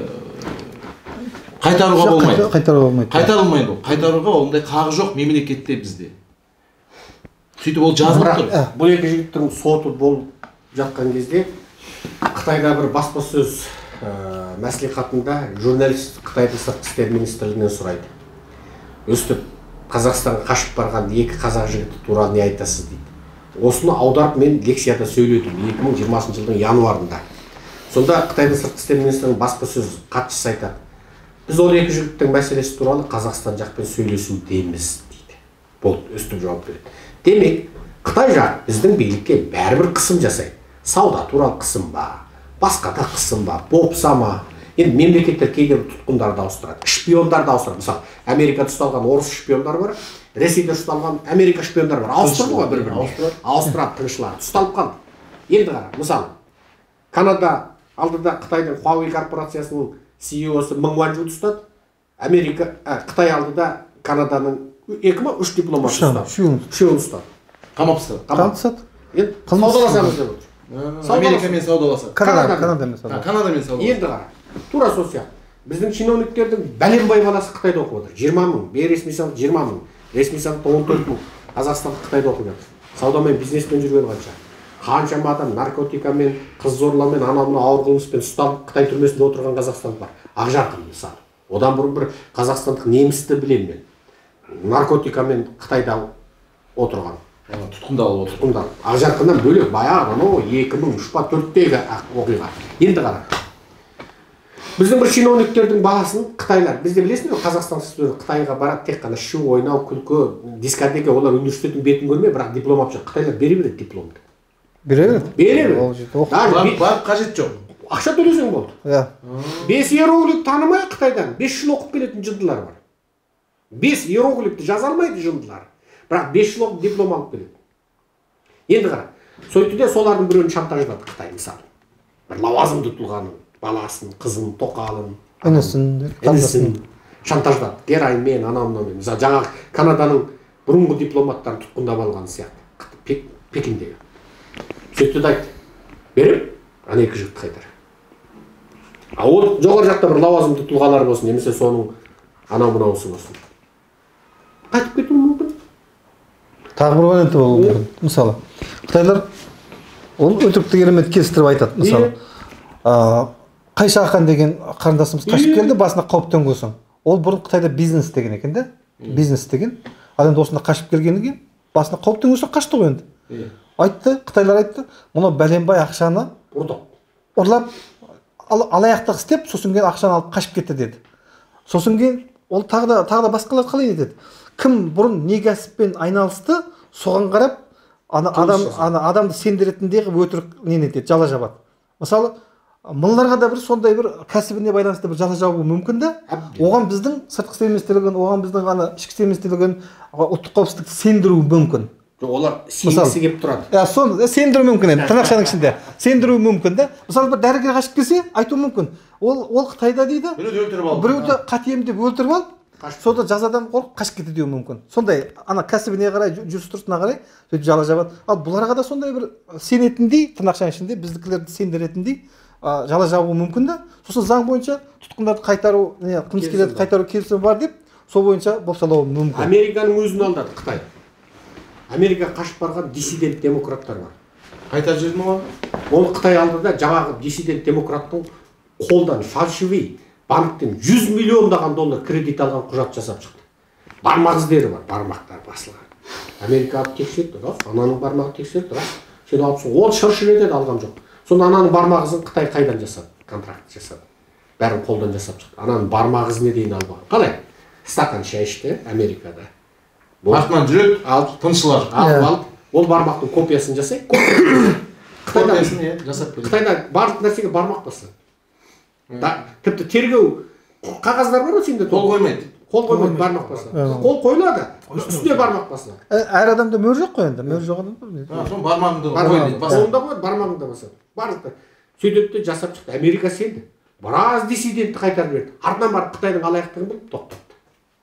қайтаруға болмайды. Қайтаруға болмайды. Қайтарылмайды ол. Қайтаруға ондай қағы жоқ мемлекетте бізде. Сөйтіп ол жазылып тұр. Бұл екі жігіттің соты болып жатқан кезде Қытайда бір баспасөз мәслихатында журналист Қытайдың сыртқы істер министрлігінен сұрайды. Өстіп Қазақстанға қашып барған екі қазақ жігіті туралы не айтасыз дейді. Осыны аударып мен лекцияда сөйледім екі мың жиырмасыншы жылдың январында. Сонда Қытайдың сыртқы істер министрінің баспасөз хатшысы айтады: біз ол екі жігіттің мәселесі туралы Қазақстан жақпен сөйлесудеміз дейді. Болды, өстіп жауап береді. Демек, Қытай жақ біздің билікке бәрібір қысым жасайды. Сауда туралы қысым ба, басқа да қысым ба, бопса ма? Енді мемлекеттер кейде тұтқындарды ауыстырады, шпиондарды ауыстырады. Мысалы, Америкада ұсталған орыс шпиондар бар, Ресейде ұсталған Америка шпиондар бар. Ауыстырды ғой бір-біріне. Ауыстырады, тыңшыларды. Ұсталып қалды. Енді қара, мысалы, Канада алдыда Қытайдың Huawei корпорациясының си и о-сы Мың Уанжуды ұстады. Америка, Қытай алдыда Канаданың екі ма үш дипломат ұстады. Үшеуін ұстады. Қамап ұстады. Қамап ұстады. Енді саудаласамыз деп отыр. Америкамен саудаласады. Канадамен саудаласады. Канадамен саудаласады. Енді қара, тура сол сияқты. Біздің чиновниктердің бәленбай баласы Қытайда оқып отыр. жиырма мың, бейресми саны жиырма мың, ресми саны он төрт мың. Қазақстан Қытайда оқып жатыр. Саудамен, бизнеспен жүрген қанша. Қаншама адам наркотикамен, қыз зорлаумен, анау ауыр қылмыспен ұсталып Қытай түрмесінде отырған Қазақстан бар. Ақжарқын мысалы. Одан бұрын бір қазақстандық немісті білемін мен. Наркотикамен Қытайда отырған. Тұтқындалып отыр. Тұтқындалып. Ақжарқыннан бөлек баяғы анау екі мың үш па төрттегі оқиға. Енді қара. Біздің бір чиновниктердің баласын Қытайлар, бізде білесіңдер, Қазақстан студенттері Қытайға барады, тек қана шу, ойнау, күлкі, дискотека, олар университеттің бетін көрмей, бірақ диплом алып жатыр. Қытайлар бере береді дипломды. Бере береді? Бере береді. Барып қажет жоқ. Ақша төлесең болды. Иә. Бес иероглиф танымай Қытайдан бес жыл оқып келетін жындылар бар. Бес иероглифті жаза алмайды жындылар. Бірақ бес жыл оқып диплом алып келеді. Енді қара, сөйтті де солардың біреуін шантаждады Қытай мысалы. Бір лауазымды тұлғаның баласын, қызын, тоқалын, інісін, інісін шантаждады. Гераймен, анау-мынаумен. Мысалы, жаңағы Канаданың бұрынғы дипломаттарын тұтқындап алған сияқты. Пекиндегі. Сөйтті де айтты: беріп, ана екі жігітті қайтар. А ол жоғары жақта бір лауазымды тұлғалар болсын, немесе соның анау-мынаусы болсын. Қайтып кетуі мүмкін. Тағы бір варианты болуы мүмкін. Мысалы, Қытайлар ол өтіріктік элемент келістіріп айтады. Мысалы, Қайша Ақан деген қарындасымыз қашып келді, басына қауіп төнген соң. Ол бұрын Қытайда бизнес деген екен да? Бизнес деген. Ал енді осында қашып келгеннен кейін басына қауіп төнген соң қашты ғой енді. Айтты, Қытайлар айтты, мұны бәленбай ақшаны ұрлап, алаяқтық істеп, сосын кейін ақшаны алып қашып кетті деді. Сосын кейін ол тағы да тағы да басқалар қалай деді. Кім бұрын не кәсіппен айналысты, соған қарап адам адамды сендіретіндегі өтірік нені деді, жала жабады. Мысалы, мыналарға да бір сондай бір кәсібіне байланысты бір жала жабуы мүмкін да. Оған біздің сыртқы істер министрлігін, оған біздің ана ішкі істер министрлігін, ұлттық қауіпсіздікті сендіруі мүмкін. Олар сенбесі келіп тұрады. Иә, соны сендіру мүмкін енді, тырнақшаның ішінде. Сендіру мүмкін да. Мысалы, бір дәрігер қашып келсе, айтуы мүмкін. Ол ол Қытайда дейді, біреуді өлтіріп алып, біреуді қатем деп өлтіріп алып, сонда жазадан қорқып қашып кетті деуі мүмкін. Сондай ана кәсібіне қарай, жүріс-тұрысына қарай сөйтіп жала жабады. Ал бұларға да сондай бір сенетіндей, тырнақшаның ішінде біздікілерді сендіретіндей жала жабуы мүмкін да. Сосын заң бойынша тұтқындарды қайтару, қылмыскерлерді қайтару келісімі бар деп, сол бойынша бопсалауы мүмкін. Американың өзін алдады Қытай. Америка қашып барған диссидент демократтар бар. Қайтар жүрді ма? Ол Қытай алдыда жаңағы диссидент демократтың қолдан фальшивый банктен жүз миллиондаған доллар кредит алған құжат жасап шықты. Бармақ іздері бар, бармақтар басылған. Америка алып тексерді, рас, ананың бармағы тексерді, рас. Сен алыпсың, ол шыршыр етеді, алған жоқ. Сонда ананың бармақ ізін Қытай қайдан жасады? Контракт жасады. Бәрін қолдан жасап шықты. Ананың бармақ ізіне дейін алған. Қалай? Стакан шай ішті Америкада. Артынан жүреді, алып тыншылар. алып алып, ол бармақтың копиясын жасайды. Қытайда жасап береді. Қытайда барлық нәрсеге бармақ басы. Да, тіпті тергеу қағаздар бар ғой сенде? Қол қоймайды. Қол қоймайды бармақ басы. Қол қойылады, үстіне бармақ басы. әр адамда мөр жоқ қой енді, мөр жоқ адамда. Соны бармағыңды Бармағыңды қолында қойады, бармағыңда басады. Барлықта. Сөйтіп те жасап шықты. Америка сенді. Біраз диссидентті қайтарып берді. Артынан барып Қытайдың алаяқтығын біліп тоқтатты.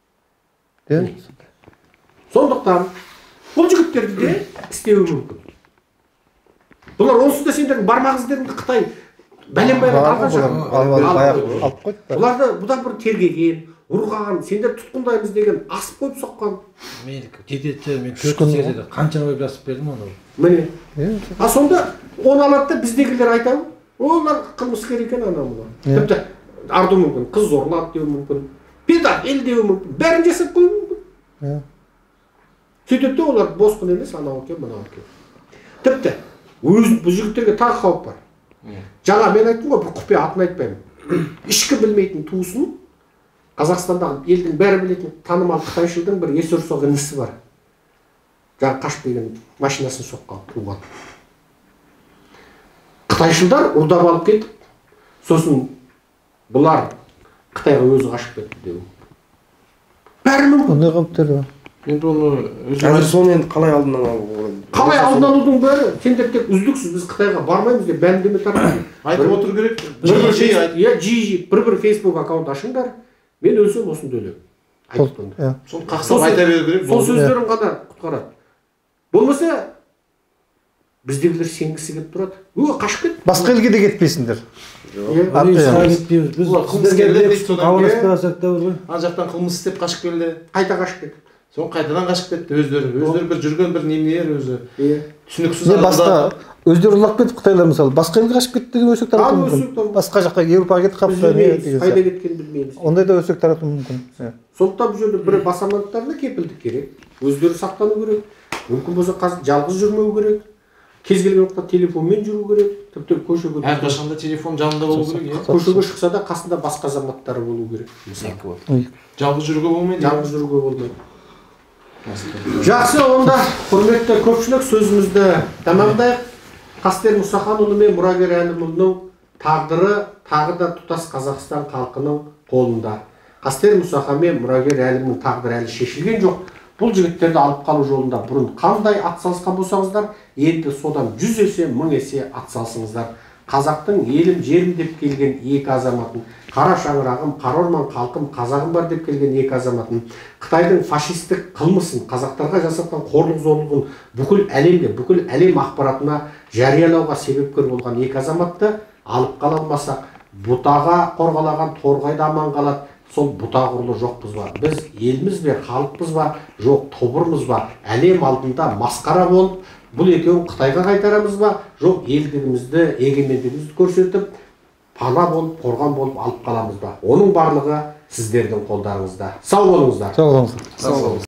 Сондықтан бұл жігіттерді де істеуі мүмкін. Бұлар онсыз да сендердің бармақ іздеріңді Қытай бәлен-бәлен алған алып қойды. Бұларды бұдан бір тергеген, ұрған, сендер тұтқындаймыз деген асып қойып соққан. Мен жетеді, мен төрт жерде қанша ой басып бердім оны. Міне. А сонда оны алады да біздегілер айтады, олар қылмыскер екен ана мұны. Тіпті ардуы мүмкін, қыз зорлады деуі мүмкін, педофил деуі мүмкін, бәрін жасап қоюы мүмкін. Сөйтіп те олар босқын емес, анау екен, мынау екен. Тіпті өз бұл жігіттерге тағы қауіп бар. Жаңа мен айттым ғой, бір құпия атын айтпаймын. Ешкім білмейтін туысын Қазақстандағы елдің бәрі білетін танымал қытайшылдың бір есір соқ інісі бар. Жаңа қашып келген машинасын соққан туған. Қытайшылдар ұрдап алып кетіп, сосын бұлар Қытайға өзі қашып кетті деу. Бәрі мүмкін. Ондай қауіптер бар. Енді оны Қазір соны енді қалай алдынан алуға болады? Қалай алдын алудың бәрі? Сендер тек үздіксіз біз Қытайға бармаймыз деп бәлендеме таратады. айтып отыру керек. Бір-бір жиі-жиі бір-бір Facebook аккаунт ашыңдар. Мен өлсем осында өлемін. Айтып тұрмын. Соны қақсап айта беру керек. Сол сөздерін ғана құтқарады. Болмаса біздегілер сенгісі келіп тұрады. Өй, қашып кет. Басқа елге де кетпейсіңдер. Біз хабарласпасақ та ғой. Ана жақтан қылмыс істеп қашып келді. Қайта қашып кетті. Соны қайтадан қашып кетті өздері. Өздері бір жүрген бір немелер өзі. Түсініксіз Не басқа өздері ұрлап кетіп Қытайлар мысалы басқа елге қашып кетті деген өсек таратуы мүмкін. Басқа жаққа Еуропаға кетіп қалыпты. Қайда кеткенін білмейміз. Ондай да өсек таратуы мүмкін. Сондықтан бұл жерде бір бас амандықтарына кепілдік керек. Өздері сақтану керек. Мүмкін болса қазір жалғыз жүрмеу керек. Кез келген уақытта телефонмен жүру керек. Тіпті көшеге әрқашанда телефон жанында болу керек. Көшеге шықса да қасында басқа азаматтары болу керек. Жалғыз жүруге болмайды. Жалғыз жүруге болмайды. Жақсы, онда құрметті көпшілік сөзімізді тәмамдайық. Қастер Мұсаханұлы мен Мұрагер Әлімұлының тағдыры тағы да тұтас Қазақстан халқының қолында. Қастер Мұсахан мен Мұрагер Әлімнің тағдыры әлі шешілген жоқ. Бұл жігіттерді алып қалу жолында бұрын қандай атсалысқан болсаңыздар, енді содан жүз есе, мың есе атсалысыңыздар. Қазақтың елім жерім деп келген екі азаматын, қара шаңырағым, қара орман халқым, қазағым бар деп келген екі азаматын, Қытайдың фашистік қылмысын, қазақтарға жасатқан қорлық зорлығын бүкіл әлемде, бүкіл әлем ақпаратына жариялауға себепкер болған екі азаматты алып қала алмасақ, бұтаға қорғалаған торғайда аман қалады. Сол бұта құрлы жоқпыз ба? Біз елміз бе, халықпыз ба, жоқ тобырмыз ба? Әлем алдында масқара болып, бұл екеуін Қытайға қайтарамыз ба, жоқ елдігімізді, егемендігімізді көрсетіп, пана болып, қорған болып алып қаламыз ба? Оның барлығы сіздердің қолдарыңызда. Сау болыңыздар. Сау болыңыздар. Сау болыңыздар.